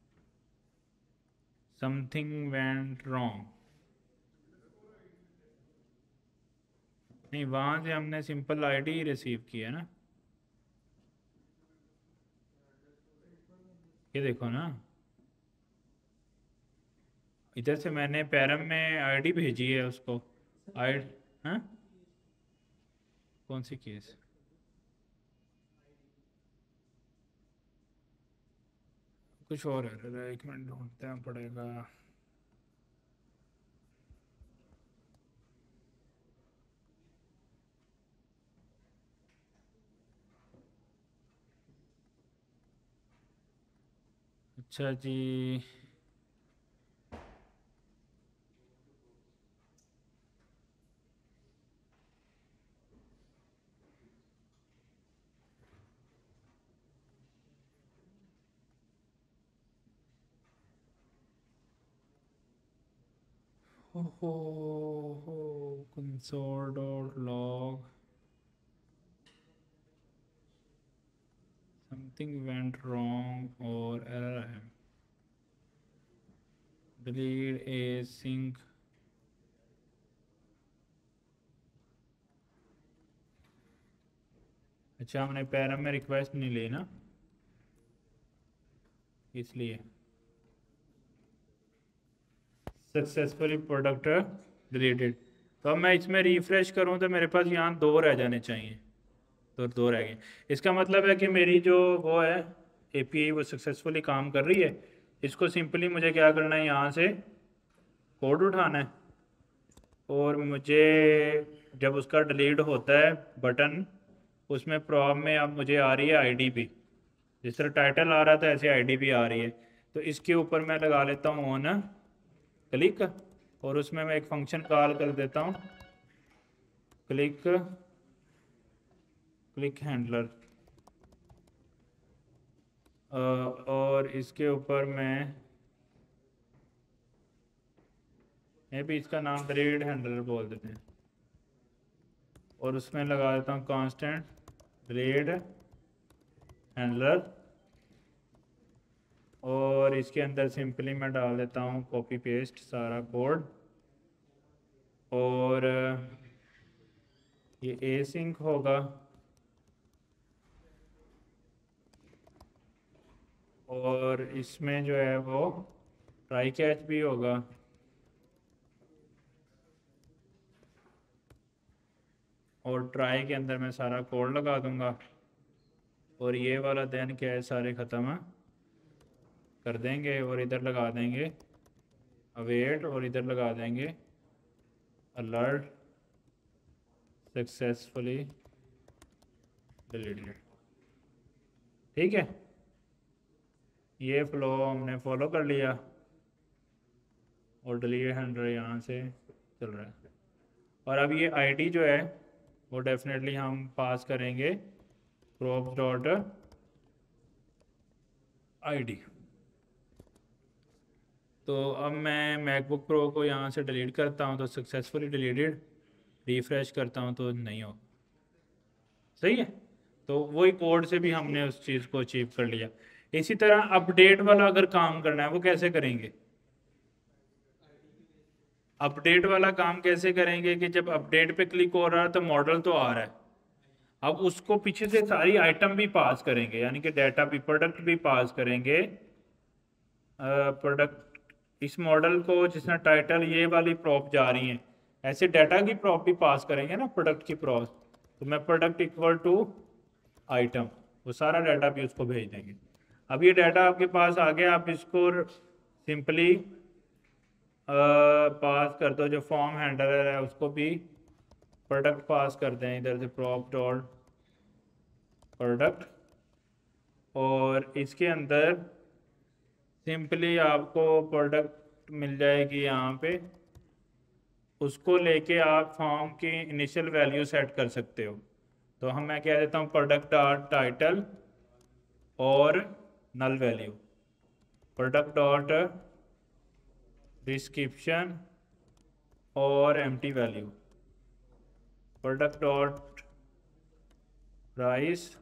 समथिंग वेंट रॉन्ग, नहीं वहाँ से हमने सिंपल आईडी रिसीव की है ना, ये देखो ना, इधर से मैंने पैरम में आईडी भेजी है उसको। आई हाँ, कौन सी केस, कुछ और है, एक मिनट ढूंढना पड़ेगा। अच्छा जी, हो console dot log, something went wrong और एरर है। डिलीट एसिंक अच्छा हमने पैरम में रिक्वेस्ट नहीं ली ना, इसलिए सक्सेसफुली प्रोडक्ट डिलीटेड। तो अब मैं इसमें रिफ्रेश करूं तो मेरे पास यहाँ 2 रह जाने चाहिए, तो 2 रह गए। इसका मतलब है कि मेरी जो वो है एपीआई वो सक्सेसफुली काम कर रही है। इसको सिंपली मुझे क्या करना है, यहाँ से कोड उठाना है और मुझे जब उसका डिलीट होता है बटन, उसमें प्रॉब में अब मुझे आ रही है आईडी भी, जिस तरह टाइटल आ रहा था ऐसे आईडी भी आ रही है। तो इसके ऊपर मैं लगा लेता हूँ ऑन क्लिक और उसमें मैं एक फंक्शन कॉल कर देता हूँ क्लिक हैंडलर, और इसके ऊपर मैं भी इसका नाम डिलीट हैंडलर बोल देते हैं और उसमें लगा देता हूँ कांस्टेंट डिलीट हैंडलर और इसके अंदर सिंपली मैं डाल देता हूँ कॉपी पेस्ट सारा कोड और ये एसिंक होगा और इसमें जो है वो ट्राई कैच भी होगा और ट्राई के अंदर मैं सारा कोड लगा दूंगा और ये वाला देन क्या है सारे ख़त्म कर देंगे और इधर लगा देंगे अवेट और इधर लगा देंगे अलर्ट सक्सेसफुली डिलीटेड। ठीक है, ये फ्लो हमने फॉलो कर लिया और डिलीट हैंडलर यहाँ से चल रहा है। और अब ये आईडी जो है वो डेफिनेटली हम पास करेंगे props डॉट आईडी। तो अब मैं मैकबुक प्रो को यहाँ से डिलीट करता हूँ तो सक्सेसफुली डिलीटेड, रिफ्रेश करता हूँ तो नहीं हो, सही है। तो वही कोड से भी हमने उस चीज़ को अचीव कर लिया। इसी तरह अपडेट वाला अगर काम करना है वो कैसे करेंगे, अपडेट वाला काम कैसे करेंगे कि जब अपडेट पे क्लिक हो रहा है तो मॉडल तो आ रहा है, अब उसको पीछे से सारी आइटम भी पास करेंगे, यानी कि डाटा भी प्रोडक्ट भी पास करेंगे। प्रोडक्ट इस मॉडल को जिसमें टाइटल ये वाली प्रॉप जा रही है, ऐसे डाटा की प्रॉप भी पास करेंगे ना प्रोडक्ट की प्रॉप। तो मैं प्रोडक्ट इक्वल टू आइटम, वो सारा डाटा भी उसको भेज देंगे। अब ये डाटा आपके पास आ गया, आप इसको सिंपली पास कर दो, जो फॉर्म हैंडलर है उसको भी प्रोडक्ट पास कर दें इधर से प्रॉप डॉट प्रोडक्ट और इसके अंदर सिंपली आपको प्रोडक्ट मिल जाएगी यहाँ पे, उसको लेके आप फॉर्म की इनिशियल वैल्यू सेट कर सकते हो। तो हम मैं कह देता हूँ प्रोडक्ट डॉट टाइटल और null value, product dot description और empty value, product dot price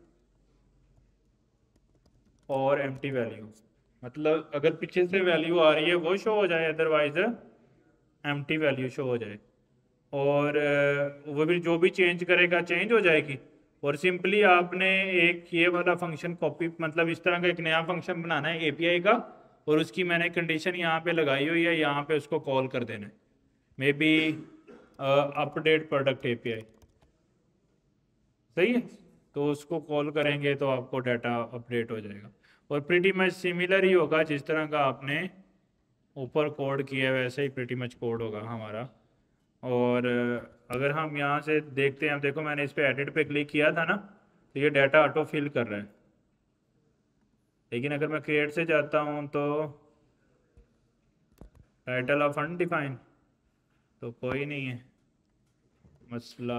और एम्प्टी वैल्यू। मतलब अगर पीछे से वैल्यू आ रही है वो शो हो जाए, अदरवाइज एम्प्टी वैल्यू शो हो जाए और वो भी जो भी चेंज करेगा चेंज हो जाएगी। और सिंपली आपने एक ये वाला फंक्शन कॉपी, मतलब इस तरह का एक नया फंक्शन बनाना है एपीआई का और उसकी मैंने कंडीशन यहाँ पे लगाई हुई है, यहाँ पे उसको कॉल कर देना है maybe update product API, सही है। तो उसको कॉल करेंगे तो आपको डाटा अपडेट हो जाएगा और प्रीटी मच सिमिलर ही होगा, जिस तरह का आपने ऊपर कोड किया है वैसे ही प्रीटी मच कोड होगा हमारा। और अगर हम यहाँ से देखते हैं, देखो मैंने इस पर एडिट पे क्लिक किया था ना, तो ये डाटा ऑटो फिल कर रहा है। लेकिन अगर मैं क्रिएट से जाता हूँ तो टाइटल ऑफ अनडिफाइंड, तो कोई नहीं है मसला,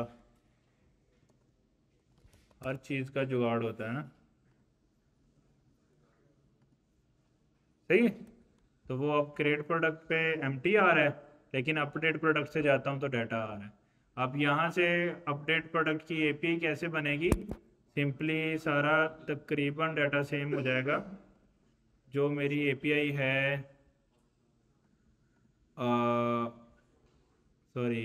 हर चीज़ का जुगाड़ होता है ना, सही है। तो वो अब क्रिएट प्रोडक्ट पे एम्प्टी आ रहा है, लेकिन अपडेट प्रोडक्ट से जाता हूँ तो डाटा आ रहा है। अब यहाँ से अपडेट प्रोडक्ट की एपीआई कैसे बनेगी, सिंपली सारा तकरीबन डाटा सेम हो जाएगा। जो मेरी एपीआई है सॉरी,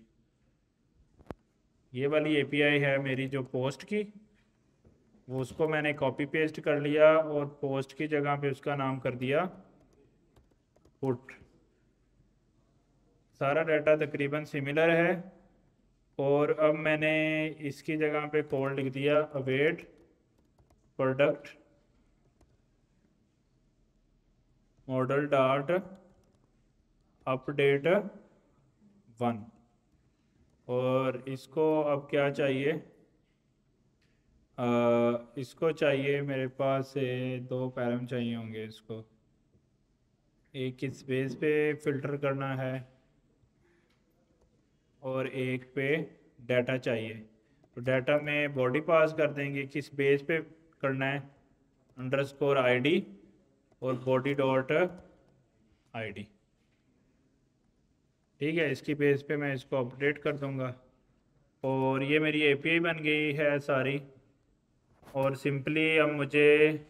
ये वाली एपीआई है मेरी जो पोस्ट की, वो उसको मैंने कॉपी पेस्ट कर लिया और पोस्ट की जगह पे उसका नाम कर दिया पुट। सारा डाटा तकरीबन सिमिलर है। और अब मैंने इसकी जगह पे कोड लिख दिया await product model dot update 1। और इसको अब क्या चाहिए, इसको चाहिए मेरे पास से 2 पैरम चाहिए होंगे इसको। एक किस बेस पे फिल्टर करना है और एक पे डाटा चाहिए। तो डाटा में बॉडी पास कर देंगे, किस बेस पे करना है, अंडरस्कोर आईडी और बॉडी डॉट आईडी। ठीक है, इसकी बेस पे मैं इसको अपडेट कर दूंगा और ये मेरी एपीआई बन गई है सारी। और सिंपली अब मुझे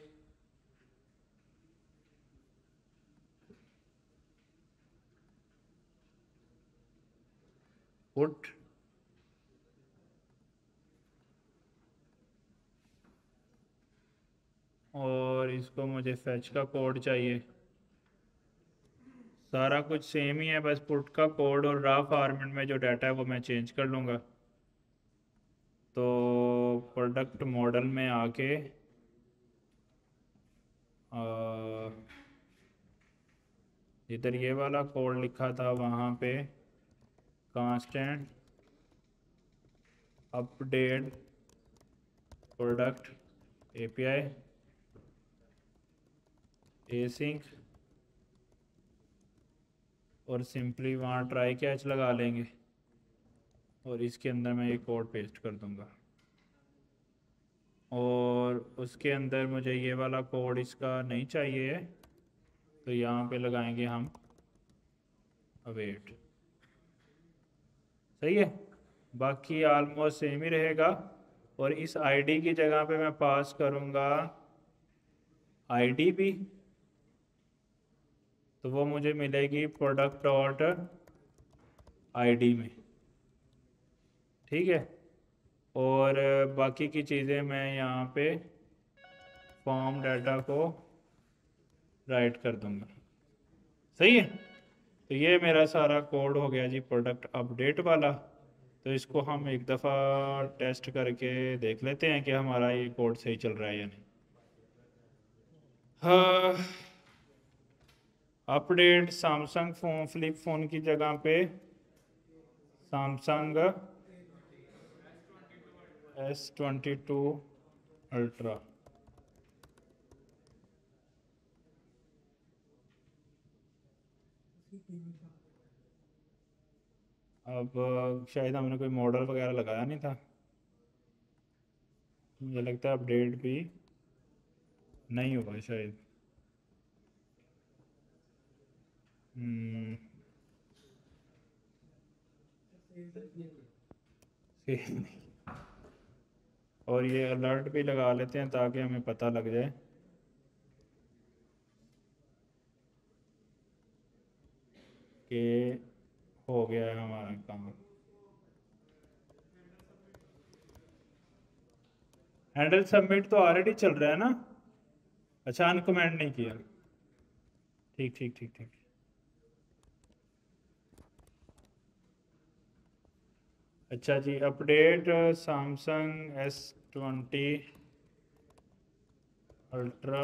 पुट और इसको मुझे फेच का कोड चाहिए। सारा कुछ सेम ही है, बस पुट का कोड और रा फॉर्मेट में जो डाटा है वो मैं चेंज कर लूँगा। तो प्रोडक्ट मॉडल में आके इधर ये वाला कोड लिखा था, वहाँ पे constant update product API async और सिंपली वहाँ ट्राई कैच लगा लेंगे और इसके अंदर मैं ये कोड पेस्ट कर दूंगा। और उसके अंदर मुझे ये वाला कोड इसका नहीं चाहिए, तो यहाँ पे लगाएंगे हम अवेट। सही है, बाकी ऑलमोस्ट सेम ही रहेगा। और इस आईडी की जगह पे मैं पास करूँगा आईडी भी, तो वो मुझे मिलेगी प्रोडक्ट डॉट आईडी में। ठीक है, और बाकी की चीज़ें मैं यहाँ पे फॉर्म डाटा को राइट कर दूँगा। सही है, तो ये मेरा सारा कोड हो गया जी प्रोडक्ट अपडेट वाला। तो इसको हम एक दफ़ा टेस्ट करके देख लेते हैं कि हमारा ये कोड सही चल रहा है या नहीं। हाँ, update Samsung phone flip phone की जगह पे सैमसंग S22 अल्ट्रा। उसकी कीमत का अब शायद हमने कोई मॉडल वगैरह लगाया नहीं था, मुझे लगता है अपडेट भी नहीं हुआ शायद। हम्म, सही नहीं। और ये अलर्ट भी लगा लेते हैं ताकि हमें पता लग जाए कि हो गया है हमारा काम। हैंडल सबमिट तो ऑलरेडी चल रहा है ना? अच्छा, अनकमेंट नहीं किया। ठीक ठीक ठीक ठीक। अच्छा जी, update Samsung S20 ultra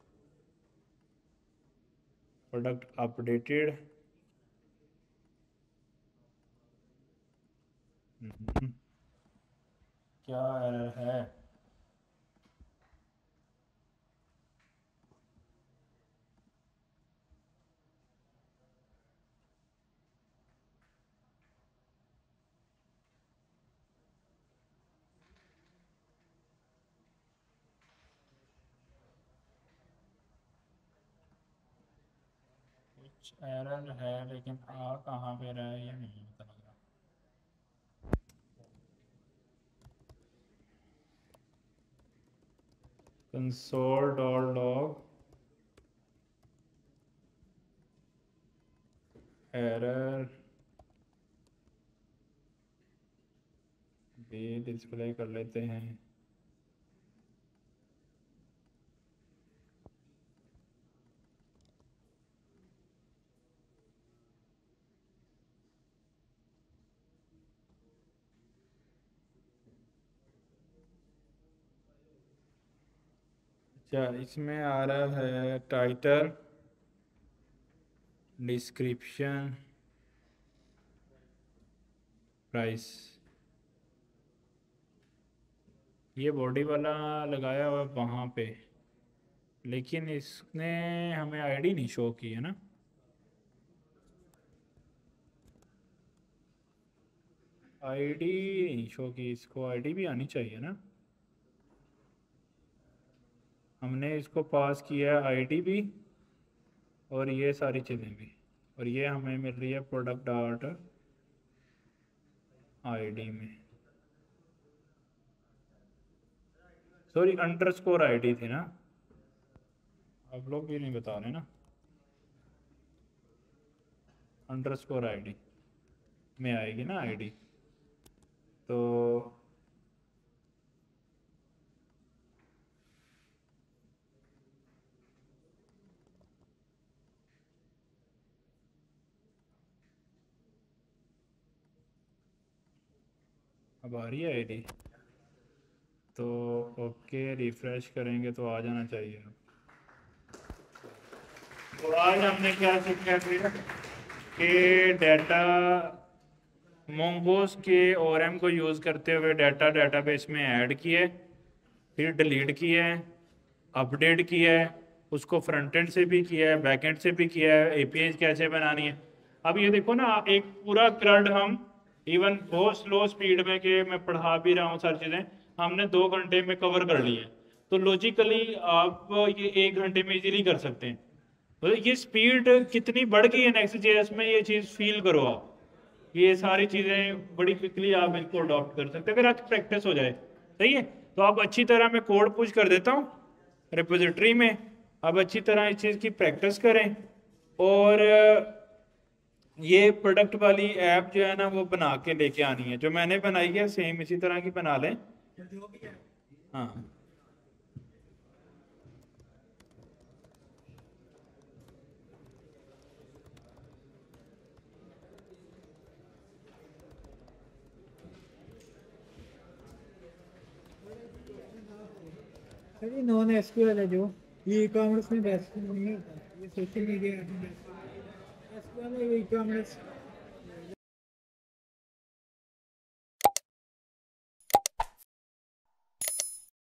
product updated. क्या एरर है? कुछ एरर है लेकिन आ कहाँ पे रहा है ये नहीं पता लग रहा। कंसोल डॉट लॉग एरर भी डिस्प्ले कर लेते हैं। अच्छा, इसमें आ रहा है टाइटल, डिस्क्रिप्शन, प्राइस। ये बॉडी वाला लगाया हुआ है वहाँ पे, लेकिन इसने हमें आईडी नहीं शो की है ना। आईडी नहीं शो की, इसको आईडी भी आनी चाहिए ना। हमने इसको पास किया है आईडी भी और ये सारी चीज़ें भी, और ये हमें मिल रही है प्रोडक्ट डॉट आईडी में। सॉरी, अंडरस्कोर आईडी थी ना, आप लोग भी नहीं बता रहे ना। अंडरस्कोर आईडी में आएगी ना आईडी, तो अब आ रही है आईडी, तो ओके रिफ्रेश करेंगे तो आ जाना चाहिए। तो आज हमने क्या सीखा फिर कि डाटा मोंगोस के ओरएम को यूज़ करते हुए डाटा डेटाबेस में ऐड किए, फिर डिलीट किया है, अपडेट किया है, उसको फ्रंट एंड से भी किया है, बैक एंड से भी किया है, एपीआई कैसे बनानी है। अब ये देखो ना, एक पूरा क्रड हम इवन बहुत स्लो स्पीड में, कि मैं पढ़ा भी रहा हूँ सारी चीज़ें, हमने 2 घंटे में कवर कर ली है। तो लॉजिकली आप ये 1 घंटे में इजीली कर सकते हैं। तो ये स्पीड कितनी बढ़ गई है नेक्स्ट जेएस में, ये चीज़ फील करो आप। ये सारी चीज़ें बड़ी क्विकली आप इनको अडॉप्ट कर सकते हैं अगर आपकी प्रैक्टिस हो जाए। सही है, तो आप अच्छी तरह मैं कोड पुश कर देता हूँ रिपोजिटरी में। आप अच्छी तरह इस चीज़ की प्रैक्टिस करें, और ये प्रोडक्ट वाली ऐप जो है ना वो बना के लेके आनी है। जो मैंने बनाई है सेम इसी तरह की बना लें। जो भी है हाँ, सर, ये नॉन एसक्यूएल है जो ये ई कॉमर्स में बेस्ट नहीं होता, ये सोशल मीडिया में बेस्ट एसक्यूएल है, ई कॉमर्स